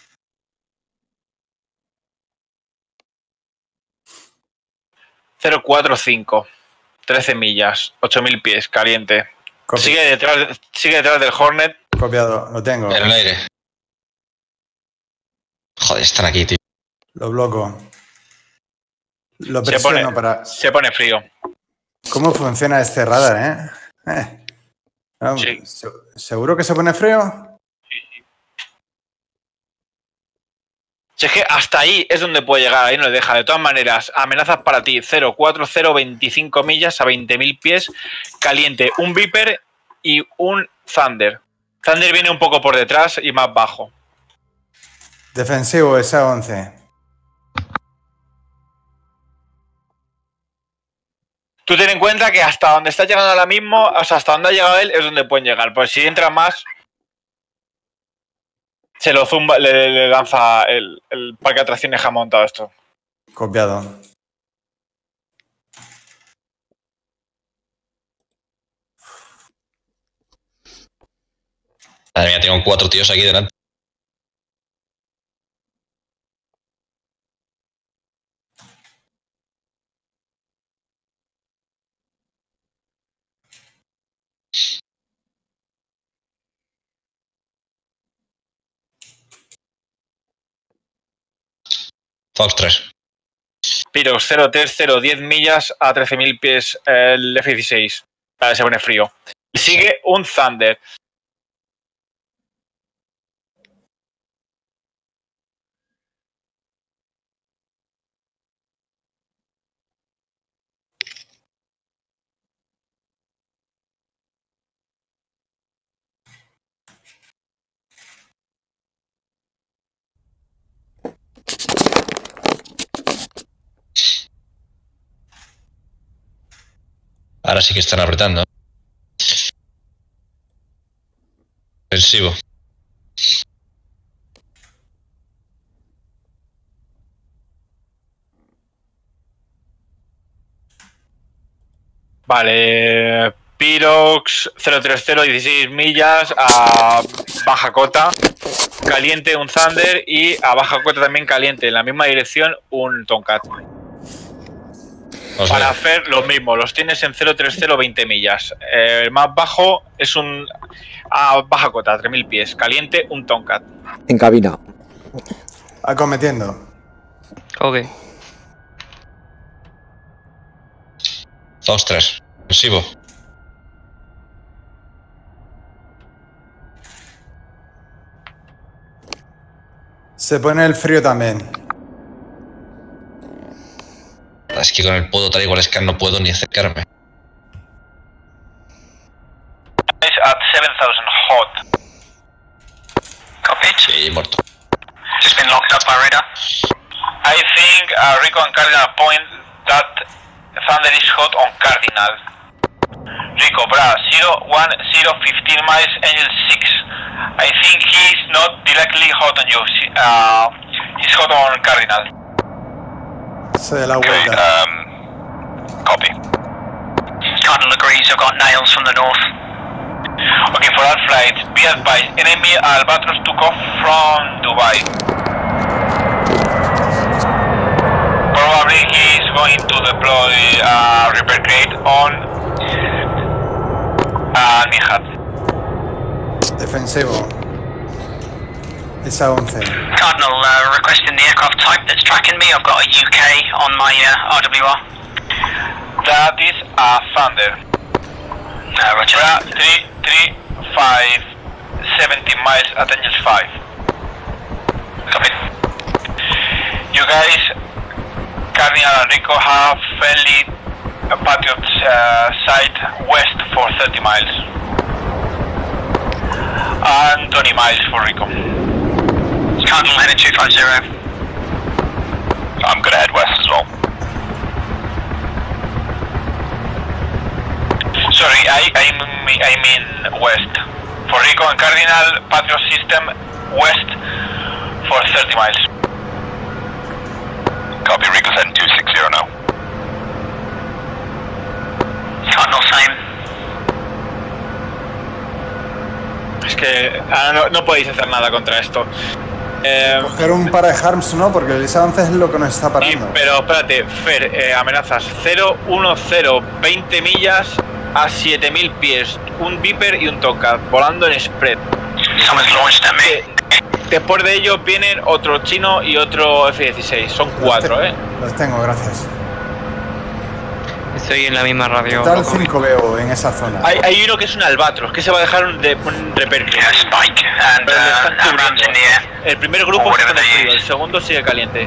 cero cuatro cinco, trece millas, ocho mil pies, caliente. Copy. Sigue detrás, sigue detrás del Hornet. Copiado, lo tengo. En el aire. Joder, están aquí, tío. Lo bloco. Lo Se presiono pone, para... se pone frío. ¿Cómo funciona este radar, eh? eh. No, Sí. se- ¿Seguro que se pone frío? Si es que hasta ahí es donde puede llegar, ahí no le deja. De todas maneras, amenazas para ti, cero cuatro cero veinticinco millas a veinte mil pies, caliente, un Viper y un Thunder. Thunder viene un poco por detrás y más bajo. Defensivo, S A once. Tú ten en cuenta que hasta donde está llegando ahora mismo, o sea, hasta donde ha llegado él, es donde pueden llegar. Pues si entra más, se lo zumba, le, le lanza el, el parque de atracciones que ha montado esto. Copiado. Madre mía, tengo cuatro tíos aquí delante. Fox tres. Pirox cero tres cero diez millas a trece mil pies el F dieciséis. Vale, se pone frío. Sigue un Thunder. Ahora sí que están apretando. Defensivo. Vale, Pirox cero tres cero dieciséis millas a baja cota, caliente un Thunder y a baja cota también caliente en la misma dirección un Tomcat. O sea, para hacer lo mismo, los tienes en cero tres cero veinte millas. Eh, el más bajo es un a baja cota, tres mil pies, caliente un Tomcat. En cabina. Acometiendo. Ok. Fox tres. Defensivo. Se pone el frío también. Es que con el puedo tal igual scan no puedo ni acercarme. At seven thousand hot. Copy. Sí, muerto. Just been locked up by radar. I think uh, Rico and Cardinal point that Thunder is hot on Cardinal. Rico, bra, zero one zero fifteen miles, Angel six. I think he's not directly hot on you. Uh, he's hot on Cardinal. Se da la Okay, vuelta. um, copy. Cardinal agrees, I've got nails from the north. Okay, for all flights, be advised, enemy Albatros took off from Dubai. Probably he is going to deploy a repair crate on uh, Nihat. Defensivo. S A once. Cardinal, uh, requesting the aircraft type that's tracking me. I've got a U K on my uh, R W R. That is a Thunder. Uh, roger. Bra, three three five seventy miles at Angels five. Copy. You guys, Cardinal and Rico have friendly Patriots uh, site west for thirty miles. And twenty miles for Rico. Cardinal heading two five zero. I'm gonna head west as well. Sorry, I, I, mean, I mean west. For Rico and Cardinal, Patriot system west for thirty miles. Copy, Rico's heading two six zero now. Cardinal, same. Es que ahora no, no podéis hacer nada contra esto. Eh, Coger un para de harms, ¿no? Porque el S A once es lo que nos está y- parando. pero espérate, Fer, eh, amenazas cero uno cero veinte millas a siete mil pies, un Viper y un Tomcat volando en spread. Someone's launched at me. Después de ellos vienen otro chino y otro F dieciséis, son cuatro, ¿eh? Los tengo, gracias. Estoy en la misma radio. Total cinco veo en esa zona. Hay, hay uno que es un albatros, que se va a dejar un, de, un repercusión. Yeah, Spike and Pero le están uh, Amram's cubriendo. in the air. El primer grupo Or está whatever they frío, el use. segundo sigue caliente.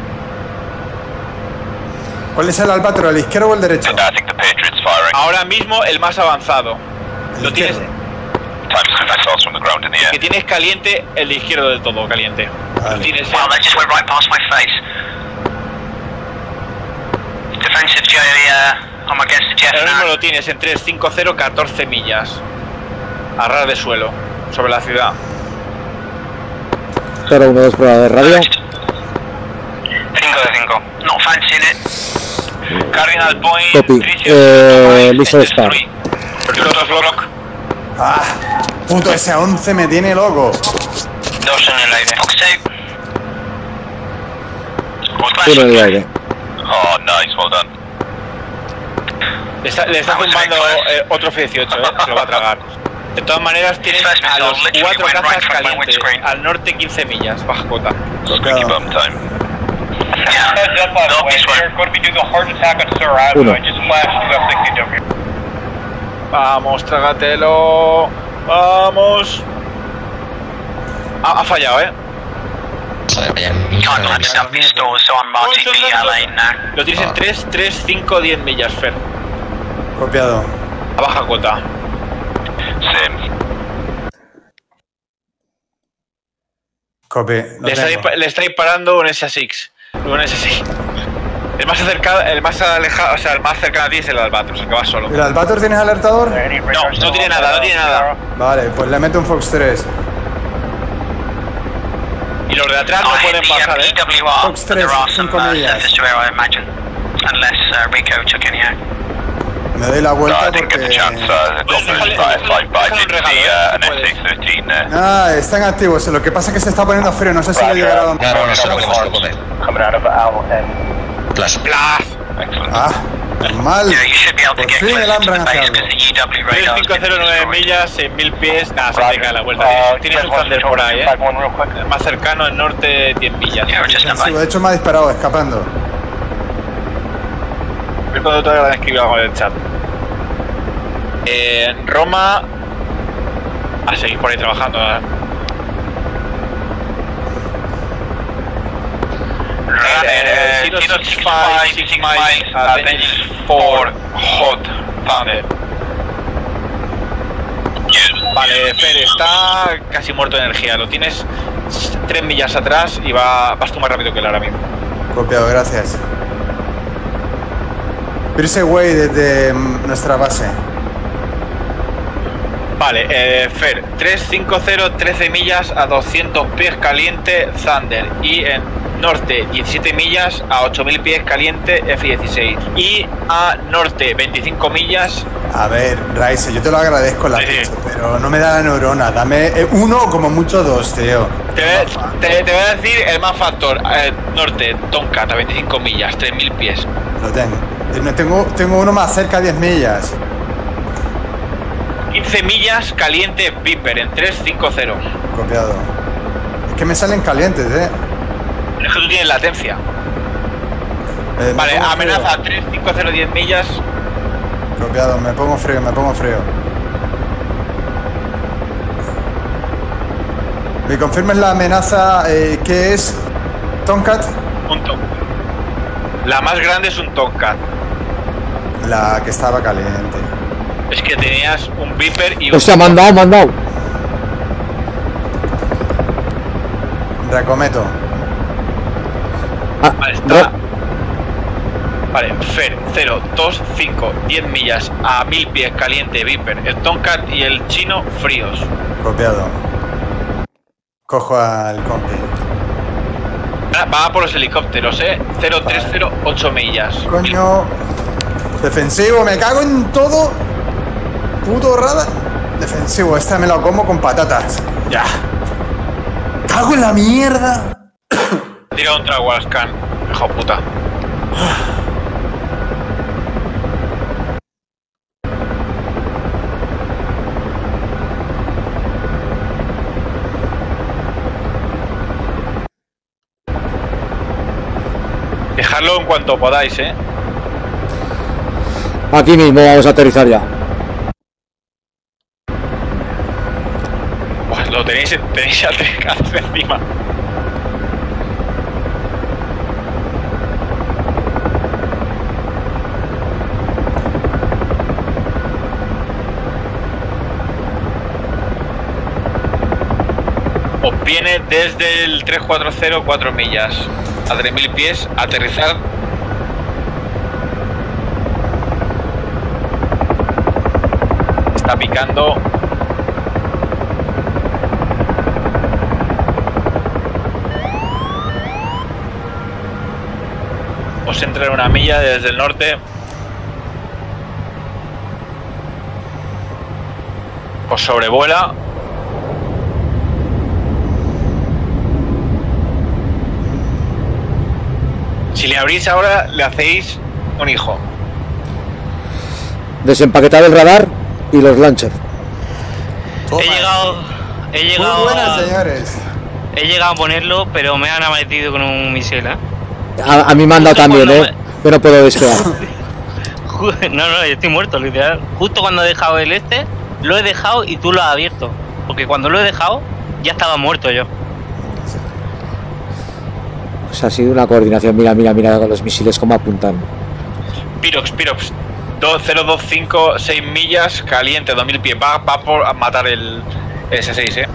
¿Cuál es el albatro? ¿El izquierdo o el derecho? I think the Patriots firing. Ahora mismo el más avanzado. El Lo tienes, izquierdo. Time to missiles from the ground in the que air. tienes caliente, el izquierdo del todo caliente. Vale. Lo tienes Wow, that just went right past my face. Defensive J, uh, I'm against the Jeff Ahora mismo now. lo tienes en tres cinco cero, catorce millas. A ras de suelo, sobre la ciudad. cero uno dos prueba de radio. cinco de cinco. Not fancying it. Cardinal Point. Copy. three Eh, zero listo de estar. three. Pilotos block. Ah, puto, ese once me tiene loco. Dos en el aire. Fox two. Uno en el aire. Oh, nice, well done. Le está, le está zumbando eh, otro F dieciocho, eh, se lo va a tragar. De todas maneras, tienes a los cuatro cazas calientes. Al norte quince millas, baja cota. Squeaky bum time. Heads up, by the way, they're going to be doing a hard attack on Sir Abu. Uno. I just flashed two F sixteen over here. Vamos, trágatelo. Vamos. Ha, ha fallado, eh. Can't climb stuff in stores, so I'm marching the uh, lane now. Lo tienes en tres, tres, cinco, diez millas, Fer. Copiado. A baja cota. Same. Copy. Lo Le está, tengo. dispa- le está disparando un S seis. Un S seis. El más acercado, el más alejado, o sea, el más cercano a ti es el Albatros, el que va solo. ¿El albatros tienes alertador? No, no tiene nada, no tiene nada. Vale, pues le meto un Fox tres. Y los de atrás no I hit pueden the pasar, uh, eh. P W R, Fox but there tres, are some cinco uh, millas. surface to air, I imagine. Unless uh, Rico took any out. Me doy la No, vuelta I didn't get the porque... chance. Uh, the Dolphins by a flight, but I did see uh, an F six thirteen there. Ah, están activos. Lo que pasa es que se está poniendo frío. No sé si lo llegará a... No, no, no, no, no, no, no. Coming out of Owl ten. Plus. Blas. Excellent. Ah, mal. Yeah, you should be able to Por get fin el closer to hambre the hace base algo. because the U W tres radar cinco cero nueve millas, seis mil pies. Nada, se te cae la vuelta. Uh, Tienes un Thunder por ahí, eh. El más cercano, el norte, diez millas. Yeah, we're just Sí, de hecho me ha disparado, escapando. Es cuando todavía han escrito algo en el chat. Eh, Roma. A seguir por ahí trabajando. ¿eh? Eh, zero six five, six miles, Avengers four, Hot Thunder. Vale, Fer, está casi muerto de energía. Lo tienes tres millas atrás y va, vas tú más rápido que él ahora mismo. Copiado, gracias. Pierce Way desde mm, nuestra base. Vale, eh, Fer, tres cinco cero, trece millas a doscientos pies caliente Thunder. Y en norte, diecisiete millas a ocho mil pies caliente F dieciséis. Y a norte, veinticinco millas. A ver, Rice, yo te lo agradezco la Sí, sí. pizza, pero no me da la neurona. Dame eh, uno o como mucho dos, tío. Te, te, te voy a decir el más factor. Eh, norte, Tomcat a veinticinco millas, tres mil pies. Lo tengo. Eh, no, Tengo, tengo uno más cerca, diez millas. quince millas caliente Viper en tres cinco cero. Copiado. Es que me salen calientes, eh. Pero es que tú tienes latencia. Eh, me Vale, pongo amenaza frío. tres cinco cero, diez millas. Copiado, me pongo frío, me pongo frío. ¿Me confirmes la amenaza eh, que es Tomcat? Un Tomcat. La más grande es un Tomcat. La que estaba caliente. Es que tenías un Viper y un. Hostia, me han dado, me han dado. Racometo. Ah, Vale, está. Vale, Fer, cero, dos, cinco, diez millas a mil pies caliente Viper. El Tomcat y el chino fríos. Copiado. Cojo al compi. Ah, va a por los helicópteros, eh. cero tres cero, ocho millas. Coño. Defensivo, me cago en todo. Puto rada. Defensivo, esta me la como con patatas. Ya. Cago en la mierda. Tira un trago al scan, hijo de puta. Dejadlo en cuanto podáis, eh. Aquí mismo vamos a aterrizar ya. Pues lo tenéis, tenéis al Tricazo encima. Os viene desde el tres cuatro cero, cuatro millas a tres mil pies, aterrizar. Está picando. Os entra en una milla desde el norte. Os sobrevuela. Si le abrís ahora, le hacéis un hijo. Desempaquetar el radar y los launchers. He llegado. He llegado. Muy buenas, a, señores. He llegado a ponerlo, pero me han metido con un misil, ¿eh? A, a mí me han dado también, ¿eh? Yo no puedo despegar. No, no, yo estoy muerto, literal. Justo cuando he dejado el este, lo he dejado y tú lo has abierto. Porque cuando lo he dejado, ya estaba muerto yo. O sea, ha sido una coordinación. Mira, mira, mira con los misiles cómo apuntan. Pirox, Pirox. cero dos cinco, seis millas, caliente, dos mil pies. Va, va por a matar el ese seis, eh.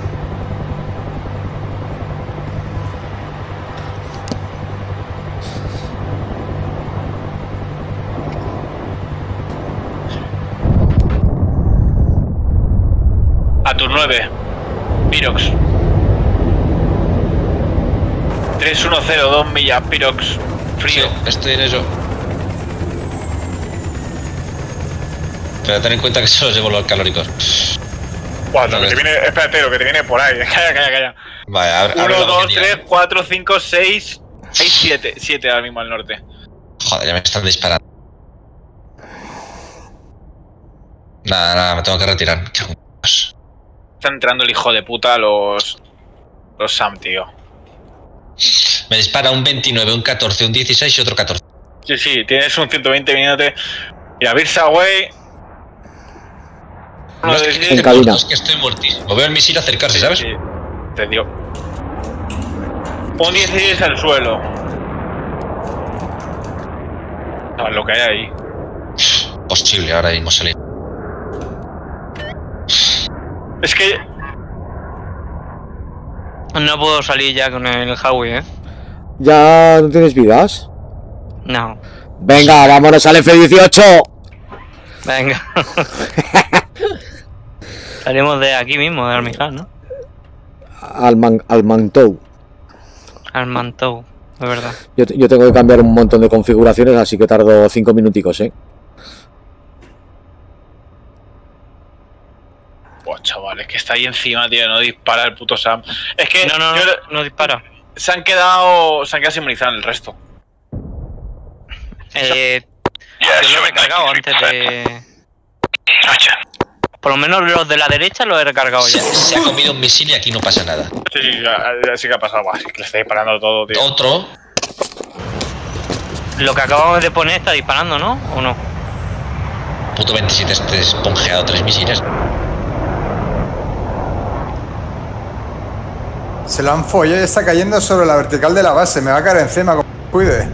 A tus nueve. Pirox. tres uno cero, dos millas, Pirox. Frío. Sí, estoy en ello. Pero ten en cuenta que se los llevo los calóricos. Buah, lo que te viene, espérate, lo que te viene por ahí. Calla, calla, calla. Vale, abre, uno, abre dos, tres, cuatro, cinco, seis. Hay siete. siete ahora mismo al norte. Joder, ya me están disparando. Nada, nada, me tengo que retirar. Está entrando el hijo de puta a los. Los Sam, tío. Me dispara un veintinueve, un catorce, un dieciséis y otro catorce. Sí, sí, tienes un ciento veinte viniéndote. Y a Birsa Away. No es que, en cabina. Es que estoy muertísimo. Veo el misil acercarse, ¿sabes? Sí, te dio. Un dieciséis al suelo. No, lo que hay ahí. Posible, ahora mismo salir. Es que. No puedo salir ya con el Howie, ¿eh? ¿Ya no tienes vidas? No. Venga, vámonos al F dieciocho. Venga. Salimos de aquí mismo, de Armiján, ¿no? Al, man, al Mantou. Al Mantou, es verdad. Yo, yo tengo que cambiar un montón de configuraciones, así que tardo cinco minuticos, ¿eh? Buah, chaval, es que está ahí encima, tío, no dispara el puto Sam. Es que... No, no, yo, no, no dispara. Se han quedado... Se han quedado sin munición el resto. Eh... Yo lo he recargado antes de... Por lo menos los de la derecha los he recargado ya. Se ha comido un misil y aquí no pasa nada. Sí, sí, sí que ha pasado. Buah, es que le está disparando todo, tío. Otro. Lo que acabamos de poner está disparando, ¿no? ¿O no? Puto veintisiete este esponjeado tres misiles. Se lo han follado y está cayendo sobre la vertical de la base. Me va a caer encima, como cuide.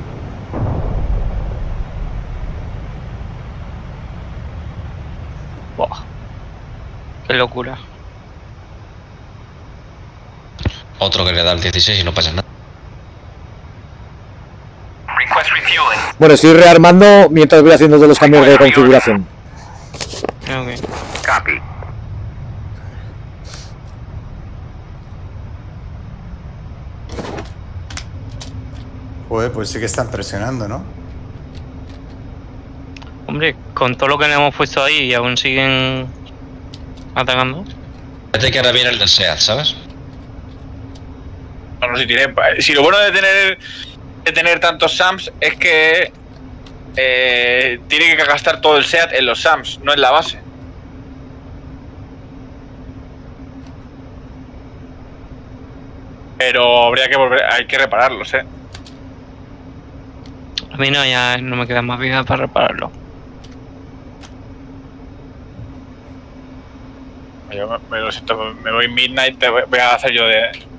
Buah. Qué locura. Otro que le da el dieciséis y no pasa nada. Bueno, estoy rearmando mientras voy haciendo todos los cambios de configuración. Ok. Copy. Joder, pues sí que están presionando, ¿no? Hombre, con todo lo que le hemos puesto ahí y aún siguen atacando. Fíjate que ahora viene el del SEAT, ¿sabes? Bueno, si, tiene, si lo bueno de tener de tener tantos SAMs es que eh, tiene que gastar todo el SEAT en los SAMs, no en la base. Pero habría que volver, hay que repararlos, eh. A mí no, ya no me queda más vida para repararlo. Yo me, me lo siento, me voy midnight, te voy, voy a hacer yo de,